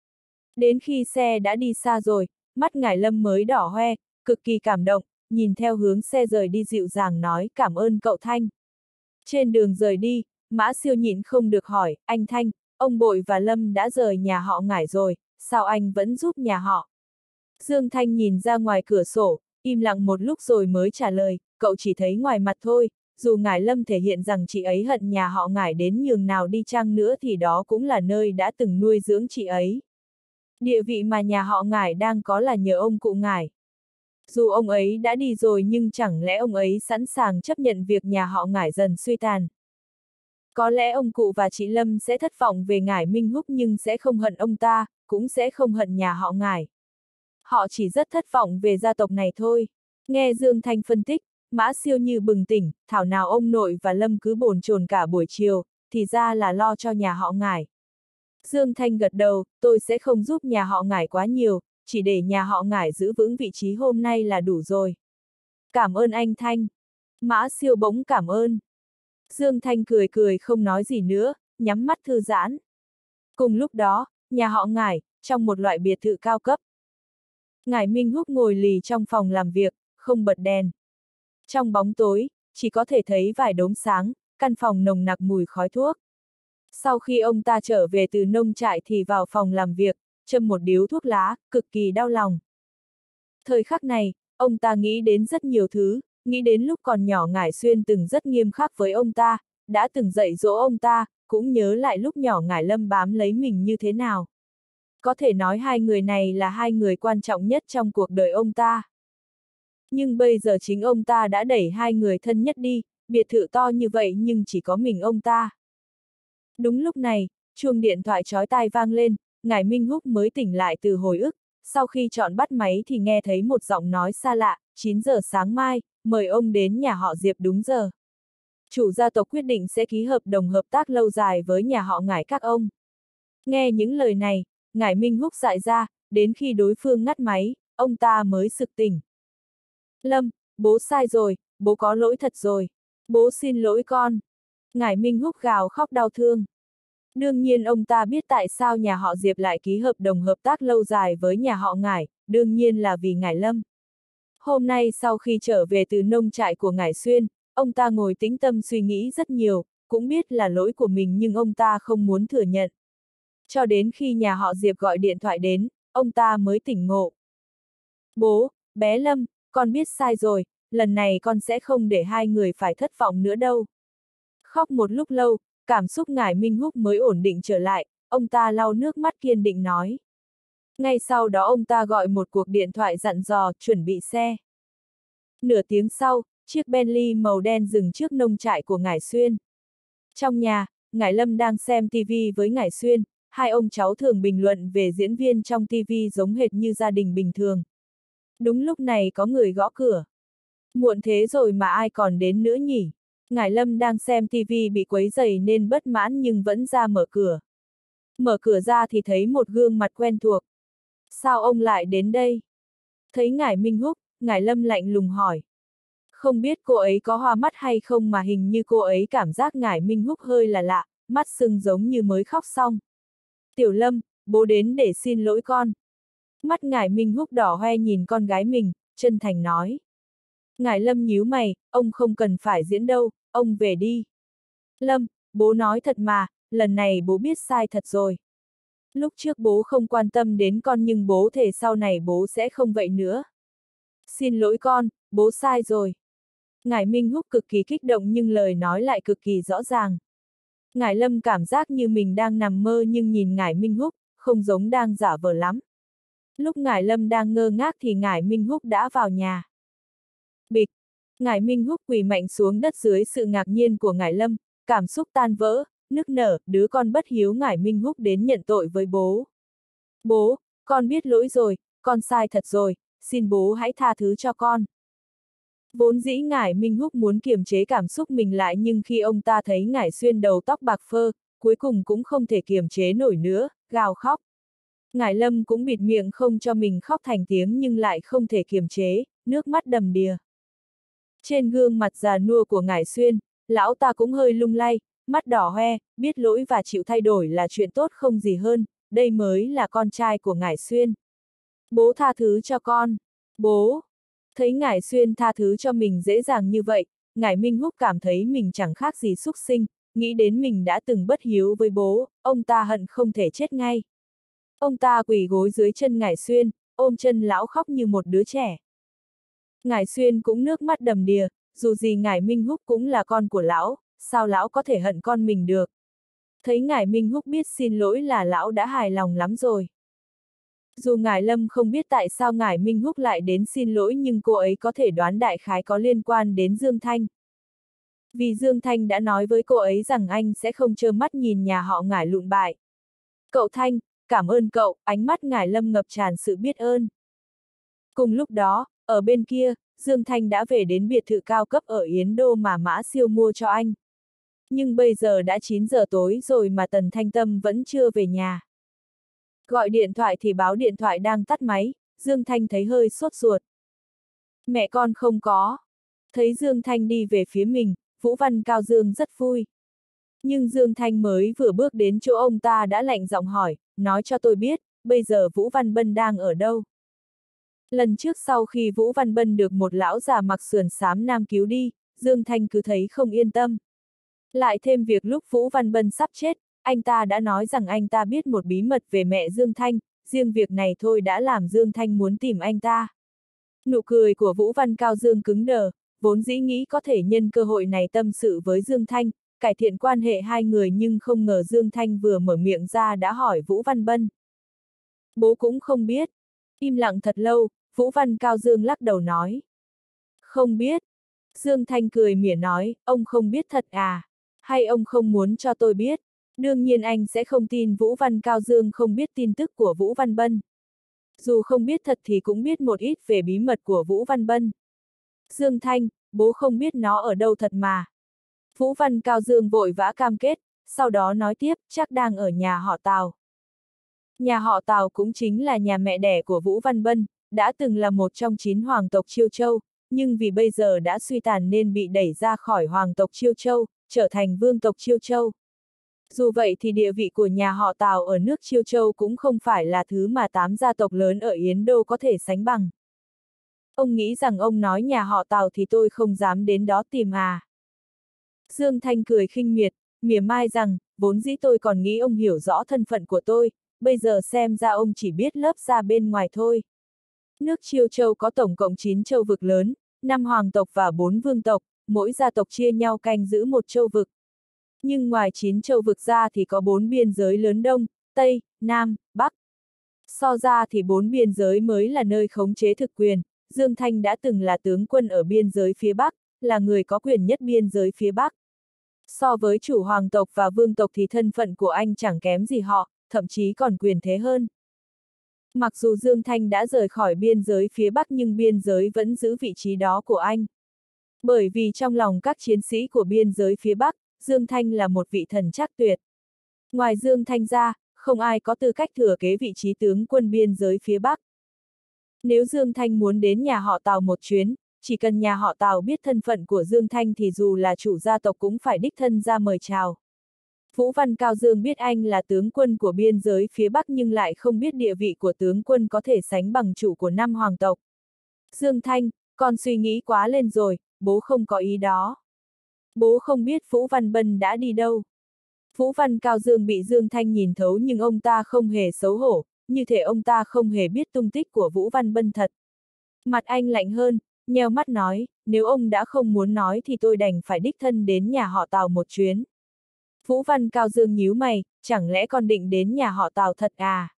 Đến khi xe đã đi xa rồi, mắt Ngải Lâm mới đỏ hoe, cực kỳ cảm động, nhìn theo hướng xe rời đi dịu dàng nói cảm ơn cậu Thanh. Trên đường rời đi, Mã Siêu nhịn không được hỏi, anh Thanh, ông Bội và Lâm đã rời nhà họ Ngải rồi, sao anh vẫn giúp nhà họ? Dương Thanh nhìn ra ngoài cửa sổ, im lặng một lúc rồi mới trả lời, cậu chỉ thấy ngoài mặt thôi, dù Ngải Lâm thể hiện rằng chị ấy hận nhà họ Ngải đến nhường nào đi chăng nữa thì đó cũng là nơi đã từng nuôi dưỡng chị ấy. Địa vị mà nhà họ Ngải đang có là nhờ ông cụ Ngải. Dù ông ấy đã đi rồi nhưng chẳng lẽ ông ấy sẵn sàng chấp nhận việc nhà họ Ngải dần suy tàn. Có lẽ ông cụ và chị Lâm sẽ thất vọng về Ngải Minh Húc nhưng sẽ không hận ông ta, cũng sẽ không hận nhà họ Ngải. Họ chỉ rất thất vọng về gia tộc này thôi. Nghe Dương Thanh phân tích, Mã Siêu như bừng tỉnh, thảo nào ông nội và Lâm cứ bồn chồn cả buổi chiều, thì ra là lo cho nhà họ Ngải. Dương Thanh gật đầu, tôi sẽ không giúp nhà họ Ngải quá nhiều, chỉ để nhà họ Ngải giữ vững vị trí hôm nay là đủ rồi. Cảm ơn anh Thanh. Mã Siêu bỗng cảm ơn. Dương Thanh cười cười không nói gì nữa, nhắm mắt thư giãn. Cùng lúc đó, nhà họ Ngải, trong một loại biệt thự cao cấp. Ngải Minh Húc ngồi lì trong phòng làm việc, không bật đèn. Trong bóng tối, chỉ có thể thấy vài đốm sáng, căn phòng nồng nặc mùi khói thuốc. Sau khi ông ta trở về từ nông trại thì vào phòng làm việc, châm một điếu thuốc lá, cực kỳ đau lòng. Thời khắc này, ông ta nghĩ đến rất nhiều thứ, nghĩ đến lúc còn nhỏ Ngải Xuyên từng rất nghiêm khắc với ông ta, đã từng dạy dỗ ông ta, cũng nhớ lại lúc nhỏ Ngải Lâm bám lấy mình như thế nào. Có thể nói hai người này là hai người quan trọng nhất trong cuộc đời ông ta. Nhưng bây giờ chính ông ta đã đẩy hai người thân nhất đi, biệt thự to như vậy nhưng chỉ có mình ông ta. Đúng lúc này, chuông điện thoại chói tai vang lên, Ngải Minh Húc mới tỉnh lại từ hồi ức, sau khi chọn bắt máy thì nghe thấy một giọng nói xa lạ, 9 giờ sáng mai, mời ông đến nhà họ Diệp đúng giờ. Chủ gia tộc quyết định sẽ ký hợp đồng hợp tác lâu dài với nhà họ Ngải các ông. Nghe những lời này, Ngải Minh Húc dại ra, đến khi đối phương ngắt máy, ông ta mới sực tỉnh. Lâm, bố sai rồi, bố có lỗi thật rồi. Bố xin lỗi con. Ngải Minh Húc gào khóc đau thương. Đương nhiên ông ta biết tại sao nhà họ Diệp lại ký hợp đồng hợp tác lâu dài với nhà họ Ngải, đương nhiên là vì Ngải Lâm. Hôm nay sau khi trở về từ nông trại của Ngải Xuyên, ông ta ngồi tĩnh tâm suy nghĩ rất nhiều, cũng biết là lỗi của mình nhưng ông ta không muốn thừa nhận. Cho đến khi nhà họ Diệp gọi điện thoại đến, ông ta mới tỉnh ngộ. Bố, bé Lâm, con biết sai rồi, lần này con sẽ không để hai người phải thất vọng nữa đâu. Khóc một lúc lâu, cảm xúc Ngải Minh Húc mới ổn định trở lại, ông ta lau nước mắt kiên định nói. Ngay sau đó ông ta gọi một cuộc điện thoại dặn dò, chuẩn bị xe. Nửa tiếng sau, chiếc Bentley màu đen dừng trước nông trại của Ngải Xuyên. Trong nhà, Ngải Lâm đang xem TV với Ngải Xuyên, hai ông cháu thường bình luận về diễn viên trong TV giống hệt như gia đình bình thường. Đúng lúc này có người gõ cửa. Muộn thế rồi mà ai còn đến nữa nhỉ? Ngải Lâm đang xem TV bị quấy rầy nên bất mãn nhưng vẫn ra mở cửa. Mở cửa ra thì thấy một gương mặt quen thuộc. Sao ông lại đến đây? Thấy Ngải Minh Húc, Ngải Lâm lạnh lùng hỏi. Không biết cô ấy có hoa mắt hay không mà hình như cô ấy cảm giác Ngải Minh Húc hơi là lạ, mắt sưng giống như mới khóc xong. Tiểu Lâm, bố đến để xin lỗi con. Mắt Ngải Minh Húc đỏ hoe nhìn con gái mình, chân thành nói. Ngải Lâm nhíu mày, ông không cần phải diễn đâu, ông về đi. Lâm, bố nói thật mà, lần này bố biết sai thật rồi. Lúc trước bố không quan tâm đến con nhưng bố thề sau này bố sẽ không vậy nữa. Xin lỗi con, bố sai rồi. Ngải Minh Húc cực kỳ kích động nhưng lời nói lại cực kỳ rõ ràng. Ngải Lâm cảm giác như mình đang nằm mơ nhưng nhìn Ngải Minh Húc, không giống đang giả vờ lắm. Lúc Ngải Lâm đang ngơ ngác thì Ngải Minh Húc đã vào nhà. Bịch! Ngải Minh Húc quỳ mạnh xuống đất dưới sự ngạc nhiên của Ngải Lâm, cảm xúc tan vỡ, nức nở, đứa con bất hiếu Ngải Minh Húc đến nhận tội với bố. Bố, con biết lỗi rồi, con sai thật rồi, xin bố hãy tha thứ cho con. Vốn dĩ Ngải Minh Húc muốn kiềm chế cảm xúc mình lại nhưng khi ông ta thấy Ngải Xuyên đầu tóc bạc phơ, cuối cùng cũng không thể kiềm chế nổi nữa, gào khóc. Ngải Lâm cũng bịt miệng không cho mình khóc thành tiếng nhưng lại không thể kiềm chế, nước mắt đầm đìa. Trên gương mặt già nua của Ngải Xuyên, lão ta cũng hơi lung lay, mắt đỏ hoe, biết lỗi và chịu thay đổi là chuyện tốt không gì hơn, đây mới là con trai của Ngải Xuyên. Bố tha thứ cho con. Bố! Thấy Ngải Xuyên tha thứ cho mình dễ dàng như vậy, Ngải Minh Húc cảm thấy mình chẳng khác gì súc sinh, nghĩ đến mình đã từng bất hiếu với bố, ông ta hận không thể chết ngay. Ông ta quỳ gối dưới chân Ngải Xuyên, ôm chân lão khóc như một đứa trẻ. Ngải Xuyên cũng nước mắt đầm đìa, dù gì Ngải Minh Húc cũng là con của lão, sao lão có thể hận con mình được. Thấy Ngải Minh Húc biết xin lỗi là lão đã hài lòng lắm rồi. Dù Ngải Lâm không biết tại sao Ngải Minh Húc lại đến xin lỗi nhưng cô ấy có thể đoán đại khái có liên quan đến Dương Thanh. Vì Dương Thanh đã nói với cô ấy rằng anh sẽ không trơ mắt nhìn nhà họ Ngải lụn bại. Cậu Thanh, cảm ơn cậu, ánh mắt Ngải Lâm ngập tràn sự biết ơn. Cùng lúc đó, ở bên kia, Dương Thanh đã về đến biệt thự cao cấp ở Yến Đô mà Mã Siêu mua cho anh. Nhưng bây giờ đã 9 giờ tối rồi mà Tần Thanh Tâm vẫn chưa về nhà. Gọi điện thoại thì báo điện thoại đang tắt máy, Dương Thanh thấy hơi sốt ruột. Mẹ con không có. Thấy Dương Thanh đi về phía mình, Vũ Văn Cao Dương rất vui. Nhưng Dương Thanh mới vừa bước đến chỗ ông ta đã lạnh giọng hỏi, nói cho tôi biết, bây giờ Vũ Văn Bân đang ở đâu? Lần trước sau khi Vũ Văn Bân được một lão già mặc sườn xám nam cứu đi, Dương Thanh cứ thấy không yên tâm. Lại thêm việc lúc Vũ Văn Bân sắp chết, anh ta đã nói rằng anh ta biết một bí mật về mẹ Dương Thanh, riêng việc này thôi đã làm Dương Thanh muốn tìm anh ta. Nụ cười của Vũ Văn Cao Dương cứng đờ, vốn dĩ nghĩ có thể nhân cơ hội này tâm sự với Dương Thanh, cải thiện quan hệ hai người nhưng không ngờ Dương Thanh vừa mở miệng ra đã hỏi Vũ Văn Bân. Bố cũng không biết. Im lặng thật lâu, Vũ Văn Cao Dương lắc đầu nói. Không biết. Dương Thanh cười mỉa nói, ông không biết thật à? Hay ông không muốn cho tôi biết? Đương nhiên anh sẽ không tin Vũ Văn Cao Dương không biết tin tức của Vũ Văn Bân. Dù không biết thật thì cũng biết một ít về bí mật của Vũ Văn Bân. Dương Thanh, bố không biết nó ở đâu thật mà. Vũ Văn Cao Dương vội vã cam kết, sau đó nói tiếp, chắc đang ở nhà họ Tào. Nhà họ Tào cũng chính là nhà mẹ đẻ của Vũ Văn Bân, đã từng là một trong 9 hoàng tộc Chiêu Châu, nhưng vì bây giờ đã suy tàn nên bị đẩy ra khỏi hoàng tộc Chiêu Châu, trở thành vương tộc Chiêu Châu. Dù vậy thì địa vị của nhà họ Tào ở nước Chiêu Châu cũng không phải là thứ mà 8 gia tộc lớn ở Yến Đô có thể sánh bằng. Ông nghĩ rằng ông nói nhà họ Tào thì tôi không dám đến đó tìm à? Dương Thanh cười khinh miệt, mỉa mai rằng, vốn dĩ tôi còn nghĩ ông hiểu rõ thân phận của tôi, bây giờ xem ra ông chỉ biết lớp da bên ngoài thôi. Nước Chiêu Châu có tổng cộng 9 châu vực lớn, 5 hoàng tộc và 4 vương tộc, mỗi gia tộc chia nhau canh giữ một châu vực. Nhưng ngoài 9 châu vực ra thì có 4 biên giới lớn Đông, Tây, Nam, Bắc. So ra thì 4 biên giới mới là nơi khống chế thực quyền. Dương Thanh đã từng là tướng quân ở biên giới phía Bắc, là người có quyền nhất biên giới phía Bắc. So với chủ hoàng tộc và vương tộc thì thân phận của anh chẳng kém gì họ, thậm chí còn quyền thế hơn. Mặc dù Dương Thanh đã rời khỏi biên giới phía Bắc nhưng biên giới vẫn giữ vị trí đó của anh. Bởi vì trong lòng các chiến sĩ của biên giới phía Bắc, Dương Thanh là một vị thần trắc tuyệt. Ngoài Dương Thanh ra, không ai có tư cách thừa kế vị trí tướng quân biên giới phía Bắc. Nếu Dương Thanh muốn đến nhà họ Tào một chuyến, chỉ cần nhà họ Tào biết thân phận của Dương Thanh thì dù là chủ gia tộc cũng phải đích thân ra mời chào. Vũ Văn Cao Dương biết anh là tướng quân của biên giới phía Bắc nhưng lại không biết địa vị của tướng quân có thể sánh bằng chủ của 5 hoàng tộc. Dương Thanh, con suy nghĩ quá lên rồi, bố không có ý đó. Bố không biết Vũ Văn Bân đã đi đâu. Vũ Văn Cao Dương bị Dương Thanh nhìn thấu nhưng ông ta không hề xấu hổ, như thể ông ta không hề biết tung tích của Vũ Văn Bân thật. Mặt anh lạnh hơn, nheo mắt nói, nếu ông đã không muốn nói thì tôi đành phải đích thân đến nhà họ Tào một chuyến. Vũ Văn Cao Dương nhíu mày, chẳng lẽ con định đến nhà họ Tào thật à?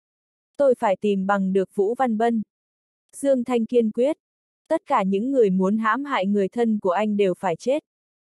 Tôi phải tìm bằng được Vũ Văn Bân. Dương Thanh kiên quyết. Tất cả những người muốn hãm hại người thân của anh đều phải chết.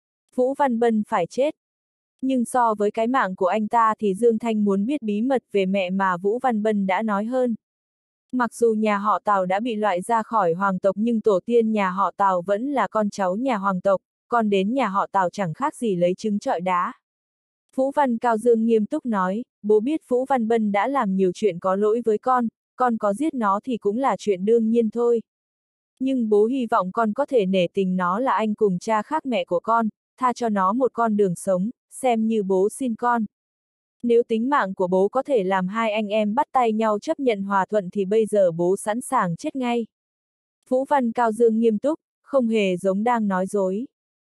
Vũ Văn Bân phải chết. Nhưng so với cái mạng của anh ta thì Dương Thanh muốn biết bí mật về mẹ mà Vũ Văn Bân đã nói hơn. Mặc dù nhà họ Tào đã bị loại ra khỏi hoàng tộc nhưng tổ tiên nhà họ Tào vẫn là con cháu nhà hoàng tộc, còn đến nhà họ Tào chẳng khác gì lấy trứng trọi đá. Vũ Văn Cao Dương nghiêm túc nói, bố biết Vũ Văn Bân đã làm nhiều chuyện có lỗi với con có giết nó thì cũng là chuyện đương nhiên thôi. Nhưng bố hy vọng con có thể nể tình nó là anh cùng cha khác mẹ của con, tha cho nó một con đường sống, xem như bố xin con. Nếu tính mạng của bố có thể làm hai anh em bắt tay nhau chấp nhận hòa thuận thì bây giờ bố sẵn sàng chết ngay. Vũ Văn Cao Dương nghiêm túc, không hề giống đang nói dối.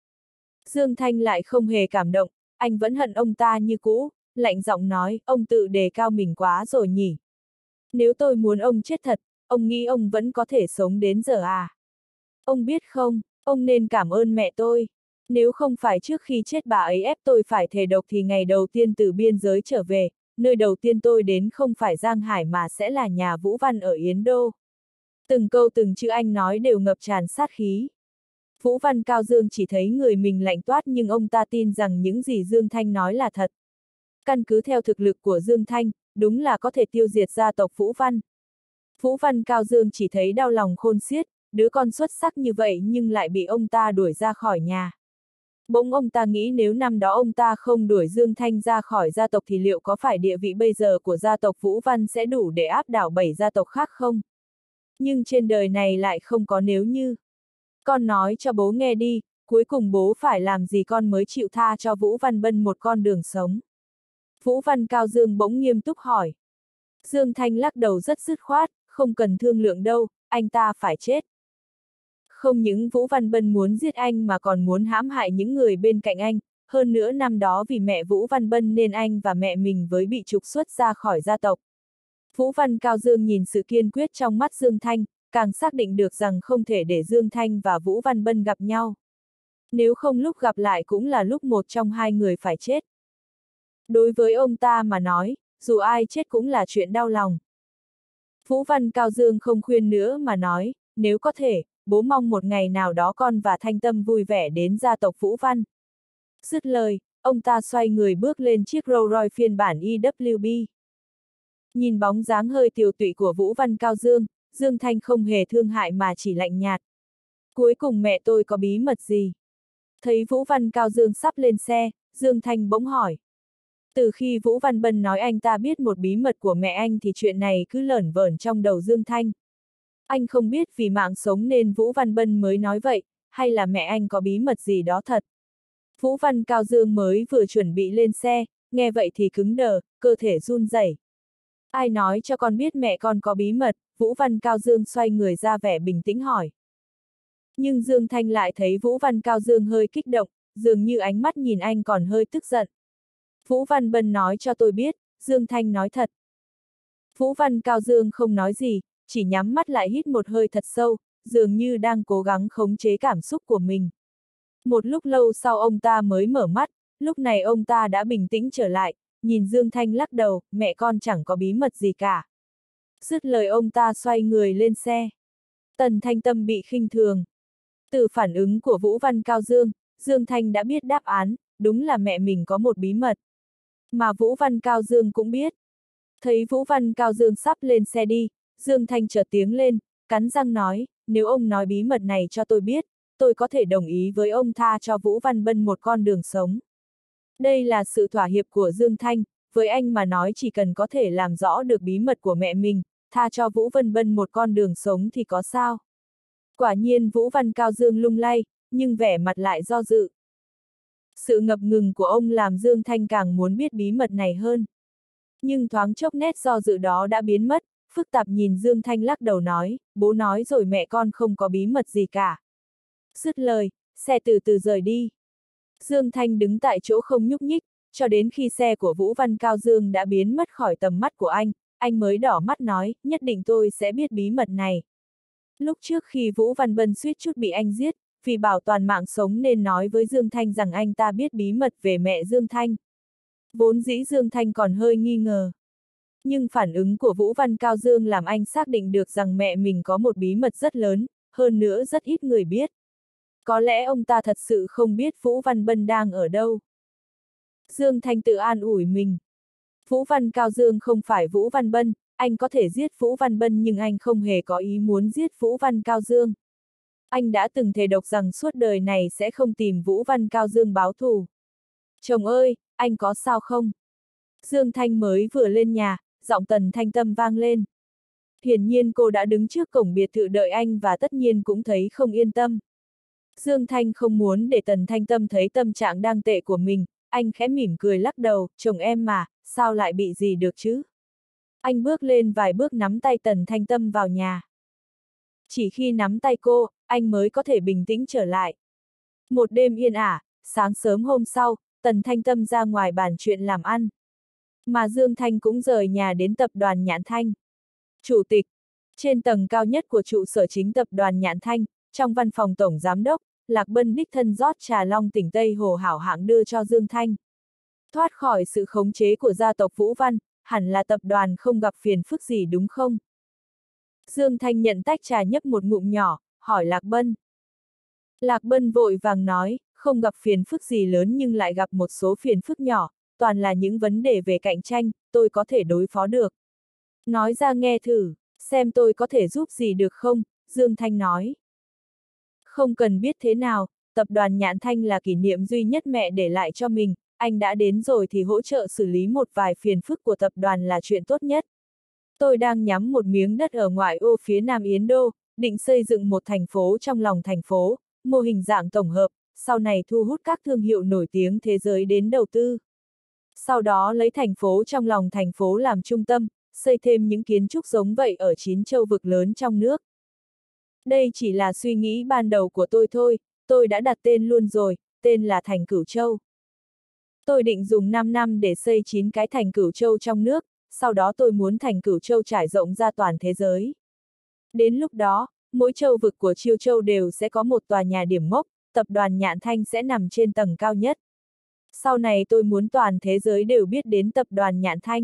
Dương Thanh lại không hề cảm động, anh vẫn hận ông ta như cũ, lạnh giọng nói, ông tự đề cao mình quá rồi nhỉ. Nếu tôi muốn ông chết thật, ông nghĩ ông vẫn có thể sống đến giờ à? Ông biết không, ông nên cảm ơn mẹ tôi. Nếu không phải trước khi chết bà ấy ép tôi phải thề độc thì ngày đầu tiên từ biên giới trở về, nơi đầu tiên tôi đến không phải Giang Hải mà sẽ là nhà Vũ Văn ở Yến Đô. Từng câu từng chữ anh nói đều ngập tràn sát khí. Vũ Văn Cao Dương chỉ thấy người mình lạnh toát nhưng ông ta tin rằng những gì Dương Thanh nói là thật. Căn cứ theo thực lực của Dương Thanh, đúng là có thể tiêu diệt gia tộc Vũ Văn. Vũ Văn Cao Dương chỉ thấy đau lòng khôn xiết, đứa con xuất sắc như vậy nhưng lại bị ông ta đuổi ra khỏi nhà. Bỗng ông ta nghĩ nếu năm đó ông ta không đuổi Dương Thanh ra khỏi gia tộc thì liệu có phải địa vị bây giờ của gia tộc Vũ Văn sẽ đủ để áp đảo 7 gia tộc khác không? Nhưng trên đời này lại không có nếu như. Con nói cho bố nghe đi, cuối cùng bố phải làm gì con mới chịu tha cho Vũ Văn Bân một con đường sống? Vũ Văn Cao Dương bỗng nghiêm túc hỏi. Dương Thanh lắc đầu rất dứt khoát, không cần thương lượng đâu, anh ta phải chết. Không những Vũ Văn Bân muốn giết anh mà còn muốn hãm hại những người bên cạnh anh, hơn nữa năm đó vì mẹ Vũ Văn Bân nên anh và mẹ mình mới bị trục xuất ra khỏi gia tộc. Vũ Văn Cao Dương nhìn sự kiên quyết trong mắt Dương Thanh, càng xác định được rằng không thể để Dương Thanh và Vũ Văn Bân gặp nhau. Nếu không lúc gặp lại cũng là lúc một trong hai người phải chết. Đối với ông ta mà nói, dù ai chết cũng là chuyện đau lòng. Vũ Văn Cao Dương không khuyên nữa mà nói, nếu có thể, bố mong một ngày nào đó con và Thanh Tâm vui vẻ đến gia tộc Vũ Văn. Dứt lời, ông ta xoay người bước lên chiếc Rolls Royce phiên bản EWB. Nhìn bóng dáng hơi tiều tụy của Vũ Văn Cao Dương, Dương Thanh không hề thương hại mà chỉ lạnh nhạt. Cuối cùng mẹ tôi có bí mật gì? Thấy Vũ Văn Cao Dương sắp lên xe, Dương Thanh bỗng hỏi. Từ khi Vũ Văn Bân nói anh ta biết một bí mật của mẹ anh thì chuyện này cứ lởn vởn trong đầu Dương Thanh. Anh không biết vì mạng sống nên Vũ Văn Bân mới nói vậy, hay là mẹ anh có bí mật gì đó thật. Vũ Văn Cao Dương mới vừa chuẩn bị lên xe, nghe vậy thì cứng đờ, cơ thể run rẩy. Ai nói cho con biết mẹ con có bí mật? Vũ Văn Cao Dương xoay người ra vẻ bình tĩnh hỏi. Nhưng Dương Thanh lại thấy Vũ Văn Cao Dương hơi kích động, dường như ánh mắt nhìn anh còn hơi tức giận. Vũ Văn Bân nói cho tôi biết, Dương Thanh nói thật. Vũ Văn Cao Dương không nói gì, chỉ nhắm mắt lại hít một hơi thật sâu, dường như đang cố gắng khống chế cảm xúc của mình. Một lúc lâu sau ông ta mới mở mắt, lúc này ông ta đã bình tĩnh trở lại, nhìn Dương Thanh lắc đầu, mẹ con chẳng có bí mật gì cả. Dứt lời ông ta xoay người lên xe. Tần Thanh Tâm bị khinh thường. Từ phản ứng của Vũ Văn Cao Dương, Dương Thanh đã biết đáp án, đúng là mẹ mình có một bí mật. Mà Vũ Văn Cao Dương cũng biết. Thấy Vũ Văn Cao Dương sắp lên xe đi, Dương Thanh chợt tiếng lên, cắn răng nói, nếu ông nói bí mật này cho tôi biết, tôi có thể đồng ý với ông tha cho Vũ Văn Bân một con đường sống. Đây là sự thỏa hiệp của Dương Thanh, với anh mà nói chỉ cần có thể làm rõ được bí mật của mẹ mình, tha cho Vũ Văn Bân một con đường sống thì có sao. Quả nhiên Vũ Văn Cao Dương lung lay, nhưng vẻ mặt lại do dự. Sự ngập ngừng của ông làm Dương Thanh càng muốn biết bí mật này hơn. Nhưng thoáng chốc nét do dự đó đã biến mất, phức tạp nhìn Dương Thanh lắc đầu nói, bố nói rồi mẹ con không có bí mật gì cả. Dứt lời, xe từ từ rời đi. Dương Thanh đứng tại chỗ không nhúc nhích, cho đến khi xe của Vũ Văn Cao Dương đã biến mất khỏi tầm mắt của anh mới đỏ mắt nói, nhất định tôi sẽ biết bí mật này. Lúc trước khi Vũ Văn Bân suýt chút bị anh giết, vì bảo toàn mạng sống nên nói với Dương Thanh rằng anh ta biết bí mật về mẹ Dương Thanh. Vốn dĩ Dương Thanh còn hơi nghi ngờ. Nhưng phản ứng của Vũ Văn Cao Dương làm anh xác định được rằng mẹ mình có một bí mật rất lớn, hơn nữa rất ít người biết. Có lẽ ông ta thật sự không biết Vũ Văn Bân đang ở đâu. Dương Thanh tự an ủi mình. Vũ Văn Cao Dương không phải Vũ Văn Bân, anh có thể giết Vũ Văn Bân nhưng anh không hề có ý muốn giết Vũ Văn Cao Dương. Anh đã từng thề độc rằng suốt đời này sẽ không tìm Vũ Văn Cao Dương báo thù. Chồng ơi, anh có sao không? Dương Thanh mới vừa lên nhà, giọng Tần Thanh Tâm vang lên. Hiển nhiên cô đã đứng trước cổng biệt thự đợi anh và tất nhiên cũng thấy không yên tâm. Dương Thanh không muốn để Tần Thanh Tâm thấy tâm trạng đang tệ của mình, anh khẽ mỉm cười lắc đầu, chồng em mà, sao lại bị gì được chứ? Anh bước lên vài bước nắm tay Tần Thanh Tâm vào nhà. Chỉ khi nắm tay cô, anh mới có thể bình tĩnh trở lại. Một đêm yên ả, sáng sớm hôm sau, Tần Thanh Tâm ra ngoài bàn chuyện làm ăn. Mà Dương Thanh cũng rời nhà đến tập đoàn Nhãn Thanh. Chủ tịch, trên tầng cao nhất của trụ sở chính tập đoàn Nhãn Thanh, trong văn phòng tổng giám đốc, Lạc Bân đích thân rót trà long tỉnh Tây Hồ hảo hạng đưa cho Dương Thanh. Thoát khỏi sự khống chế của gia tộc Vũ Văn, hẳn là tập đoàn không gặp phiền phức gì đúng không? Dương Thanh nhận tách trà nhấp một ngụm nhỏ, hỏi Lạc Bân. Lạc Bân vội vàng nói, không gặp phiền phức gì lớn nhưng lại gặp một số phiền phức nhỏ, toàn là những vấn đề về cạnh tranh, tôi có thể đối phó được. Nói ra nghe thử, xem tôi có thể giúp gì được không, Dương Thanh nói. Không cần biết thế nào, tập đoàn Nhãn Thanh là kỷ niệm duy nhất mẹ để lại cho mình, anh đã đến rồi thì hỗ trợ xử lý một vài phiền phức của tập đoàn là chuyện tốt nhất. Tôi đang nhắm một miếng đất ở ngoại ô phía Nam Yến Đô, định xây dựng một thành phố trong lòng thành phố, mô hình dạng tổng hợp, sau này thu hút các thương hiệu nổi tiếng thế giới đến đầu tư. Sau đó lấy thành phố trong lòng thành phố làm trung tâm, xây thêm những kiến trúc giống vậy ở 9 châu vực lớn trong nước. Đây chỉ là suy nghĩ ban đầu của tôi thôi, tôi đã đặt tên luôn rồi, tên là Thành Cửu Châu. Tôi định dùng 5 năm để xây 9 cái thành Cửu Châu trong nước, sau đó tôi muốn thành Cửu Châu trải rộng ra toàn thế giới. Đến lúc đó, mỗi châu vực của Chiêu Châu đều sẽ có một tòa nhà điểm mốc, tập đoàn Nhạn Thanh sẽ nằm trên tầng cao nhất. Sau này tôi muốn toàn thế giới đều biết đến tập đoàn Nhạn Thanh.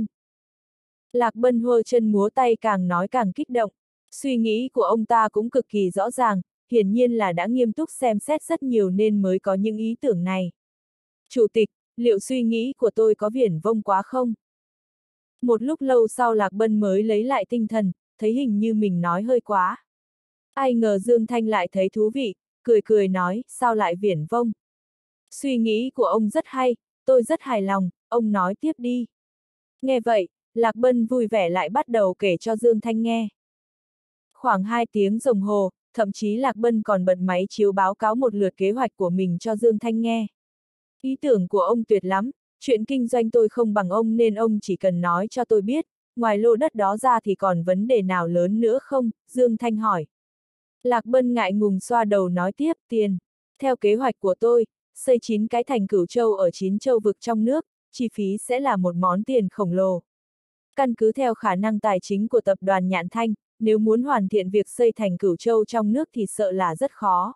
Lạc Bân hơ chân múa tay càng nói càng kích động. Suy nghĩ của ông ta cũng cực kỳ rõ ràng, hiển nhiên là đã nghiêm túc xem xét rất nhiều nên mới có những ý tưởng này. Chủ tịch, liệu suy nghĩ của tôi có viển vông quá không? Một lúc lâu sau Lạc Bân mới lấy lại tinh thần, thấy hình như mình nói hơi quá. Ai ngờ Dương Thanh lại thấy thú vị, cười cười nói, sao lại viển vông? Suy nghĩ của ông rất hay, tôi rất hài lòng, ông nói tiếp đi. Nghe vậy, Lạc Bân vui vẻ lại bắt đầu kể cho Dương Thanh nghe. Khoảng 2 tiếng đồng hồ, thậm chí Lạc Bân còn bật máy chiếu báo cáo một lượt kế hoạch của mình cho Dương Thanh nghe. Ý tưởng của ông tuyệt lắm, chuyện kinh doanh tôi không bằng ông nên ông chỉ cần nói cho tôi biết, ngoài lô đất đó ra thì còn vấn đề nào lớn nữa không? Dương Thanh hỏi. Lạc Bân ngại ngùng xoa đầu nói tiếp, tiền. Theo kế hoạch của tôi, xây 9 cái thành Cửu Châu ở 9 châu vực trong nước, chi phí sẽ là một món tiền khổng lồ. Căn cứ theo khả năng tài chính của tập đoàn Nhạn Thanh, nếu muốn hoàn thiện việc xây thành Cửu Châu trong nước thì sợ là rất khó.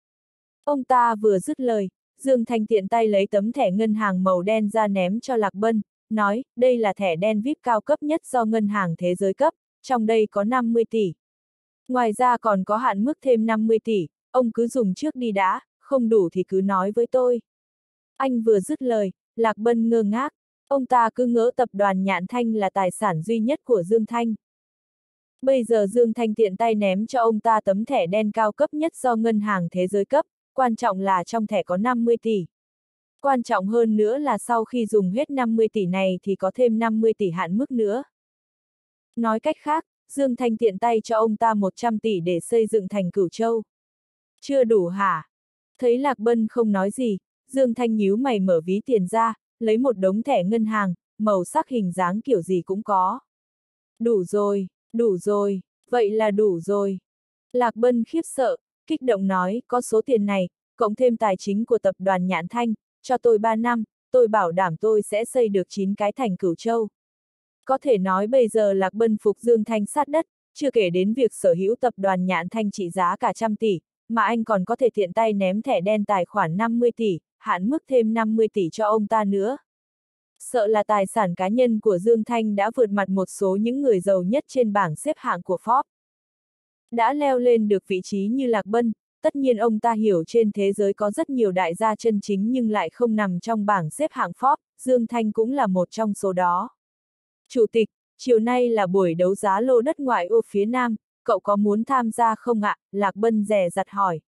Ông ta vừa dứt lời, Dương Thanh tiện tay lấy tấm thẻ ngân hàng màu đen ra ném cho Lạc Bân, nói, đây là thẻ đen VIP cao cấp nhất do Ngân hàng Thế giới cấp, trong đây có 50 tỷ. Ngoài ra còn có hạn mức thêm 50 tỷ, ông cứ dùng trước đi đã, không đủ thì cứ nói với tôi. Anh vừa dứt lời, Lạc Bân ngơ ngác, ông ta cứ ngỡ tập đoàn Nhạn Thanh là tài sản duy nhất của Dương Thanh. Bây giờ Dương Thanh tiện tay ném cho ông ta tấm thẻ đen cao cấp nhất do Ngân hàng Thế giới cấp, quan trọng là trong thẻ có 50 tỷ. Quan trọng hơn nữa là sau khi dùng hết 50 tỷ này thì có thêm 50 tỷ hạn mức nữa. Nói cách khác, Dương Thanh tiện tay cho ông ta 100 tỷ để xây dựng thành Cửu Châu. Chưa đủ hả? Thấy Lạc Bân không nói gì, Dương Thanh nhíu mày mở ví tiền ra, lấy một đống thẻ ngân hàng, màu sắc hình dáng kiểu gì cũng có. Đủ rồi, vậy là đủ rồi. Lạc Bân khiếp sợ, kích động nói, có số tiền này, cộng thêm tài chính của tập đoàn Nhạn Thanh, cho tôi 3 năm, tôi bảo đảm tôi sẽ xây được 9 cái thành Cửu Châu. Có thể nói bây giờ Lạc Bân phục Dương Thanh sát đất, chưa kể đến việc sở hữu tập đoàn Nhạn Thanh trị giá cả trăm tỷ, mà anh còn có thể tiện tay ném thẻ đen tài khoản 50 tỷ, hạn mức thêm 50 tỷ cho ông ta nữa. Sợ là tài sản cá nhân của Dương Thanh đã vượt mặt một số những người giàu nhất trên bảng xếp hạng của Forbes. Đã leo lên được vị trí như Lạc Bân, tất nhiên ông ta hiểu trên thế giới có rất nhiều đại gia chân chính nhưng lại không nằm trong bảng xếp hạng Forbes, Dương Thanh cũng là một trong số đó. Chủ tịch, chiều nay là buổi đấu giá lô đất ngoại ô phía Nam, cậu có muốn tham gia không ạ? Lạc Bân dè dặt hỏi.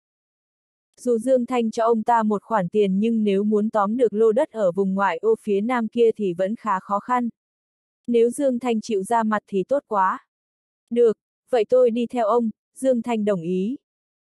Dù Dương Thanh cho ông ta một khoản tiền nhưng nếu muốn tóm được lô đất ở vùng ngoại ô phía Nam kia thì vẫn khá khó khăn. Nếu Dương Thanh chịu ra mặt thì tốt quá. Được, vậy tôi đi theo ông, Dương Thanh đồng ý.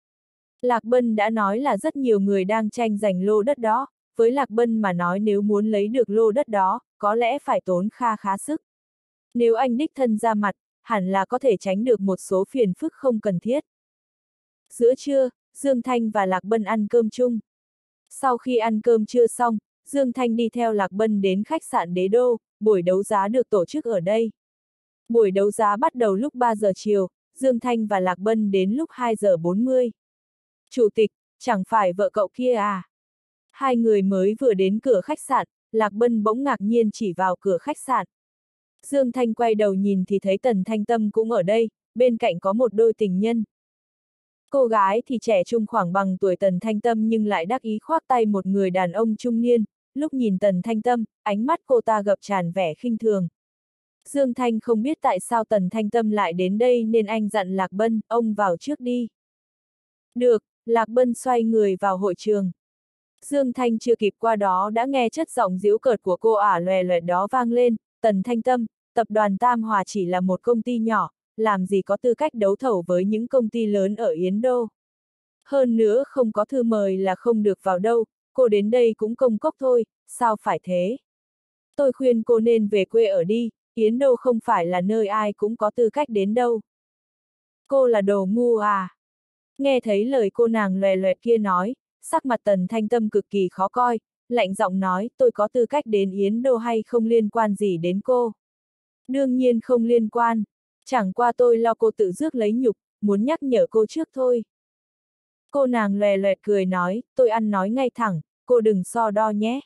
Lạc Bân đã nói là rất nhiều người đang tranh giành lô đất đó, với Lạc Bân mà nói nếu muốn lấy được lô đất đó, có lẽ phải tốn khá sức. Nếu anh đích thân ra mặt, hẳn là có thể tránh được một số phiền phức không cần thiết. Giữa trưa, Dương Thanh và Lạc Bân ăn cơm chung. Sau khi ăn cơm trưa xong, Dương Thanh đi theo Lạc Bân đến khách sạn Đế Đô, buổi đấu giá được tổ chức ở đây. Buổi đấu giá bắt đầu lúc 3 giờ chiều, Dương Thanh và Lạc Bân đến lúc 2 giờ 40. Chủ tịch, chẳng phải vợ cậu kia à? Hai người mới vừa đến cửa khách sạn, Lạc Bân bỗng ngạc nhiên chỉ vào cửa khách sạn. Dương Thanh quay đầu nhìn thì thấy Tần Thanh Tâm cũng ở đây, bên cạnh có một đôi tình nhân. Cô gái thì trẻ trung khoảng bằng tuổi Tần Thanh Tâm nhưng lại đắc ý khoác tay một người đàn ông trung niên, lúc nhìn Tần Thanh Tâm, ánh mắt cô ta ngập tràn vẻ khinh thường. Dương Thanh không biết tại sao Tần Thanh Tâm lại đến đây nên anh dặn Lạc Bân, ông vào trước đi. Được, Lạc Bân xoay người vào hội trường. Dương Thanh chưa kịp qua đó đã nghe chất giọng giễu cợt của cô ả lòe loẹt đó vang lên, Tần Thanh Tâm, tập đoàn Tam Hòa chỉ là một công ty nhỏ, làm gì có tư cách đấu thầu với những công ty lớn ở Yến Đô. Hơn nữa không có thư mời là không được vào đâu, cô đến đây cũng công cốc thôi, sao phải thế? Tôi khuyên cô nên về quê ở đi, Yến Đô không phải là nơi ai cũng có tư cách đến đâu. Cô là đồ ngu à? Nghe thấy lời cô nàng lòe loẹt kia nói, sắc mặt Tần Thanh Tâm cực kỳ khó coi, lạnh giọng nói, tôi có tư cách đến Yến Đô hay không liên quan gì đến cô. Đương nhiên không liên quan, chẳng qua tôi lo cô tự rước lấy nhục, muốn nhắc nhở cô trước thôi. Cô nàng lòe loẹt cười nói, tôi ăn nói ngay thẳng, cô đừng so đo nhé.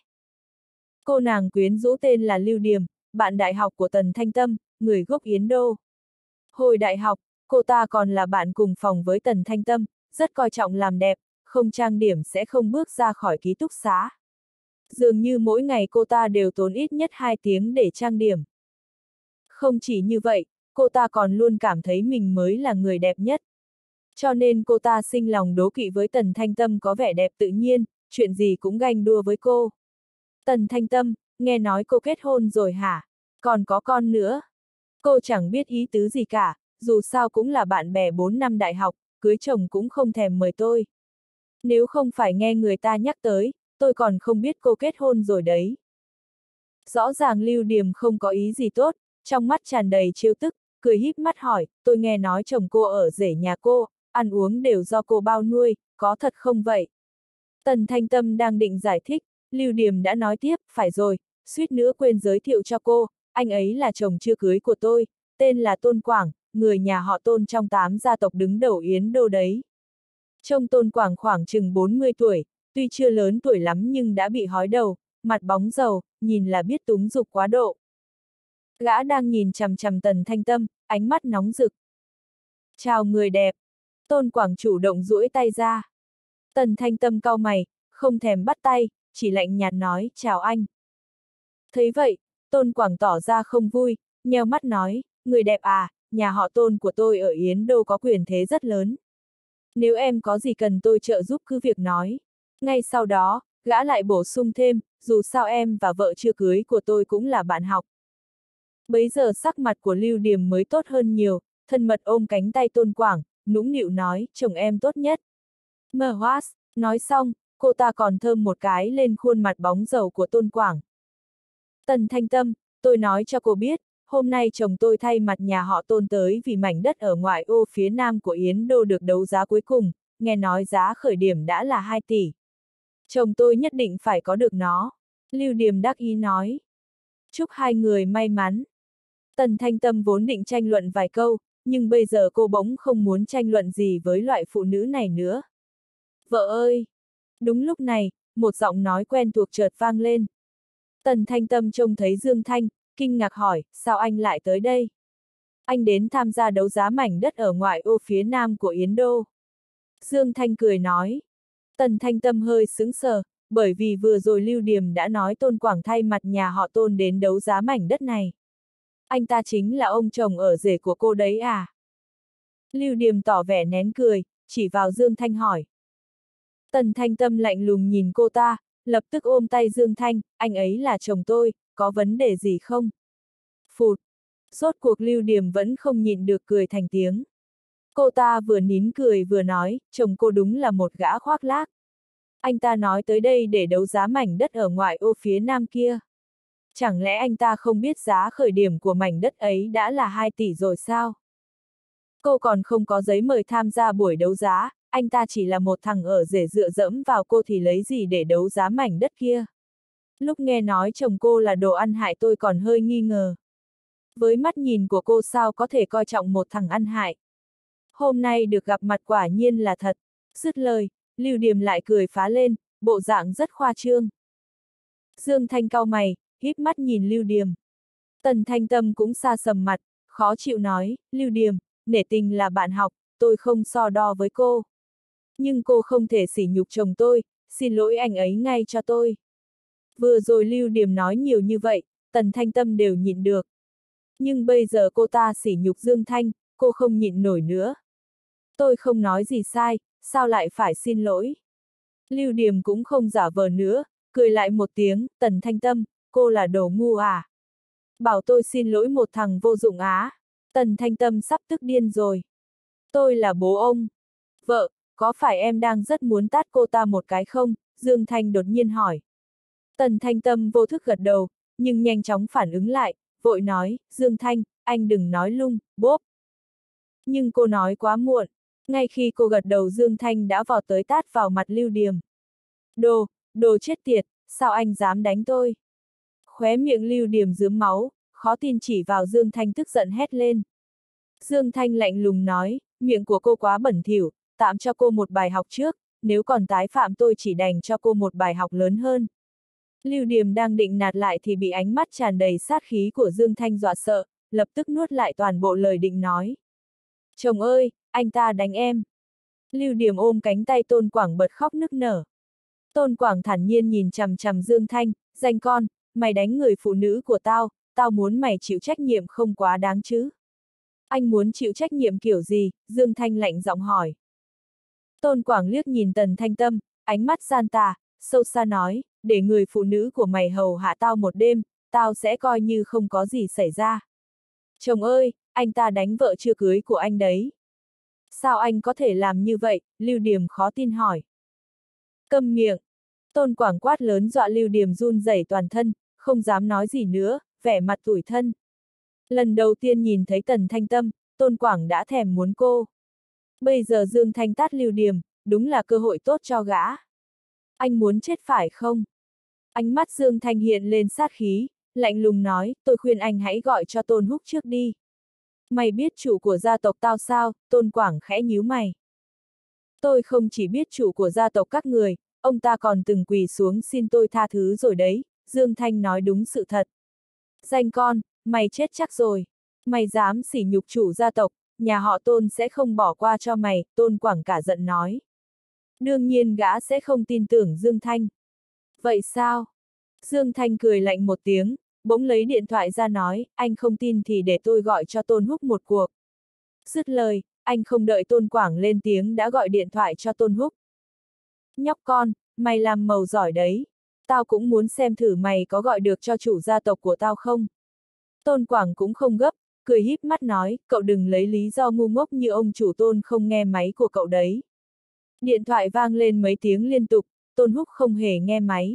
Cô nàng quyến rũ tên là Lưu Điềm, bạn đại học của Tần Thanh Tâm, người gốc Yến Đô. Hồi đại học, cô ta còn là bạn cùng phòng với Tần Thanh Tâm, rất coi trọng làm đẹp, không trang điểm sẽ không bước ra khỏi ký túc xá. Dường như mỗi ngày cô ta đều tốn ít nhất 2 tiếng để trang điểm. Không chỉ như vậy, cô ta còn luôn cảm thấy mình mới là người đẹp nhất. Cho nên cô ta sinh lòng đố kỵ với Tần Thanh Tâm có vẻ đẹp tự nhiên, chuyện gì cũng ganh đua với cô. Tần Thanh Tâm, nghe nói cô kết hôn rồi hả? Còn có con nữa. Cô chẳng biết ý tứ gì cả, dù sao cũng là bạn bè 4 năm đại học, cưới chồng cũng không thèm mời tôi. Nếu không phải nghe người ta nhắc tới, tôi còn không biết cô kết hôn rồi đấy. Rõ ràng Lưu Điềm không có ý gì tốt, trong mắt tràn đầy trêu tức, cười híp mắt hỏi, tôi nghe nói chồng cô ở rể nhà cô, ăn uống đều do cô bao nuôi, có thật không vậy? Tần Thanh Tâm đang định giải thích, Lưu Điềm đã nói tiếp, phải rồi, suýt nữa quên giới thiệu cho cô, anh ấy là chồng chưa cưới của tôi, tên là Tôn Quảng, người nhà họ Tôn trong 8 gia tộc đứng đầu Yến Đô đấy. Trông Tôn Quảng khoảng chừng 40 tuổi, tuy chưa lớn tuổi lắm nhưng đã bị hói đầu, mặt bóng dầu, nhìn là biết túng dục quá độ. Gã đang nhìn chằm chằm Tần Thanh Tâm, ánh mắt nóng rực. Chào người đẹp. Tôn Quảng chủ động duỗi tay ra. Tần Thanh Tâm cau mày, không thèm bắt tay, chỉ lạnh nhạt nói, chào anh. Thấy vậy, Tôn Quảng tỏ ra không vui, nheo mắt nói, người đẹp à, nhà họ Tôn của tôi ở Yến Đô có quyền thế rất lớn. Nếu em có gì cần tôi trợ giúp cứ việc nói. Ngay sau đó, gã lại bổ sung thêm, dù sao em và vợ chưa cưới của tôi cũng là bạn học. Bấy giờ sắc mặt của Lưu Điềm mới tốt hơn nhiều, thân mật ôm cánh tay Tôn Quảng, nũng nịu nói, chồng em tốt nhất. Mờ hoas, nói xong, cô ta còn thơm một cái lên khuôn mặt bóng dầu của Tôn Quảng. Tần Thanh Tâm, tôi nói cho cô biết, hôm nay chồng tôi thay mặt nhà họ Tôn tới vì mảnh đất ở ngoại ô phía nam của Yến Đô được đấu giá cuối cùng, nghe nói giá khởi điểm đã là 2 tỷ. Chồng tôi nhất định phải có được nó. Lưu Điềm đắc ý nói. Chúc hai người may mắn. Tần Thanh Tâm vốn định tranh luận vài câu, nhưng bây giờ cô bỗng không muốn tranh luận gì với loại phụ nữ này nữa. Vợ ơi! Đúng lúc này, một giọng nói quen thuộc chợt vang lên. Tần Thanh Tâm trông thấy Dương Thanh, kinh ngạc hỏi, sao anh lại tới đây? Anh đến tham gia đấu giá mảnh đất ở ngoại ô phía nam của Yến Đô. Dương Thanh cười nói. Tần Thanh Tâm hơi sững sờ, bởi vì vừa rồi Lưu Điềm đã nói Tôn Quảng thay mặt nhà họ Tôn đến đấu giá mảnh đất này. Anh ta chính là ông chồng ở rể của cô đấy à? Lưu Điềm tỏ vẻ nén cười, chỉ vào Dương Thanh hỏi. Tần Thanh Tâm lạnh lùng nhìn cô ta, lập tức ôm tay Dương Thanh, anh ấy là chồng tôi, có vấn đề gì không? Phụt! Rốt cuộc Lưu Điềm vẫn không nhịn được cười thành tiếng. Cô ta vừa nín cười vừa nói, chồng cô đúng là một gã khoác lác. Anh ta nói tới đây để đấu giá mảnh đất ở ngoại ô phía nam kia. Chẳng lẽ anh ta không biết giá khởi điểm của mảnh đất ấy đã là 2 tỷ rồi sao? Cô còn không có giấy mời tham gia buổi đấu giá, anh ta chỉ là một thằng ở rể dựa dẫm vào cô thì lấy gì để đấu giá mảnh đất kia? Lúc nghe nói chồng cô là đồ ăn hại tôi còn hơi nghi ngờ. Với mắt nhìn của cô sao có thể coi trọng một thằng ăn hại? Hôm nay được gặp mặt quả nhiên là thật. Dứt lời, Lưu Điềm lại cười phá lên, bộ dạng rất khoa trương. Dương Thanh cau mày, híp mắt nhìn Lưu Điềm. Tần Thanh Tâm cũng sa sầm mặt, khó chịu nói, Lưu Điềm, nể tình là bạn học, tôi không so đo với cô. Nhưng cô không thể sỉ nhục chồng tôi, xin lỗi anh ấy ngay cho tôi. Vừa rồi Lưu Điềm nói nhiều như vậy, Tần Thanh Tâm đều nhịn được. Nhưng bây giờ cô ta sỉ nhục Dương Thanh, cô không nhịn nổi nữa. Tôi không nói gì sai, sao lại phải xin lỗi? Lưu Điềm cũng không giả vờ nữa, cười lại một tiếng, Tần Thanh Tâm, cô là đồ ngu à? Bảo tôi xin lỗi một thằng vô dụng á. Tần Thanh Tâm sắp tức điên rồi. Tôi là bố ông. Vợ, có phải em đang rất muốn tát cô ta một cái không? Dương Thanh đột nhiên hỏi. Tần Thanh Tâm vô thức gật đầu, nhưng nhanh chóng phản ứng lại, vội nói, Dương Thanh, anh đừng nói lung, bốp. Nhưng cô nói quá muộn. Ngay khi cô gật đầu Dương Thanh đã vọt tới tát vào mặt Lưu Điềm. Đồ chết tiệt, sao anh dám đánh tôi? Khóe miệng Lưu Điềm rướm máu, khó tin chỉ vào Dương Thanh tức giận hét lên. Dương Thanh lạnh lùng nói, miệng của cô quá bẩn thỉu, tạm cho cô một bài học trước, nếu còn tái phạm tôi chỉ đành cho cô một bài học lớn hơn. Lưu Điềm đang định nạt lại thì bị ánh mắt tràn đầy sát khí của Dương Thanh dọa sợ, lập tức nuốt lại toàn bộ lời định nói. Chồng ơi, anh ta đánh em. Lưu Điềm ôm cánh tay Tôn Quảng bật khóc nức nở. Tôn Quảng thản nhiên nhìn chằm chằm Dương Thanh, danh con, mày đánh người phụ nữ của tao, tao muốn mày chịu trách nhiệm không quá đáng chứ. Anh muốn chịu trách nhiệm kiểu gì? Dương Thanh lạnh giọng hỏi. Tôn Quảng liếc nhìn Tần Thanh Tâm, ánh mắt gian tà, sâu xa nói, để người phụ nữ của mày hầu hạ tao một đêm, tao sẽ coi như không có gì xảy ra. Chồng ơi, anh ta đánh vợ chưa cưới của anh đấy. Sao anh có thể làm như vậy? Lưu Điềm khó tin hỏi. Câm miệng. Tôn Quảng quát lớn dọa Lưu Điềm run rẩy toàn thân, không dám nói gì nữa, vẻ mặt tủi thân. Lần đầu tiên nhìn thấy Tần Thanh Tâm, Tôn Quảng đã thèm muốn cô. Bây giờ Dương Thanh tát Lưu Điềm, đúng là cơ hội tốt cho gã. Anh muốn chết phải không? Ánh mắt Dương Thanh hiện lên sát khí, lạnh lùng nói, tôi khuyên anh hãy gọi cho Tôn Húc trước đi. Mày biết chủ của gia tộc tao sao? Tôn Quảng khẽ nhíu mày. Tôi không chỉ biết chủ của gia tộc các người, ông ta còn từng quỳ xuống xin tôi tha thứ rồi đấy, Dương Thanh nói đúng sự thật. Danh con, mày chết chắc rồi. Mày dám sỉ nhục chủ gia tộc, nhà họ Tôn sẽ không bỏ qua cho mày, Tôn Quảng cả giận nói. Đương nhiên gã sẽ không tin tưởng Dương Thanh. Vậy sao? Dương Thanh cười lạnh một tiếng, bỗng lấy điện thoại ra nói, anh không tin thì để tôi gọi cho Tôn Húc một cuộc. Dứt lời, anh không đợi Tôn Quảng lên tiếng đã gọi điện thoại cho Tôn Húc. Nhóc con, mày làm màu giỏi đấy. Tao cũng muốn xem thử mày có gọi được cho chủ gia tộc của tao không. Tôn Quảng cũng không gấp, cười híp mắt nói, cậu đừng lấy lý do ngu ngốc như ông chủ Tôn không nghe máy của cậu đấy. Điện thoại vang lên mấy tiếng liên tục, Tôn Húc không hề nghe máy.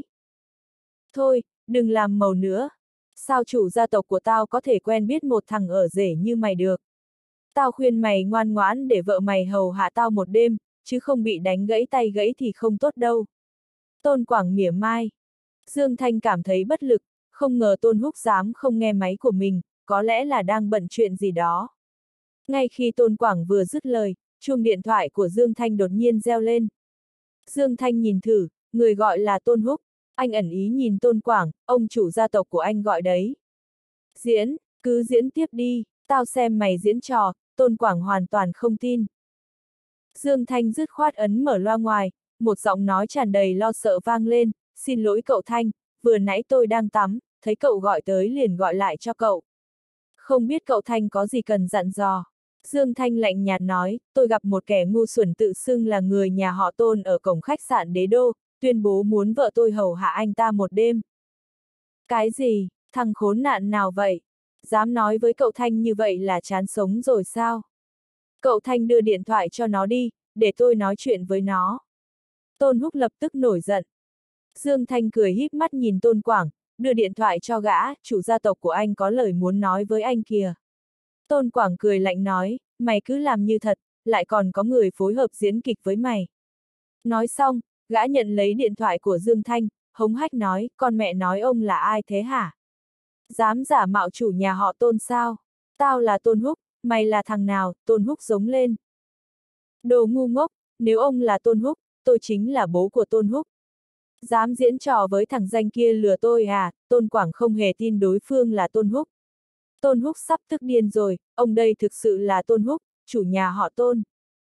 Thôi, đừng làm màu nữa. Sao chủ gia tộc của tao có thể quen biết một thằng ở rể như mày được? Tao khuyên mày ngoan ngoãn để vợ mày hầu hạ tao một đêm, chứ không bị đánh gãy tay gãy thì không tốt đâu. Tôn Quảng mỉa mai. Dương Thanh cảm thấy bất lực, không ngờ Tôn Húc dám không nghe máy của mình, có lẽ là đang bận chuyện gì đó. Ngay khi Tôn Quảng vừa dứt lời, chuông điện thoại của Dương Thanh đột nhiên reo lên. Dương Thanh nhìn thử, người gọi là Tôn Húc, anh ẩn ý nhìn Tôn Quảng, ông chủ gia tộc của anh gọi đấy. Diễn, cứ diễn tiếp đi, tao xem mày diễn trò, Tôn Quảng hoàn toàn không tin. Dương Thanh dứt khoát ấn mở loa ngoài, một giọng nói tràn đầy lo sợ vang lên, xin lỗi cậu Thanh, vừa nãy tôi đang tắm, thấy cậu gọi tới liền gọi lại cho cậu. Không biết cậu Thanh có gì cần dặn dò. Dương Thanh lạnh nhạt nói, tôi gặp một kẻ ngu xuẩn tự xưng là người nhà họ Tôn ở cổng khách sạn Đế Đô, tuyên bố muốn vợ tôi hầu hạ anh ta một đêm. Cái gì, thằng khốn nạn nào vậy? Dám nói với cậu Thanh như vậy là chán sống rồi sao? Cậu Thanh đưa điện thoại cho nó đi, để tôi nói chuyện với nó. Tôn Húc lập tức nổi giận. Dương Thanh cười híp mắt nhìn Tôn Quảng, đưa điện thoại cho gã, chủ gia tộc của anh có lời muốn nói với anh kìa. Tôn Quảng cười lạnh nói, mày cứ làm như thật, lại còn có người phối hợp diễn kịch với mày. Nói xong, gã nhận lấy điện thoại của Dương Thanh, hống hách nói, con mẹ nói ông là ai thế hả? Dám giả mạo chủ nhà họ Tôn sao? Tao là Tôn Húc, mày là thằng nào? Tôn Húc giống lên. Đồ ngu ngốc, nếu ông là Tôn Húc, tôi chính là bố của Tôn Húc. Dám diễn trò với thằng danh kia lừa tôi à? Tôn Quảng không hề tin đối phương là Tôn Húc. Tôn Húc sắp tức điên rồi, ông đây thực sự là Tôn Húc, chủ nhà họ Tôn.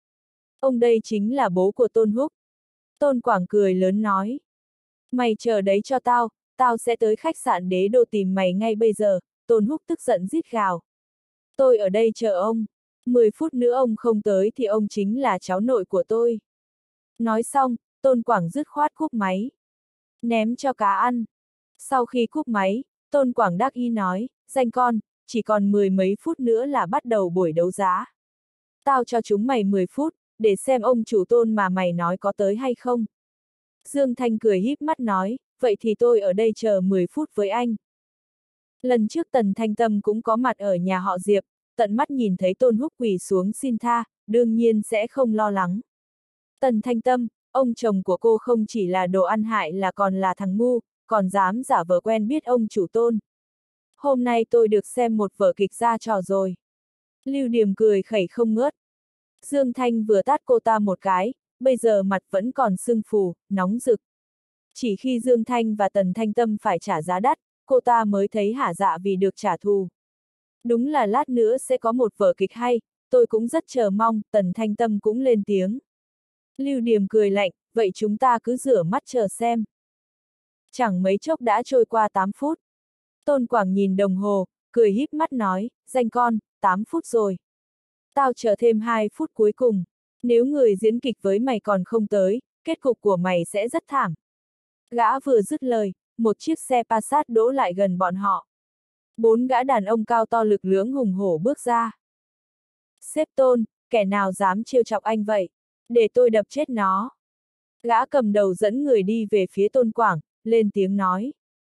Ông đây chính là bố của Tôn Húc. Tôn Quảng cười lớn nói. Mày chờ đấy cho tao, tao sẽ tới khách sạn Đế Đô tìm mày ngay bây giờ, Tôn Húc tức giận rít gào. Tôi ở đây chờ ông, 10 phút nữa ông không tới thì ông chính là cháu nội của tôi. Nói xong, Tôn Quảng dứt khoát cúp máy. Ném cho cá ăn. Sau khi cúp máy, Tôn Quảng đắc ý nói, danh con, chỉ còn 10 mấy phút nữa là bắt đầu buổi đấu giá. Tao cho chúng mày 10 phút, để xem ông chủ Tôn mà mày nói có tới hay không. Dương Thanh cười híp mắt nói, vậy thì tôi ở đây chờ 10 phút với anh. Lần trước Tần Thanh Tâm cũng có mặt ở nhà họ Diệp, tận mắt nhìn thấy Tôn Húc quỳ xuống xin tha, đương nhiên sẽ không lo lắng. Tần Thanh Tâm, ông chồng của cô không chỉ là đồ ăn hại là còn là thằng ngu, còn dám giả vờ quen biết ông chủ Tôn. Hôm nay tôi được xem một vở kịch ra trò rồi. Lưu Điềm cười khẩy không ngớt. Dương Thanh vừa tát cô ta một cái, bây giờ mặt vẫn còn sưng phù, nóng rực. Chỉ khi Dương Thanh và Tần Thanh Tâm phải trả giá đắt, cô ta mới thấy hả dạ vì được trả thù. Đúng là lát nữa sẽ có một vở kịch hay, tôi cũng rất chờ mong, Tần Thanh Tâm cũng lên tiếng. Lưu Điềm cười lạnh, vậy chúng ta cứ rửa mắt chờ xem. Chẳng mấy chốc đã trôi qua 8 phút. Tôn Quảng nhìn đồng hồ, cười híp mắt nói, danh con, 8 phút rồi. Tao chờ thêm 2 phút cuối cùng. Nếu người diễn kịch với mày còn không tới, kết cục của mày sẽ rất thảm. Gã vừa dứt lời, một chiếc xe Passat đỗ lại gần bọn họ. 4 gã đàn ông cao to lực lưỡng hùng hổ bước ra. Sếp Tôn, kẻ nào dám trêu chọc anh vậy? Để tôi đập chết nó. Gã cầm đầu dẫn người đi về phía Tôn Quảng, lên tiếng nói.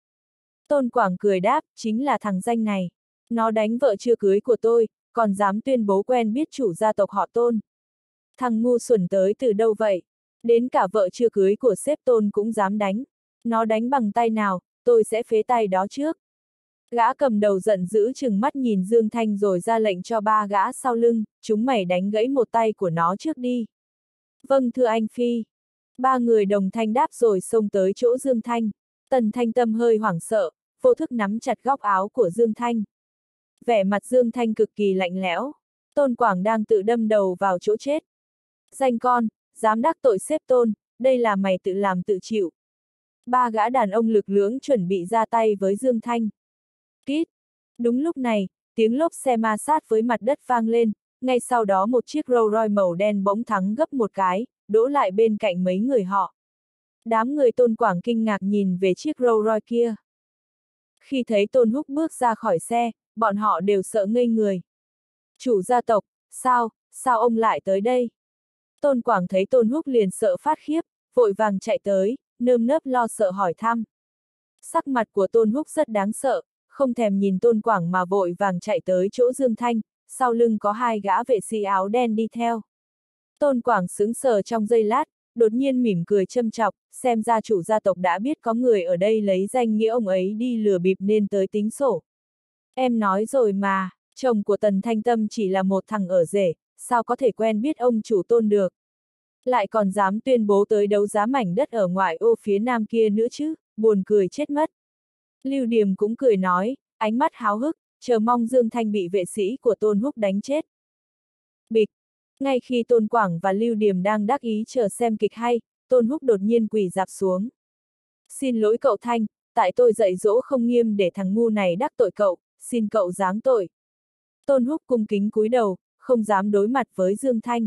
Tôn Quảng cười đáp, chính là thằng danh này. Nó đánh vợ chưa cưới của tôi, còn dám tuyên bố quen biết chủ gia tộc họ Tôn. Thằng ngu xuẩn tới từ đâu vậy? Đến cả vợ chưa cưới của sếp Tôn cũng dám đánh. Nó đánh bằng tay nào, tôi sẽ phế tay đó trước. Gã cầm đầu giận dữ chừng mắt nhìn Dương Thanh rồi ra lệnh cho 3 gã sau lưng, chúng mày đánh gãy một tay của nó trước đi. Vâng thưa anh Phi. 3 người đồng thanh đáp rồi xông tới chỗ Dương Thanh. Tần Thanh Tâm hơi hoảng sợ, vô thức nắm chặt góc áo của Dương Thanh. Vẻ mặt Dương Thanh cực kỳ lạnh lẽo. Tôn Quảng đang tự đâm đầu vào chỗ chết. Danh con, dám đắc tội sếp Tôn, đây là mày tự làm tự chịu. 3 gã đàn ông lực lưỡng chuẩn bị ra tay với Dương Thanh. Kít! Đúng lúc này, tiếng lốp xe ma sát với mặt đất vang lên, ngay sau đó một chiếc Rolls Royce màu đen bỗng thắng gấp một cái, đỗ lại bên cạnh mấy người họ. Đám người Tôn Quảng kinh ngạc nhìn về chiếc Rolls Royce kia. Khi thấy Tôn Húc bước ra khỏi xe, bọn họ đều sợ ngây người. Chủ gia tộc, sao ông lại tới đây? Tôn Quảng thấy Tôn Húc liền sợ phát khiếp, vội vàng chạy tới, nơm nớp lo sợ hỏi thăm. Sắc mặt của Tôn Húc rất đáng sợ, không thèm nhìn Tôn Quảng mà vội vàng chạy tới chỗ Dương Thanh, sau lưng có 2 gã vệ sĩ áo đen đi theo. Tôn Quảng sững sờ trong giây lát, đột nhiên mỉm cười châm chọc, xem ra chủ gia tộc đã biết có người ở đây lấy danh nghĩa ông ấy đi lừa bịp nên tới tính sổ. Em nói rồi mà, chồng của Tần Thanh Tâm chỉ là một thằng ở rể, sao có thể quen biết ông chủ Tôn được. Lại còn dám tuyên bố tới đấu giá mảnh đất ở ngoại ô phía nam kia nữa chứ, buồn cười chết mất. Lưu Điềm cũng cười nói, ánh mắt háo hức, chờ mong Dương Thanh bị vệ sĩ của Tôn Húc đánh chết. Bịch! Ngay khi Tôn Quảng và Lưu Điềm đang đắc ý chờ xem kịch hay, Tôn Húc đột nhiên quỳ rạp xuống. Xin lỗi cậu Thanh, tại tôi dạy dỗ không nghiêm để thằng ngu này đắc tội cậu, xin cậu giáng tội. Tôn Húc cung kính cúi đầu, không dám đối mặt với Dương Thanh.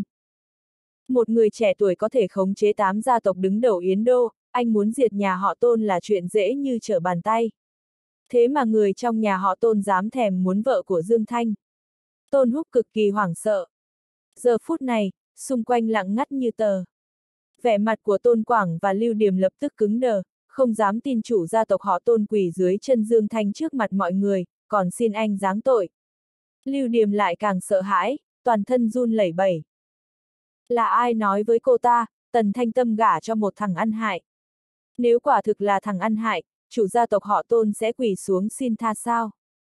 Một người trẻ tuổi có thể khống chế 8 gia tộc đứng đầu Yến Đô, anh muốn diệt nhà họ Tôn là chuyện dễ như trở bàn tay. Thế mà người trong nhà họ Tôn dám thèm muốn vợ của Dương Thanh. Tôn Húc cực kỳ hoảng sợ. Giờ phút này, xung quanh lặng ngắt như tờ. Vẻ mặt của Tôn Quảng và Lưu Điềm lập tức cứng đờ, không dám tin chủ gia tộc họ Tôn quỳ dưới chân Dương Thanh trước mặt mọi người, còn xin anh giáng tội. Lưu Điềm lại càng sợ hãi, toàn thân run lẩy bẩy. Là ai nói với cô ta, Tần Thanh Tâm gả cho một thằng ăn hại? Nếu quả thực là thằng ăn hại, chủ gia tộc họ Tôn sẽ quỳ xuống xin tha sao?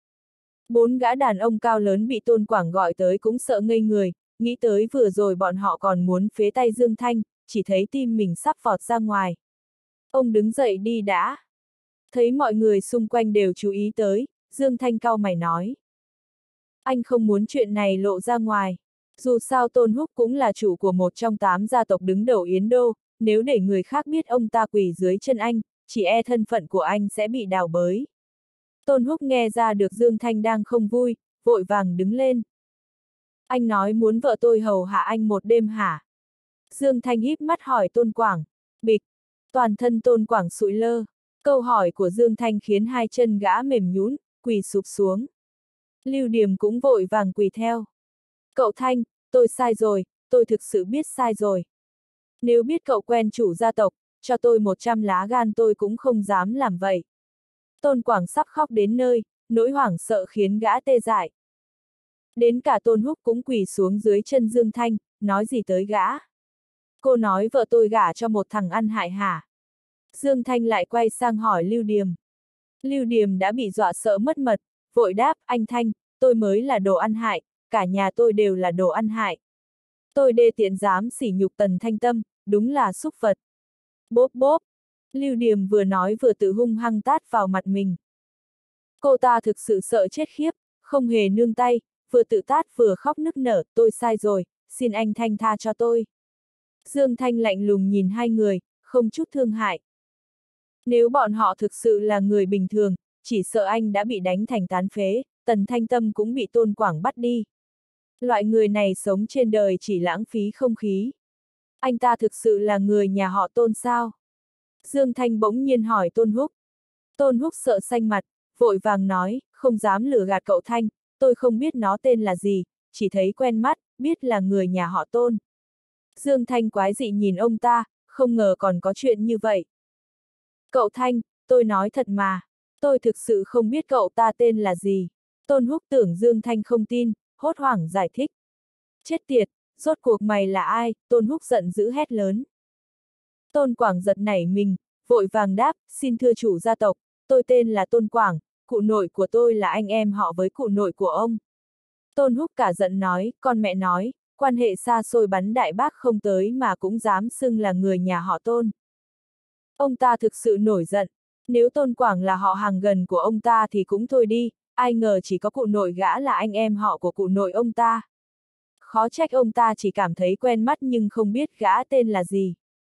4 gã đàn ông cao lớn bị Tôn Quảng gọi tới cũng sợ ngây người, nghĩ tới vừa rồi bọn họ còn muốn phế tay Dương Thanh, chỉ thấy tim mình sắp vọt ra ngoài. Ông đứng dậy đi đã. Thấy mọi người xung quanh đều chú ý tới, Dương Thanh cau mày nói. Anh không muốn chuyện này lộ ra ngoài. Dù sao Tôn Húc cũng là chủ của một trong 8 gia tộc đứng đầu Yến Đô, nếu để người khác biết ông ta quỳ dưới chân anh, chỉ e thân phận của anh sẽ bị đào bới. Tôn Húc nghe ra được Dương Thanh đang không vui, vội vàng đứng lên. Anh nói muốn vợ tôi hầu hạ anh một đêm hả? Dương Thanh híp mắt hỏi Tôn Quảng. Bịch! Toàn thân Tôn Quảng sụi lơ. Câu hỏi của Dương Thanh khiến 2 chân gã mềm nhũn, quỳ sụp xuống. Lưu Điềm cũng vội vàng quỳ theo. Cậu Thanh, tôi sai rồi, tôi thực sự biết sai rồi. Nếu biết cậu quen chủ gia tộc, cho tôi 100 lá gan tôi cũng không dám làm vậy. Tôn Quảng sắp khóc đến nơi, nỗi hoảng sợ khiến gã tê dại. Đến cả Tôn Húc cũng quỳ xuống dưới chân Dương Thanh, nói gì tới gã. Cô nói vợ tôi gả cho một thằng ăn hại hả? Dương Thanh lại quay sang hỏi Lưu Điềm. Lưu Điềm đã bị dọa sợ mất mật, vội đáp, anh Thanh, tôi mới là đồ ăn hại, cả nhà tôi đều là đồ ăn hại. Tôi đê tiện dám sỉ nhục Tần Thanh Tâm, đúng là súc vật. Bốp bốp, Lưu Điềm vừa nói vừa tự hung hăng tát vào mặt mình. Cô ta thực sự sợ chết khiếp, không hề nương tay, vừa tự tát vừa khóc nức nở, tôi sai rồi, xin anh Thanh tha cho tôi. Dương Thanh lạnh lùng nhìn hai người, không chút thương hại. Nếu bọn họ thực sự là người bình thường, chỉ sợ anh đã bị đánh thành tán phế, Tần Thanh Tâm cũng bị Tôn Quảng bắt đi. Loại người này sống trên đời chỉ lãng phí không khí. Anh ta thực sự là người nhà họ Tôn sao? Dương Thanh bỗng nhiên hỏi Tôn Húc. Tôn Húc sợ xanh mặt, vội vàng nói, không dám lừa gạt cậu Thanh, tôi không biết nó tên là gì, chỉ thấy quen mắt, biết là người nhà họ Tôn. Dương Thanh quái dị nhìn ông ta, không ngờ còn có chuyện như vậy. Cậu Thanh, tôi nói thật mà, tôi thực sự không biết cậu ta tên là gì. Tôn Húc tưởng Dương Thanh không tin, hốt hoảng giải thích. Chết tiệt, rốt cuộc mày là ai? Tôn Húc giận dữ hét lớn. Tôn Quảng giật nảy mình, vội vàng đáp, xin thưa chủ gia tộc, tôi tên là Tôn Quảng, cụ nội của tôi là anh em họ với cụ nội của ông. Tôn Húc cả giận nói, con mẹ nói, quan hệ xa xôi bắn đại bác không tới mà cũng dám xưng là người nhà họ Tôn. Ông ta thực sự nổi giận, nếu Tôn Quảng là họ hàng gần của ông ta thì cũng thôi đi, ai ngờ chỉ có cụ nội gã là anh em họ của cụ nội ông ta. Khó trách ông ta chỉ cảm thấy quen mắt nhưng không biết gã tên là gì.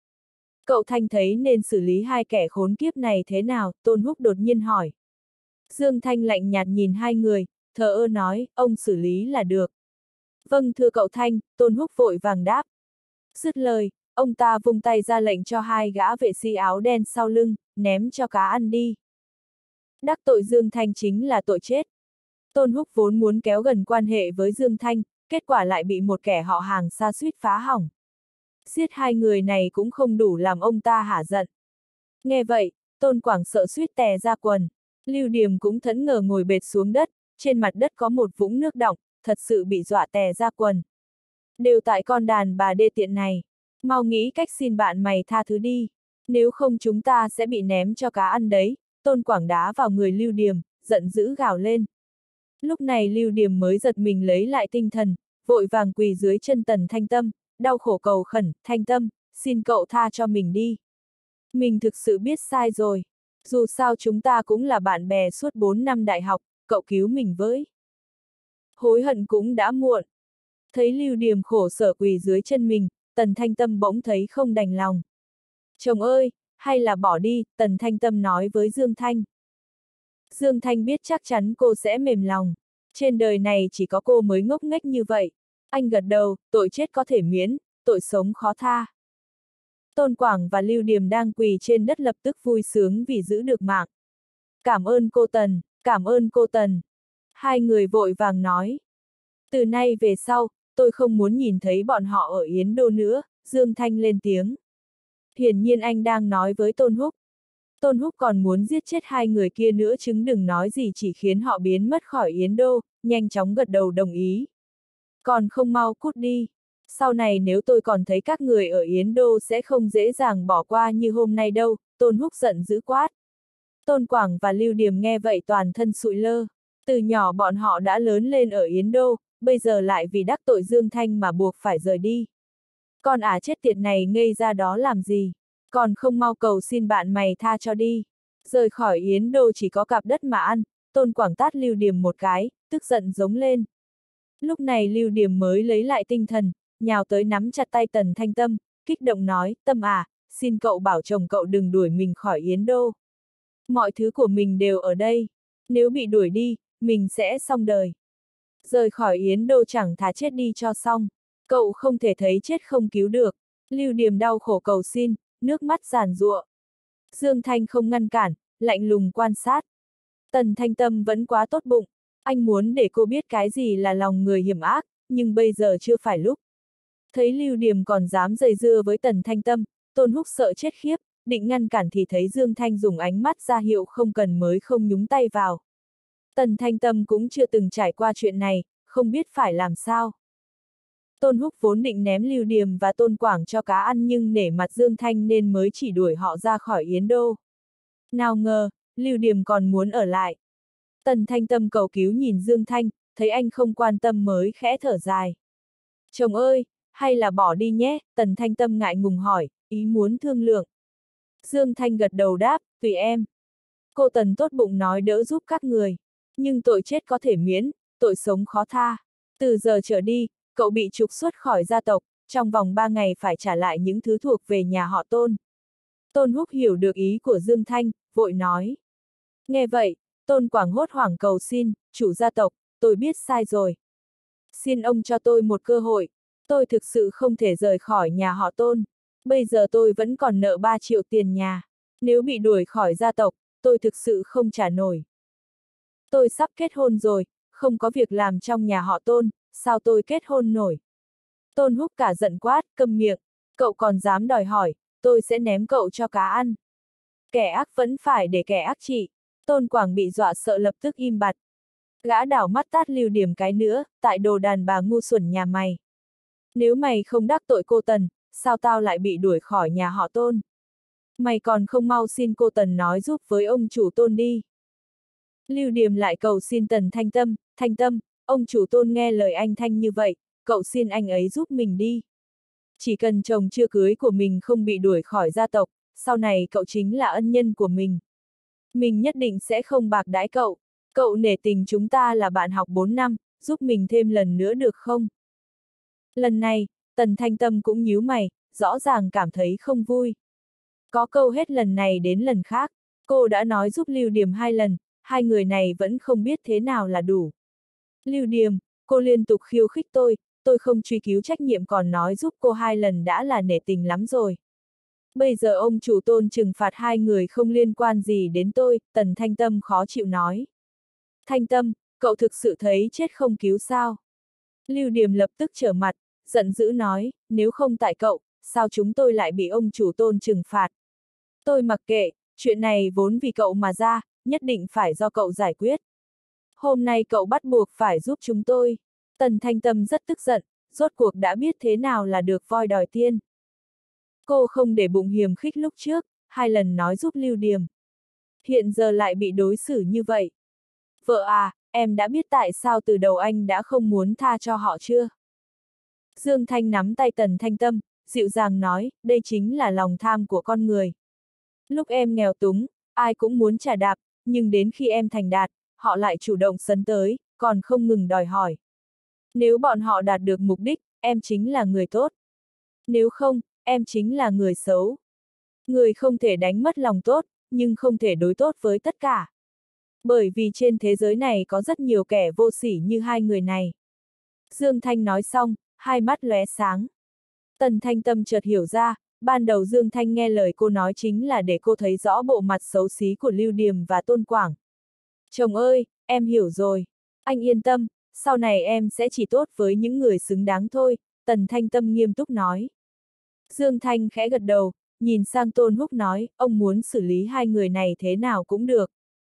Cậu Thanh thấy nên xử lý hai kẻ khốn kiếp này thế nào? Tôn Húc đột nhiên hỏi. Dương Thanh lạnh nhạt nhìn hai người, thờ ơ nói, ông xử lý là được. Vâng thưa cậu Thanh, Tôn Húc vội vàng đáp. Dứt lời, ông ta vung tay ra lệnh cho hai gã vệ sĩ áo đen sau lưng, ném cho cá ăn đi. Đắc tội Dương Thanh chính là tội chết. Tôn Húc vốn muốn kéo gần quan hệ với Dương Thanh, kết quả lại bị một kẻ họ hàng xa suýt phá hỏng. Giết hai người này cũng không đủ làm ông ta hả giận. Nghe vậy, Tôn Quảng sợ suýt tè ra quần. Lưu Điềm cũng thẫn ngờ ngồi bệt xuống đất, trên mặt đất có một vũng nước đọng, thật sự bị dọa tè ra quần. Đều tại con đàn bà đê tiện này. Mau nghĩ cách xin bạn mày tha thứ đi. Nếu không chúng ta sẽ bị ném cho cá ăn đấy. Tôn Quảng đá vào người Lưu Điềm, giận dữ gào lên. Lúc này Lưu Điềm mới giật mình lấy lại tinh thần, vội vàng quỳ dưới chân Tần Thanh Tâm, đau khổ cầu khẩn, Thanh Tâm, xin cậu tha cho mình đi. Mình thực sự biết sai rồi. Dù sao chúng ta cũng là bạn bè suốt 4 năm đại học, cậu cứu mình với. Hối hận cũng đã muộn. Thấy Lưu Điềm khổ sở quỳ dưới chân mình, Tần Thanh Tâm bỗng thấy không đành lòng. Chồng ơi, hay là bỏ đi, Tần Thanh Tâm nói với Dương Thanh. Dương Thanh biết chắc chắn cô sẽ mềm lòng. Trên đời này chỉ có cô mới ngốc nghếch như vậy. Anh gật đầu, tội chết có thể miễn, tội sống khó tha. Tôn Quảng và Lưu Điềm đang quỳ trên đất lập tức vui sướng vì giữ được mạng. Cảm ơn cô Tần, cảm ơn cô Tần. Hai người vội vàng nói. Từ nay về sau, tôi không muốn nhìn thấy bọn họ ở Yến Đô nữa, Dương Thanh lên tiếng. Hiển nhiên anh đang nói với Tôn Húc. Tôn Húc còn muốn giết chết hai người kia nữa chứng đừng nói gì chỉ khiến họ biến mất khỏi Yến Đô, nhanh chóng gật đầu đồng ý. Còn không mau cút đi. Sau này nếu tôi còn thấy các người ở Yến Đô sẽ không dễ dàng bỏ qua như hôm nay đâu, Tôn Húc giận dữ quát. Tôn Quảng và Lưu Điềm nghe vậy toàn thân sụi lơ. Từ nhỏ bọn họ đã lớn lên ở Yến Đô, bây giờ lại vì đắc tội Dương Thanh mà buộc phải rời đi. Con ả chết tiệt này ngây ra đó làm gì? Còn không mau cầu xin bạn mày tha cho đi. Rời khỏi Yến Đô chỉ có cặp đất mà ăn, Tôn Quảng tát Lưu Điềm một cái, tức giận giống lên. Lúc này Lưu Điềm mới lấy lại tinh thần, nhào tới nắm chặt tay Tần Thanh Tâm, kích động nói, Tâm à, xin cậu bảo chồng cậu đừng đuổi mình khỏi Yến Đô. Mọi thứ của mình đều ở đây, nếu bị đuổi đi, mình sẽ xong đời. Rời khỏi Yến Đô chẳng thà chết đi cho xong, cậu không thể thấy chết không cứu được. Lưu Điềm đau khổ cầu xin, nước mắt giàn giụa. Dương Thanh không ngăn cản, lạnh lùng quan sát. Tần Thanh Tâm vẫn quá tốt bụng, anh muốn để cô biết cái gì là lòng người hiểm ác, nhưng bây giờ chưa phải lúc. Thấy Lưu Điềm còn dám dây dưa với Tần Thanh Tâm, Tôn Húc sợ chết khiếp, định ngăn cản thì thấy Dương Thanh dùng ánh mắt ra hiệu không cần mới không nhúng tay vào. Tần Thanh Tâm cũng chưa từng trải qua chuyện này, không biết phải làm sao. Tôn Húc vốn định ném Lưu Điềm và Tôn Quảng cho cá ăn nhưng nể mặt Dương Thanh nên mới chỉ đuổi họ ra khỏi Yến Đô. Nào ngờ, Lưu Điềm còn muốn ở lại. Tần Thanh Tâm cầu cứu nhìn Dương Thanh, thấy anh không quan tâm mới khẽ thở dài. Chồng ơi, hay là bỏ đi nhé, Tần Thanh Tâm ngại ngùng hỏi, ý muốn thương lượng. Dương Thanh gật đầu đáp, tùy em. Cô Tần tốt bụng nói đỡ giúp các người. Nhưng tội chết có thể miễn, tội sống khó tha. Từ giờ trở đi, cậu bị trục xuất khỏi gia tộc, trong vòng 3 ngày phải trả lại những thứ thuộc về nhà họ Tôn. Tôn Húc hiểu được ý của Dương Thanh, vội nói. Nghe vậy, Tôn Quảng hốt hoảng cầu xin, chủ gia tộc, tôi biết sai rồi. Xin ông cho tôi một cơ hội, tôi thực sự không thể rời khỏi nhà họ Tôn. Bây giờ tôi vẫn còn nợ 3 triệu tiền nhà. Nếu bị đuổi khỏi gia tộc, tôi thực sự không trả nổi. Tôi sắp kết hôn rồi, không có việc làm trong nhà họ Tôn, sao tôi kết hôn nổi? Tôn Húc cả giận quát, câm miệng, cậu còn dám đòi hỏi, tôi sẽ ném cậu cho cá ăn. Kẻ ác vẫn phải để kẻ ác trị. Tôn Quảng bị dọa sợ lập tức im bặt. Gã đảo mắt tát Lưu Điểm cái nữa, tại đồ đàn bà ngu xuẩn nhà mày. Nếu mày không đắc tội cô Tần, sao tao lại bị đuổi khỏi nhà họ Tôn? Mày còn không mau xin cô Tần nói giúp với ông chủ Tôn đi. Lưu Điểm lại cầu xin Tần Thanh Tâm, ông chủ Tôn nghe lời anh Thanh như vậy, cậu xin anh ấy giúp mình đi. Chỉ cần chồng chưa cưới của mình không bị đuổi khỏi gia tộc, sau này cậu chính là ân nhân của mình. Mình nhất định sẽ không bạc đãi cậu. Cậu nể tình chúng ta là bạn học 4 năm, giúp mình thêm lần nữa được không? Lần này, Tần Thanh Tâm cũng nhíu mày, rõ ràng cảm thấy không vui. Có câu hết lần này đến lần khác, cô đã nói giúp Lưu Điểm 2 lần, hai người này vẫn không biết thế nào là đủ. Lưu Điểm, cô liên tục khiêu khích tôi không truy cứu trách nhiệm còn nói giúp cô 2 lần đã là nể tình lắm rồi. Bây giờ ông chủ Tôn trừng phạt 2 người không liên quan gì đến tôi, Tần Thanh Tâm khó chịu nói. Thanh Tâm, cậu thực sự thấy chết không cứu sao? Lưu Điểm lập tức trở mặt, giận dữ nói, nếu không tại cậu, sao chúng tôi lại bị ông chủ Tôn trừng phạt? Tôi mặc kệ, chuyện này vốn vì cậu mà ra, nhất định phải do cậu giải quyết. Hôm nay cậu bắt buộc phải giúp chúng tôi. Tần Thanh Tâm rất tức giận, rốt cuộc đã biết thế nào là được voi đòi tiên. Cô không để bụng hiềm khích lúc trước, 2 lần nói giúp Lưu Điểm. Hiện giờ lại bị đối xử như vậy. Vợ à, em đã biết tại sao từ đầu anh đã không muốn tha cho họ chưa? Dương Thanh nắm tay Tần Thanh Tâm, dịu dàng nói, đây chính là lòng tham của con người. Lúc em nghèo túng, ai cũng muốn trả đạp, nhưng đến khi em thành đạt, họ lại chủ động sấn tới, còn không ngừng đòi hỏi. Nếu bọn họ đạt được mục đích, em chính là người tốt. Nếu không, em chính là người xấu. Người không thể đánh mất lòng tốt, nhưng không thể đối tốt với tất cả. Bởi vì trên thế giới này có rất nhiều kẻ vô sỉ như 2 người này. Dương Thanh nói xong, 2 mắt lóe sáng. Tần Thanh Tâm chợt hiểu ra, ban đầu Dương Thanh nghe lời cô nói chính là để cô thấy rõ bộ mặt xấu xí của Lưu Điểm và Tôn Quảng. Chồng ơi, em hiểu rồi. Anh yên tâm, sau này em sẽ chỉ tốt với những người xứng đáng thôi, Tần Thanh Tâm nghiêm túc nói. Dương Thanh khẽ gật đầu, nhìn sang Tôn Húc nói, ông muốn xử lý 2 người này thế nào cũng được.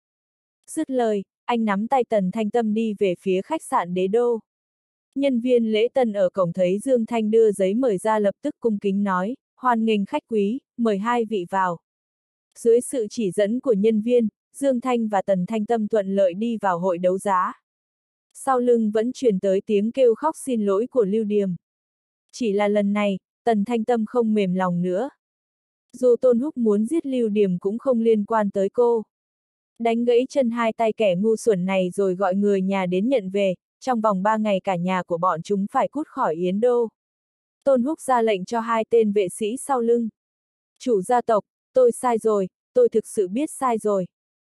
Dứt lời, anh nắm tay Tần Thanh Tâm đi về phía khách sạn Đế Đô. Nhân viên lễ tân ở cổng thấy Dương Thanh đưa giấy mời ra lập tức cung kính nói, hoan nghênh khách quý, mời 2 vị vào. Dưới sự chỉ dẫn của nhân viên, Dương Thanh và Tần Thanh Tâm thuận lợi đi vào hội đấu giá. Sau lưng vẫn truyền tới tiếng kêu khóc xin lỗi của Lưu Điểm. Chỉ là lần này, Tần Thanh Tâm không mềm lòng nữa. Dù Tôn Húc muốn giết Lưu Điểm cũng không liên quan tới cô. Đánh gãy chân 2 tay kẻ ngu xuẩn này rồi gọi người nhà đến nhận về, trong vòng 3 ngày cả nhà của bọn chúng phải cút khỏi Yến Đô. Tôn Húc ra lệnh cho 2 tên vệ sĩ sau lưng. Chủ gia tộc, tôi sai rồi, tôi thực sự biết sai rồi.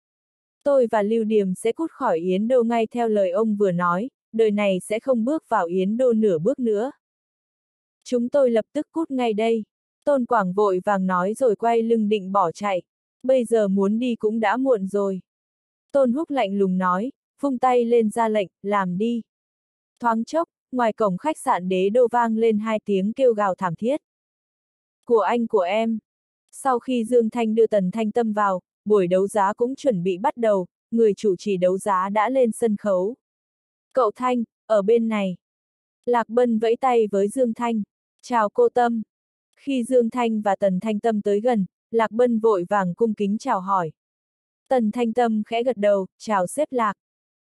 Tôi và Lưu Điểm sẽ cút khỏi Yến Đô ngay theo lời ông vừa nói, đời này sẽ không bước vào Yến Đô nửa bước nữa. Chúng tôi lập tức cút ngay đây. Tôn Quảng vội vàng nói rồi quay lưng định bỏ chạy. Bây giờ muốn đi cũng đã muộn rồi. Tôn Húc lạnh lùng nói, vung tay lên ra lệnh, làm đi. Thoáng chốc, ngoài cổng khách sạn Đế Đô vang lên 2 tiếng kêu gào thảm thiết. Của anh của em. Sau khi Dương Thanh đưa Tần Thanh Tâm vào, buổi đấu giá cũng chuẩn bị bắt đầu, người chủ trì đấu giá đã lên sân khấu. Cậu Thanh, ở bên này. Lạc Bân vẫy tay với Dương Thanh. Chào cô Tâm. Khi Dương Thanh và Tần Thanh Tâm tới gần, Lạc Bân vội vàng cung kính chào hỏi. Tần Thanh Tâm khẽ gật đầu, chào sếp Lạc.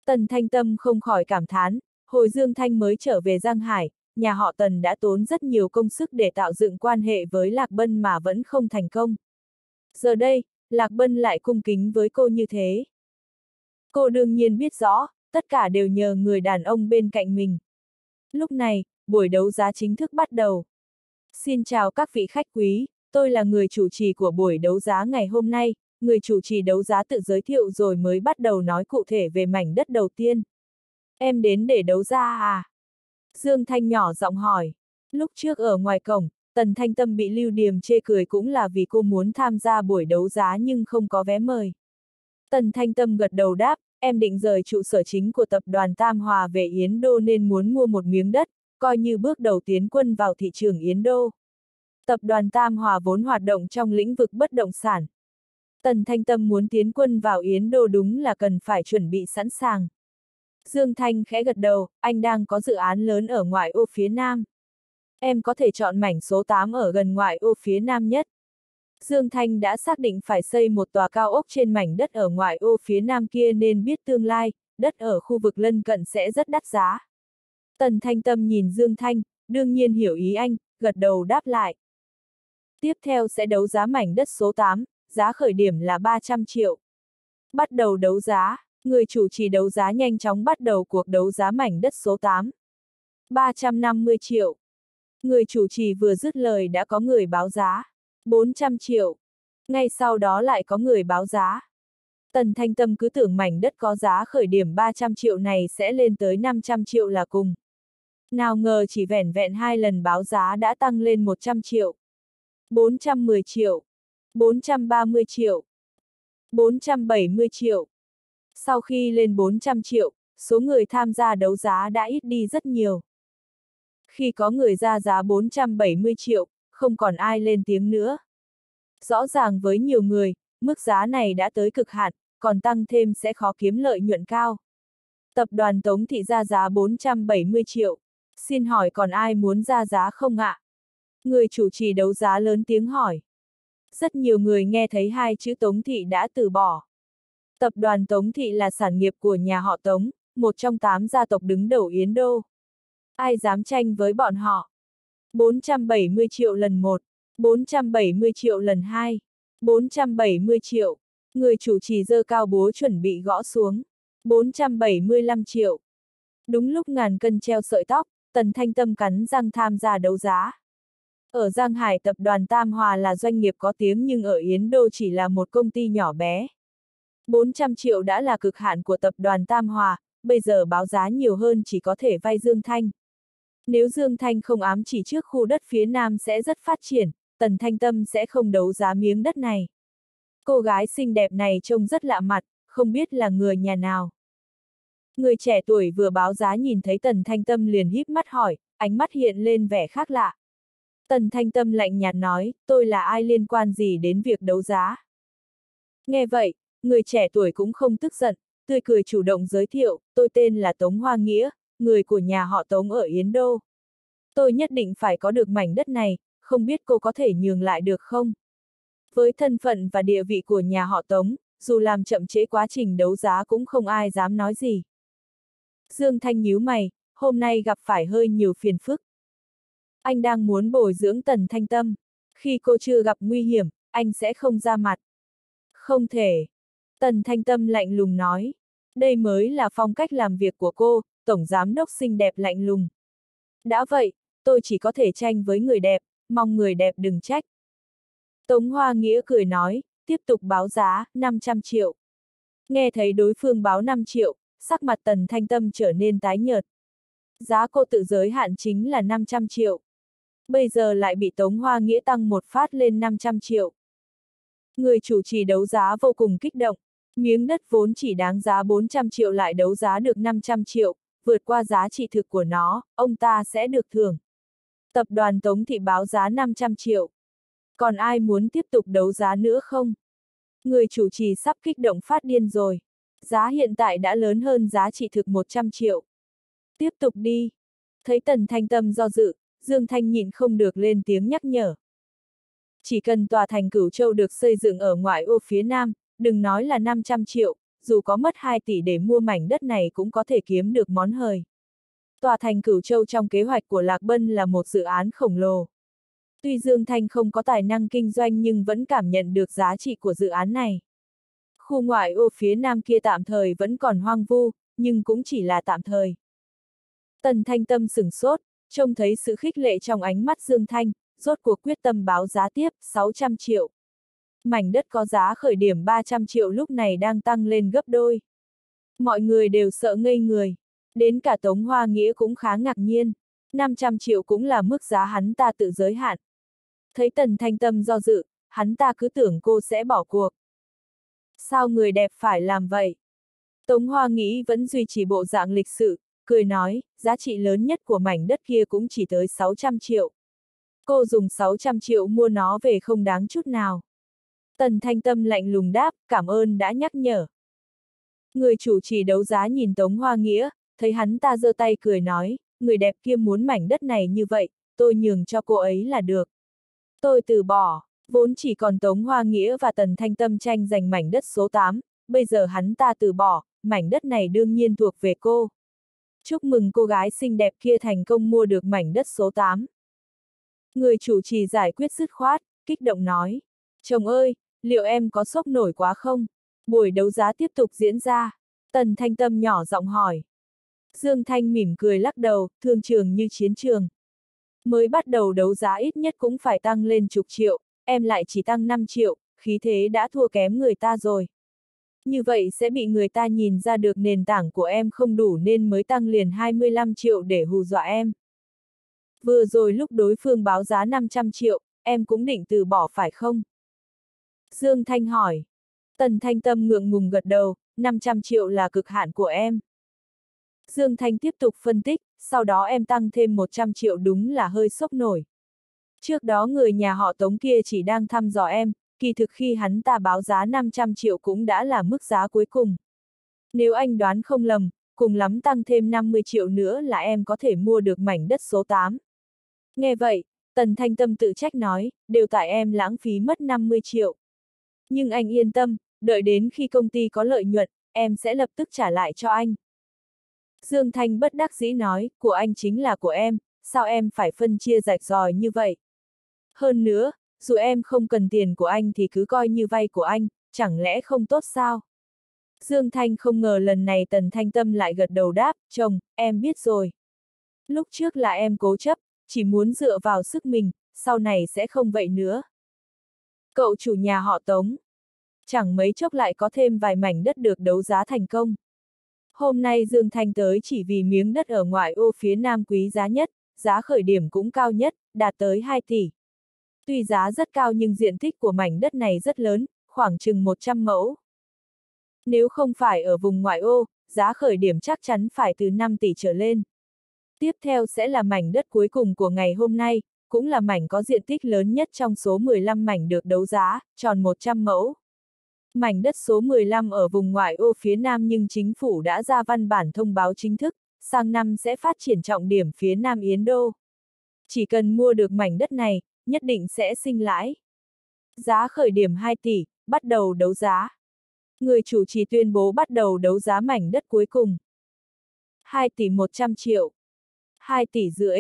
Tần Thanh Tâm không khỏi cảm thán, hồi Dương Thanh mới trở về Giang Hải, nhà họ Tần đã tốn rất nhiều công sức để tạo dựng quan hệ với Lạc Bân mà vẫn không thành công. Giờ đây, Lạc Bân lại cung kính với cô như thế. Cô đương nhiên biết rõ, tất cả đều nhờ người đàn ông bên cạnh mình. Lúc này, buổi đấu giá chính thức bắt đầu. Xin chào các vị khách quý, tôi là người chủ trì của buổi đấu giá ngày hôm nay, người chủ trì đấu giá tự giới thiệu rồi mới bắt đầu nói cụ thể về mảnh đất đầu tiên. Em đến để đấu giá à? Dương Thanh nhỏ giọng hỏi. Lúc trước ở ngoài cổng, Tần Thanh Tâm bị Lưu Điềm chê cười cũng là vì cô muốn tham gia buổi đấu giá nhưng không có vé mời. Tần Thanh Tâm gật đầu đáp, em định rời trụ sở chính của tập đoàn Tam Hòa về Yến Đô nên muốn mua một miếng đất, coi như bước đầu tiến quân vào thị trường Yến Đô. Tập đoàn Tam Hòa vốn hoạt động trong lĩnh vực bất động sản. Tần Thanh Tâm muốn tiến quân vào Yến Đô đúng là cần phải chuẩn bị sẵn sàng. Dương Thanh khẽ gật đầu, anh đang có dự án lớn ở ngoại ô phía Nam. Em có thể chọn mảnh số 8 ở gần ngoại ô phía Nam nhất. Dương Thanh đã xác định phải xây một tòa cao ốc trên mảnh đất ở ngoại ô phía Nam kia nên biết tương lai, đất ở khu vực lân cận sẽ rất đắt giá. Tần Thanh Tâm nhìn Dương Thanh, đương nhiên hiểu ý anh, gật đầu đáp lại. Tiếp theo sẽ đấu giá mảnh đất số 8, giá khởi điểm là 300 triệu. Bắt đầu đấu giá, người chủ trì đấu giá nhanh chóng bắt đầu cuộc đấu giá mảnh đất số 8. 350 triệu. Người chủ trì vừa dứt lời đã có người báo giá. 400 triệu. Ngay sau đó lại có người báo giá. Tần Thanh Tâm cứ tưởng mảnh đất có giá khởi điểm 300 triệu này sẽ lên tới 500 triệu là cùng. Nào ngờ chỉ vẻn vẹn 2 lần báo giá đã tăng lên 100 triệu. 410 triệu. 430 triệu. 470 triệu. Sau khi lên 400 triệu, số người tham gia đấu giá đã ít đi rất nhiều. Khi có người ra giá 470 triệu, không còn ai lên tiếng nữa. Rõ ràng với nhiều người, mức giá này đã tới cực hạn, còn tăng thêm sẽ khó kiếm lợi nhuận cao. Tập đoàn Tống Thị ra giá 470 triệu. Xin hỏi còn ai muốn ra giá không ạ? Người chủ trì đấu giá lớn tiếng hỏi. Rất nhiều người nghe thấy hai chữ Tống Thị đã từ bỏ. Tập đoàn Tống Thị là sản nghiệp của nhà họ Tống, một trong 8 gia tộc đứng đầu Yến Đô. Ai dám tranh với bọn họ? 470 triệu lần 1, 470 triệu lần 2, 470 triệu. Người chủ trì giơ cao búa chuẩn bị gõ xuống. 475 triệu. Đúng lúc ngàn cân treo sợi tóc, Tần Thanh Tâm cắn răng tham gia đấu giá. Ở Giang Hải tập đoàn Tam Hòa là doanh nghiệp có tiếng nhưng ở Yến Đô chỉ là một công ty nhỏ bé. 400 triệu đã là cực hạn của tập đoàn Tam Hòa, bây giờ báo giá nhiều hơn chỉ có thể vay Dương Thanh. Nếu Dương Thanh không ám chỉ trước khu đất phía Nam sẽ rất phát triển, Tần Thanh Tâm sẽ không đấu giá miếng đất này. Cô gái xinh đẹp này trông rất lạ mặt, không biết là người nhà nào. Người trẻ tuổi vừa báo giá nhìn thấy Tần Thanh Tâm liền híp mắt hỏi, ánh mắt hiện lên vẻ khác lạ. Tần Thanh Tâm lạnh nhạt nói, tôi là ai liên quan gì đến việc đấu giá. Nghe vậy, người trẻ tuổi cũng không tức giận, tươi cười chủ động giới thiệu, tôi tên là Tống Hoa Nghĩa, người của nhà họ Tống ở Yến Đô. Tôi nhất định phải có được mảnh đất này, không biết cô có thể nhường lại được không? Với thân phận và địa vị của nhà họ Tống, dù làm chậm trễ quá trình đấu giá cũng không ai dám nói gì. Dương Thanh nhíu mày, hôm nay gặp phải hơi nhiều phiền phức. Anh đang muốn bồi dưỡng Tần Thanh Tâm. Khi cô chưa gặp nguy hiểm, anh sẽ không ra mặt. Không thể. Tần Thanh Tâm lạnh lùng nói. Đây mới là phong cách làm việc của cô, tổng giám đốc xinh đẹp lạnh lùng. Đã vậy, tôi chỉ có thể tranh với người đẹp, mong người đẹp đừng trách. Tống Hoa Nghĩa cười nói, tiếp tục báo giá, 500 triệu. Nghe thấy đối phương báo 5 triệu, sắc mặt Tần Thanh Tâm trở nên tái nhợt. Giá cô tự giới hạn chính là 500 triệu. Bây giờ lại bị Tống Hoa Nghĩa tăng một phát lên 500 triệu. Người chủ trì đấu giá vô cùng kích động. Miếng đất vốn chỉ đáng giá 400 triệu lại đấu giá được 500 triệu, vượt qua giá trị thực của nó, ông ta sẽ được thưởng. Tập đoàn Tống Thị báo giá 500 triệu. Còn ai muốn tiếp tục đấu giá nữa không? Người chủ trì sắp kích động phát điên rồi. Giá hiện tại đã lớn hơn giá trị thực 100 triệu. Tiếp tục đi. Thấy Tần Thanh Tâm do dự, Dương Thanh nhịn không được lên tiếng nhắc nhở. Chỉ cần tòa thành Cửu Châu được xây dựng ở ngoại ô phía Nam, đừng nói là 500 triệu, dù có mất 2 tỷ để mua mảnh đất này cũng có thể kiếm được món hời. Tòa thành Cửu Châu trong kế hoạch của Lạc Bân là một dự án khổng lồ. Tuy Dương Thanh không có tài năng kinh doanh nhưng vẫn cảm nhận được giá trị của dự án này. Khu ngoại ô phía nam kia tạm thời vẫn còn hoang vu, nhưng cũng chỉ là tạm thời. Tần Thanh Tâm sửng sốt, trông thấy sự khích lệ trong ánh mắt Dương Thanh, rốt cuộc quyết tâm báo giá tiếp, 600 triệu. Mảnh đất có giá khởi điểm 300 triệu lúc này đang tăng lên gấp đôi. Mọi người đều sợ ngây người. Đến cả Tống Hoa Nghĩa cũng khá ngạc nhiên. 500 triệu cũng là mức giá hắn ta tự giới hạn. Thấy Tần Thanh Tâm do dự, hắn ta cứ tưởng cô sẽ bỏ cuộc. Sao người đẹp phải làm vậy? Tống Hoa Nghĩ vẫn duy trì bộ dạng lịch sự, cười nói, giá trị lớn nhất của mảnh đất kia cũng chỉ tới 600 triệu. Cô dùng 600 triệu mua nó về không đáng chút nào. Tần Thanh Tâm lạnh lùng đáp, cảm ơn đã nhắc nhở. Người chủ trì đấu giá nhìn Tống Hoa Nghĩa, thấy hắn ta giơ tay cười nói, người đẹp kia muốn mảnh đất này như vậy, tôi nhường cho cô ấy là được. Tôi từ bỏ, vốn chỉ còn Tống Hoa Nghĩa và Tần Thanh Tâm tranh giành mảnh đất số 8, bây giờ hắn ta từ bỏ, mảnh đất này đương nhiên thuộc về cô. Chúc mừng cô gái xinh đẹp kia thành công mua được mảnh đất số 8. Người chủ trì giải quyết dứt khoát, kích động nói, chồng ơi, liệu em có sốc nổi quá không? Buổi đấu giá tiếp tục diễn ra. Tần Thanh Tâm nhỏ giọng hỏi. Dương Thanh mỉm cười lắc đầu, thương trường như chiến trường. Mới bắt đầu đấu giá ít nhất cũng phải tăng lên chục triệu, em lại chỉ tăng 5 triệu, khí thế đã thua kém người ta rồi. Như vậy sẽ bị người ta nhìn ra được nền tảng của em không đủ nên mới tăng liền 25 triệu để hù dọa em. Vừa rồi lúc đối phương báo giá 500 triệu, em cũng định từ bỏ phải không? Dương Thanh hỏi. Tần Thanh Tâm ngượng ngùng gật đầu, 500 triệu là cực hạn của em. Dương Thanh tiếp tục phân tích, sau đó em tăng thêm 100 triệu đúng là hơi sốc nổi. Trước đó người nhà họ Tống kia chỉ đang thăm dò em, kỳ thực khi hắn ta báo giá 500 triệu cũng đã là mức giá cuối cùng. Nếu anh đoán không lầm, cùng lắm tăng thêm 50 triệu nữa là em có thể mua được mảnh đất số 8. Nghe vậy, Tần Thanh Tâm tự trách nói, đều tại em lãng phí mất 50 triệu. Nhưng anh yên tâm, đợi đến khi công ty có lợi nhuận, em sẽ lập tức trả lại cho anh. Dương Thanh bất đắc dĩ nói, của anh chính là của em, sao em phải phân chia rạch ròi như vậy? Hơn nữa, dù em không cần tiền của anh thì cứ coi như vay của anh, chẳng lẽ không tốt sao? Dương Thanh không ngờ lần này Tần Thanh Tâm lại gật đầu đáp, chồng, em biết rồi. Lúc trước là em cố chấp, chỉ muốn dựa vào sức mình, sau này sẽ không vậy nữa. Cậu chủ nhà họ Tống. Chẳng mấy chốc lại có thêm vài mảnh đất được đấu giá thành công. Hôm nay Dương Thanh tới chỉ vì miếng đất ở ngoại ô phía nam quý giá nhất, giá khởi điểm cũng cao nhất, đạt tới 2 tỷ. Tuy giá rất cao nhưng diện tích của mảnh đất này rất lớn, khoảng chừng 100 mẫu. Nếu không phải ở vùng ngoại ô, giá khởi điểm chắc chắn phải từ 5 tỷ trở lên. Tiếp theo sẽ là mảnh đất cuối cùng của ngày hôm nay, cũng là mảnh có diện tích lớn nhất trong số 15 mảnh được đấu giá, tròn 100 mẫu. Mảnh đất số 15 ở vùng ngoại ô phía nam nhưng chính phủ đã ra văn bản thông báo chính thức, sang năm sẽ phát triển trọng điểm phía nam Yến Đô. Chỉ cần mua được mảnh đất này, nhất định sẽ sinh lãi. Giá khởi điểm 2 tỷ, bắt đầu đấu giá. Người chủ trì tuyên bố bắt đầu đấu giá mảnh đất cuối cùng. 2 tỷ 100 triệu. 2 tỷ rưỡi.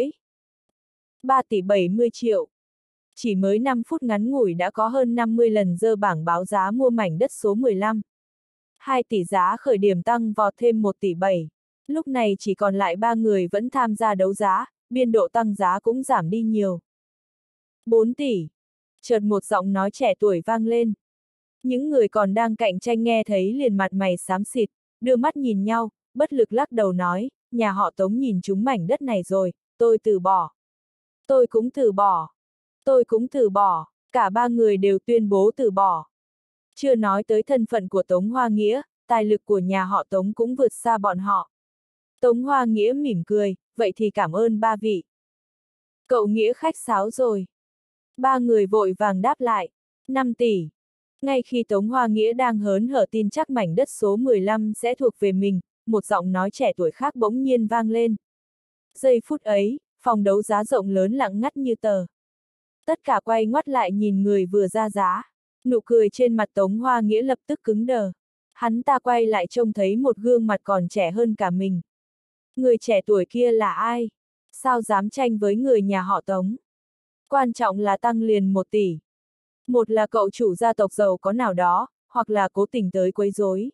3 tỷ 70 triệu. Chỉ mới 5 phút ngắn ngủi đã có hơn 50 lần dơ bảng báo giá mua mảnh đất số 15. 2 tỷ giá khởi điểm tăng vọt thêm 1 tỷ 7. Lúc này chỉ còn lại 3 người vẫn tham gia đấu giá, biên độ tăng giá cũng giảm đi nhiều. 4 tỷ. Chợt một giọng nói trẻ tuổi vang lên. Những người còn đang cạnh tranh nghe thấy liền mặt mày xám xịt, đưa mắt nhìn nhau, bất lực lắc đầu nói, nhà họ Tống nhìn trúng mảnh đất này rồi, tôi từ bỏ. Tôi cũng từ bỏ. Tôi cũng từ bỏ, cả 3 người đều tuyên bố từ bỏ. Chưa nói tới thân phận của Tống Hoa Nghĩa, tài lực của nhà họ Tống cũng vượt xa bọn họ. Tống Hoa Nghĩa mỉm cười, vậy thì cảm ơn 3 vị. Cậu Nghĩa khách sáo rồi. 3 người vội vàng đáp lại, 5 tỷ. Ngay khi Tống Hoa Nghĩa đang hớn hở tin chắc mảnh đất số 15 sẽ thuộc về mình, một giọng nói trẻ tuổi khác bỗng nhiên vang lên. Giây phút ấy, phòng đấu giá rộng lớn lặng ngắt như tờ. Tất cả quay ngoắt lại nhìn người vừa ra giá. Nụ cười trên mặt Tống Hoa Nghĩa lập tức cứng đờ. Hắn ta quay lại trông thấy một gương mặt còn trẻ hơn cả mình. Người trẻ tuổi kia là ai? Sao dám tranh với người nhà họ Tống? Quan trọng là tăng liền 1 tỷ. Một là cậu chủ gia tộc giàu có nào đó, hoặc là cố tình tới quấy rối.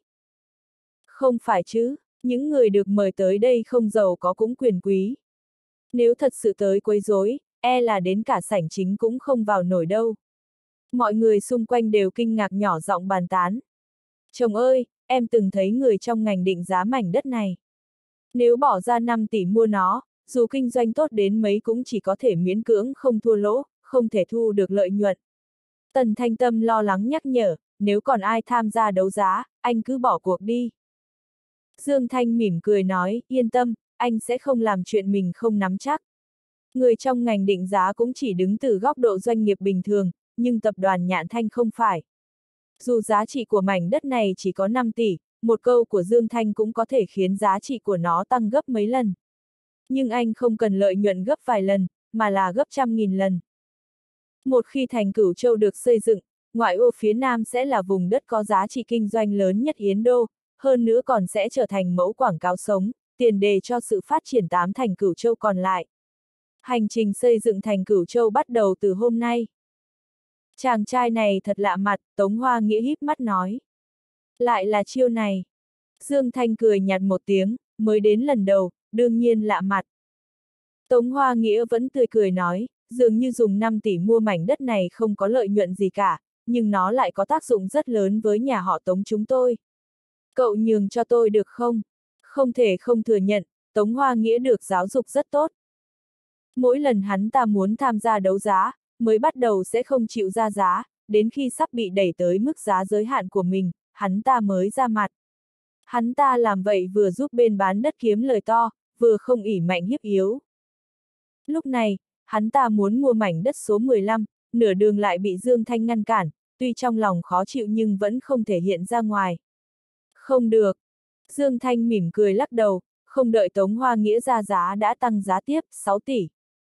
Không phải chứ, những người được mời tới đây không giàu có cũng quyền quý. Nếu thật sự tới quấy rối, e là đến cả sảnh chính cũng không vào nổi đâu. Mọi người xung quanh đều kinh ngạc nhỏ giọng bàn tán. Chồng ơi, em từng thấy người trong ngành định giá mảnh đất này. Nếu bỏ ra 5 tỷ mua nó, dù kinh doanh tốt đến mấy cũng chỉ có thể miễn cưỡng không thua lỗ, không thể thu được lợi nhuận. Tần Thanh Tâm lo lắng nhắc nhở, nếu còn ai tham gia đấu giá, anh cứ bỏ cuộc đi. Dương Thanh mỉm cười nói, yên tâm, anh sẽ không làm chuyện mình không nắm chắc. Người trong ngành định giá cũng chỉ đứng từ góc độ doanh nghiệp bình thường, nhưng tập đoàn Nhạn Thanh không phải. Dù giá trị của mảnh đất này chỉ có 5 tỷ, một câu của Dương Thanh cũng có thể khiến giá trị của nó tăng gấp mấy lần. Nhưng anh không cần lợi nhuận gấp vài lần, mà là gấp trăm nghìn lần. Một khi thành Cửu Châu được xây dựng, ngoại ô phía Nam sẽ là vùng đất có giá trị kinh doanh lớn nhất Yến Đô, hơn nữa còn sẽ trở thành mẫu quảng cáo sống, tiền đề cho sự phát triển 8 thành Cửu Châu còn lại. Hành trình xây dựng thành Cửu Châu bắt đầu từ hôm nay. Chàng trai này thật lạ mặt, Tống Hoa Nghĩa híp mắt nói. Lại là chiêu này. Dương Thanh cười nhạt một tiếng, mới đến lần đầu, đương nhiên lạ mặt. Tống Hoa Nghĩa vẫn tươi cười nói, dường như dùng 5 tỷ mua mảnh đất này không có lợi nhuận gì cả, nhưng nó lại có tác dụng rất lớn với nhà họ Tống chúng tôi. Cậu nhường cho tôi được không? Không thể không thừa nhận, Tống Hoa Nghĩa được giáo dục rất tốt. Mỗi lần hắn ta muốn tham gia đấu giá, mới bắt đầu sẽ không chịu ra giá, đến khi sắp bị đẩy tới mức giá giới hạn của mình, hắn ta mới ra mặt. Hắn ta làm vậy vừa giúp bên bán đất kiếm lời to, vừa không ỷ mạnh hiếp yếu. Lúc này, hắn ta muốn mua mảnh đất số 15, nửa đường lại bị Dương Thanh ngăn cản, tuy trong lòng khó chịu nhưng vẫn không thể hiện ra ngoài. Không được. Dương Thanh mỉm cười lắc đầu, không đợi Tống Hoa Nghĩa ra giá đã tăng giá tiếp, 6 tỷ.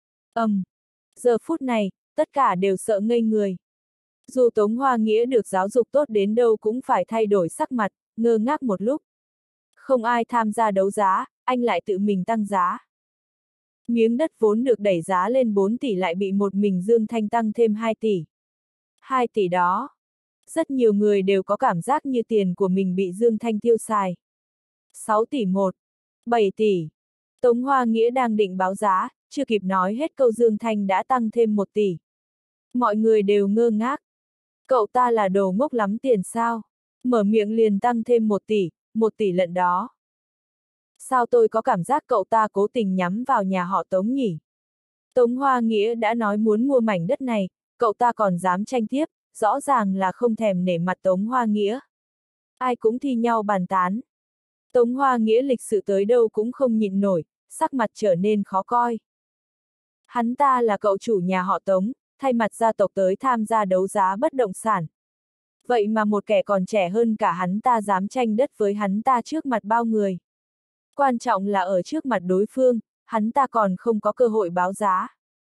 Giờ phút này, tất cả đều sợ ngây người. Dù Tống Hoa Nghĩa được giáo dục tốt đến đâu cũng phải thay đổi sắc mặt, ngơ ngác một lúc. Không ai tham gia đấu giá, anh lại tự mình tăng giá. Miếng đất vốn được đẩy giá lên 4 tỷ lại bị một mình Dương Thanh tăng thêm 2 tỷ. 2 tỷ đó. Rất nhiều người đều có cảm giác như tiền của mình bị Dương Thanh tiêu xài. 6 tỷ 1. 7 tỷ. Tống Hoa Nghĩa đang định báo giá, chưa kịp nói hết câu Dương Thanh đã tăng thêm 1 tỷ. Mọi người đều ngơ ngác. Cậu ta là đồ ngốc lắm tiền sao? Mở miệng liền tăng thêm 1 tỷ lận đó. Sao tôi có cảm giác cậu ta cố tình nhắm vào nhà họ Tống nhỉ? Tống Hoa Nghĩa đã nói muốn mua mảnh đất này, cậu ta còn dám tranh tiếp, rõ ràng là không thèm nể mặt Tống Hoa Nghĩa. Ai cũng thi nhau bàn tán. Tống Hoa Nghĩa lịch sự tới đâu cũng không nhịn nổi, sắc mặt trở nên khó coi. Hắn ta là cậu chủ nhà họ Tống, thay mặt gia tộc tới tham gia đấu giá bất động sản. Vậy mà một kẻ còn trẻ hơn cả hắn ta dám tranh đất với hắn ta trước mặt bao người. Quan trọng là ở trước mặt đối phương, hắn ta còn không có cơ hội báo giá.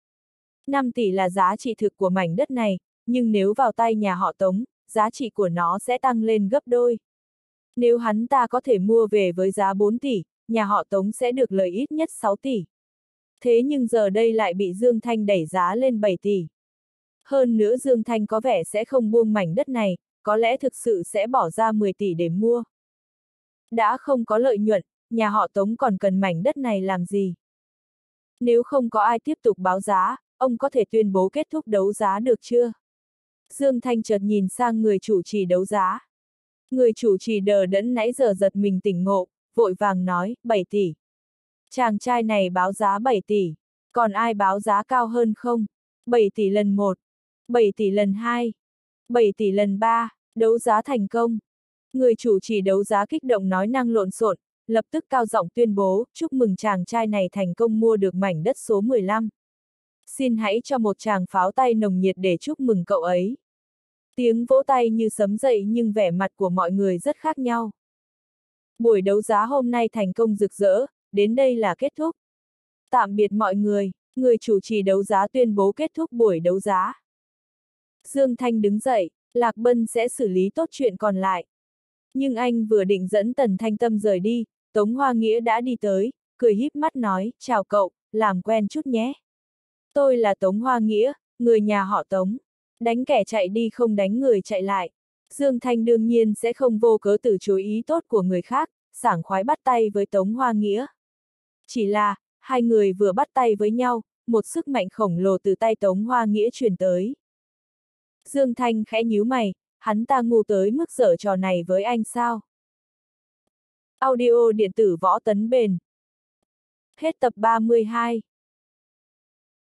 5 tỷ là giá trị thực của mảnh đất này, nhưng nếu vào tay nhà họ Tống, giá trị của nó sẽ tăng lên gấp đôi. Nếu hắn ta có thể mua về với giá 4 tỷ, nhà họ Tống sẽ được lợi ít nhất 6 tỷ. Thế nhưng giờ đây lại bị Dương Thanh đẩy giá lên 7 tỷ. Hơn nữa Dương Thanh có vẻ sẽ không buông mảnh đất này, có lẽ thực sự sẽ bỏ ra 10 tỷ để mua. Đã không có lợi nhuận, nhà họ Tống còn cần mảnh đất này làm gì? Nếu không có ai tiếp tục báo giá, ông có thể tuyên bố kết thúc đấu giá được chưa? Dương Thanh chợt nhìn sang người chủ trì đấu giá. Người chủ trì đờ đẫn nãy giờ giật mình tỉnh ngộ, vội vàng nói, 7 tỷ. Chàng trai này báo giá 7 tỷ, còn ai báo giá cao hơn không? 7 tỷ lần 1, 7 tỷ lần 2, 7 tỷ lần 3, đấu giá thành công. Người chủ trì đấu giá kích động nói năng lộn xộn, lập tức cao giọng tuyên bố, chúc mừng chàng trai này thành công mua được mảnh đất số 15. Xin hãy cho một tràng pháo tay nồng nhiệt để chúc mừng cậu ấy. Tiếng vỗ tay như sấm dậy nhưng vẻ mặt của mọi người rất khác nhau. Buổi đấu giá hôm nay thành công rực rỡ, đến đây là kết thúc. Tạm biệt mọi người, người chủ trì đấu giá tuyên bố kết thúc buổi đấu giá. Dương Thanh đứng dậy, Lạc Bân sẽ xử lý tốt chuyện còn lại. Nhưng anh vừa định dẫn Tần Thanh Tâm rời đi, Tống Hoa Nghĩa đã đi tới, cười híp mắt nói, chào cậu, làm quen chút nhé. Tôi là Tống Hoa Nghĩa, người nhà họ Tống. Đánh kẻ chạy đi không đánh người chạy lại. Dương Thanh đương nhiên sẽ không vô cớ từ chối ý tốt của người khác, sảng khoái bắt tay với Tống Hoa Nghĩa. Chỉ là, hai người vừa bắt tay với nhau, một sức mạnh khổng lồ từ tay Tống Hoa Nghĩa truyền tới. Dương Thanh khẽ nhíu mày, hắn ta ngu tới mức giở trò này với anh sao? Audio điện tử Võ Tấn Bền. Hết tập 32.